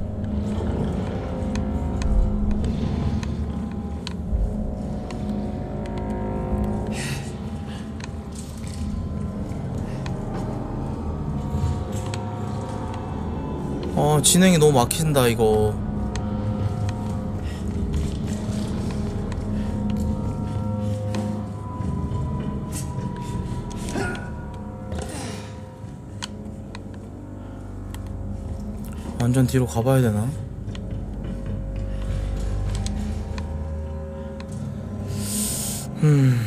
어 진행이 너무 막힌다 이거. 완전 뒤로 가봐야 되나? 음.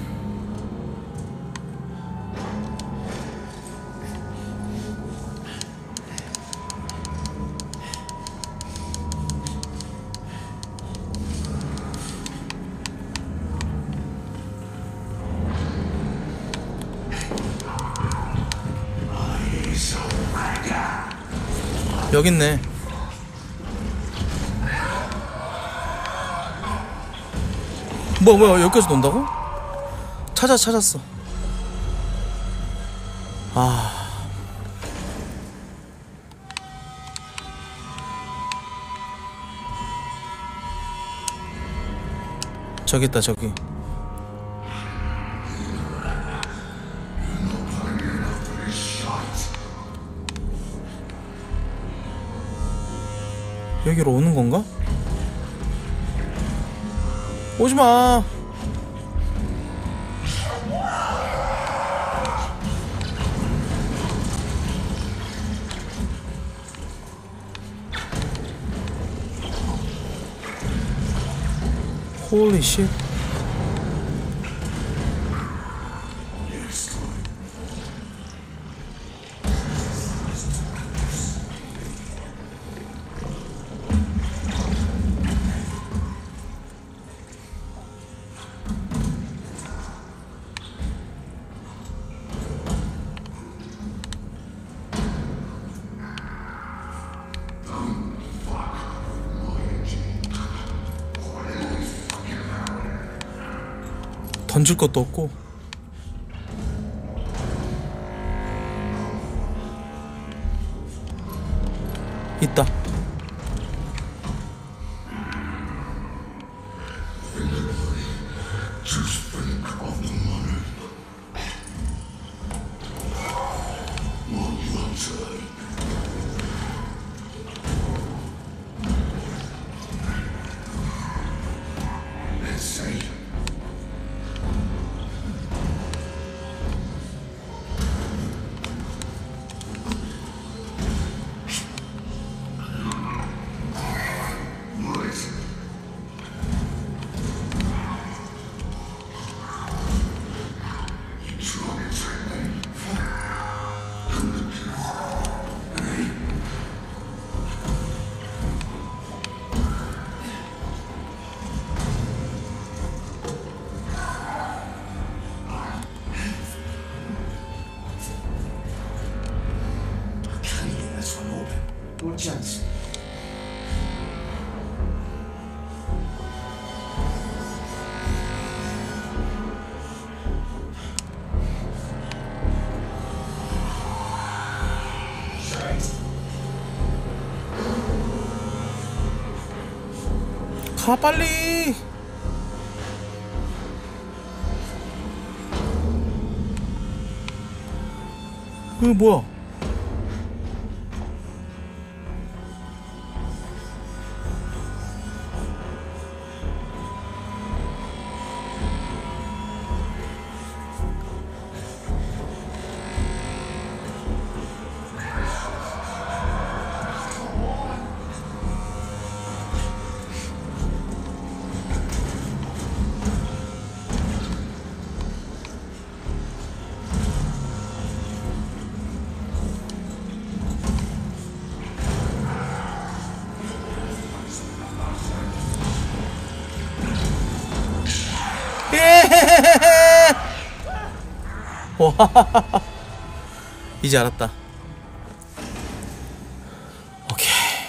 여기 있네. 뭐야 뭐야 여기까지 논다고? 찾아 찾았어. 아 저기 있다 저기. 여기로 오는 건가? 오지마. 홀리 쉣. 던질 것도 없고. 있다. No chance. 가 빨리. 이거 뭐야? 이제 알았다. 오케이.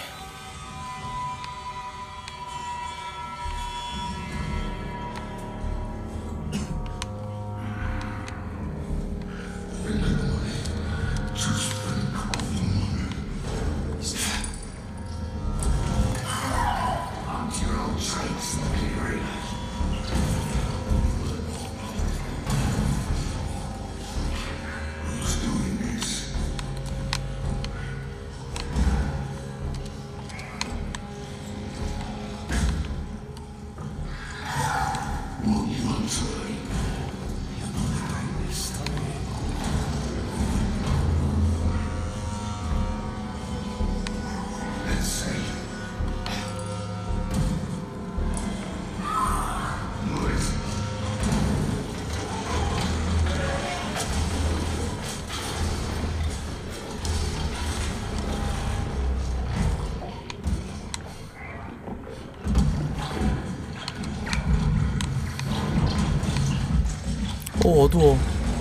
오, 어두워.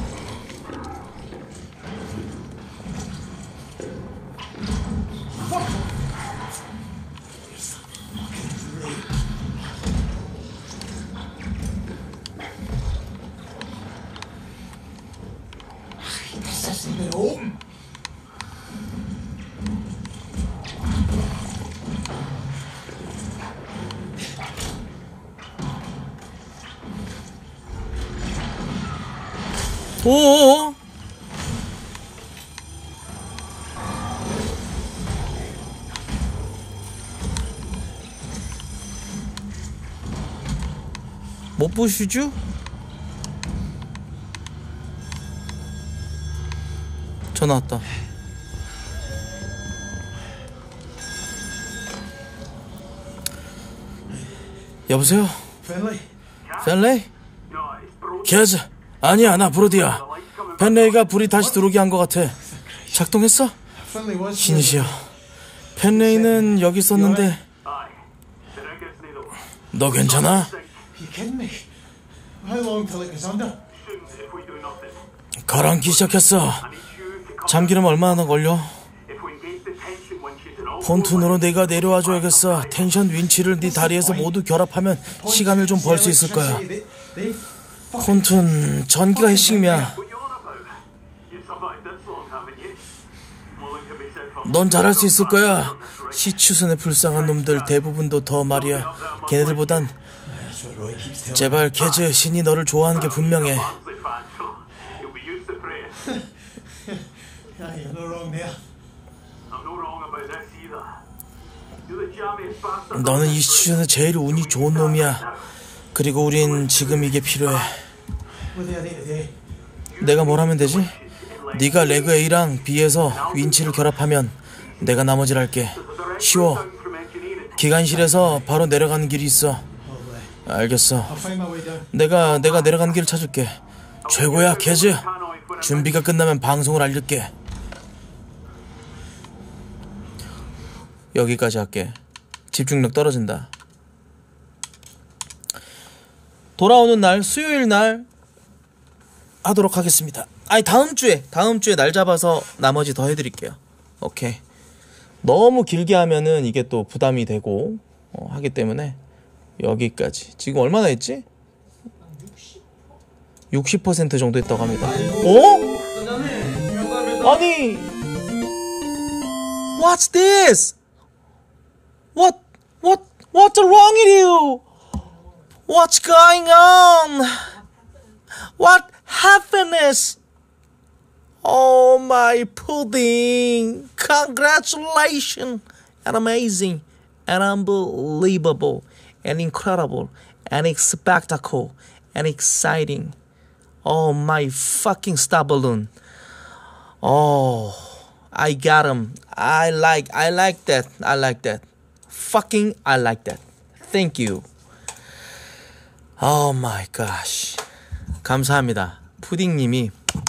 오오오. 못 보시죠? 전화 왔다. 여보세요? 펜레이? 캐즈. 아니야, 나 브로디야. 펜레이가 불이 다시 들어오게 한 것 같아. 작동했어? 신이시여. 펜레이는 여기 있었는데. 너 괜찮아? 가라앉기 시작했어. 참기름 얼마나 걸려? 폰툰으로 내가 내려와줘야겠어. 텐션 윈치를 네 다리에서 모두 결합하면 시간을 좀 벌 수 있을 거야. 폰툰, 전기가 핵심이야. 넌 잘할 수 있을 거야. 시추선의 불쌍한 놈들 대부분도 더 말이야. 걔네들보단. 제발 캐즈, 신이 너를 좋아하는 게 분명해. 너는 이 시추선에 제일 운이 좋은 놈이야. 그리고 우린 지금 이게 필요해. 내가 뭘 하면 되지? 네가 레그 A랑 B에서 윈치를 결합하면 내가 나머지를 할게. 쉬워. 기관실에서 바로 내려가는 길이 있어. 알겠어. 내가 내가 내려가는 길을 찾을게. 최고야, 캐즈. 준비가 끝나면 방송을 알릴게. 여기까지 할게. 집중력 떨어진다. 돌아오는 날, 수요일 날 하도록 하겠습니다. 아니, 다음 주에 다음 주에 날 잡아서 나머지 더 해드릴게요. 오케이. 너무 길게 하면은 이게 또 부담이 되고 어, 하기 때문에 여기까지. 지금 얼마나 했지? 육십 퍼센트 정도 했다고 합니다. 어? 아니, What's this? What what what's wrong with you? What's going on? What happiness? Oh, my pudding. Congratulations. And amazing. And unbelievable. And incredible. And spectacle. And exciting. Oh, my fucking star balloon. Oh, I got him. I like, I like that. I like that. Fucking, I like that. Thank you. Oh my gosh. 감사합니다. 푸딩님이.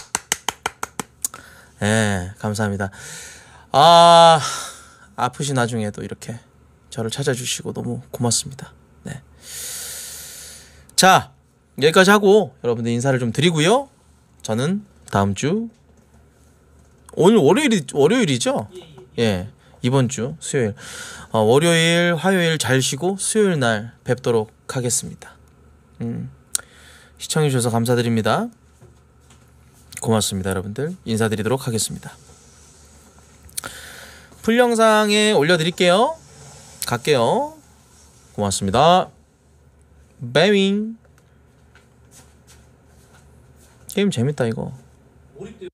예, 네, 감사합니다. 아, 아프신 와중에도 이렇게 저를 찾아주시고 너무 고맙습니다. 네. 자, 여기까지 하고 여러분들 인사를 좀 드리고요. 저는 다음 주 오늘 월요일이 월요일이죠? 예. 이번 주 수요일. 어, 월요일, 화요일 잘 쉬고 수요일 날 뵙도록 하겠습니다. 음. 시청해 주셔서 감사드립니다. 고맙습니다, 여러분들. 인사드리도록 하겠습니다. 풀 영상에 올려드릴게요. 갈게요. 고맙습니다. 베윙. 게임 재밌다 이거.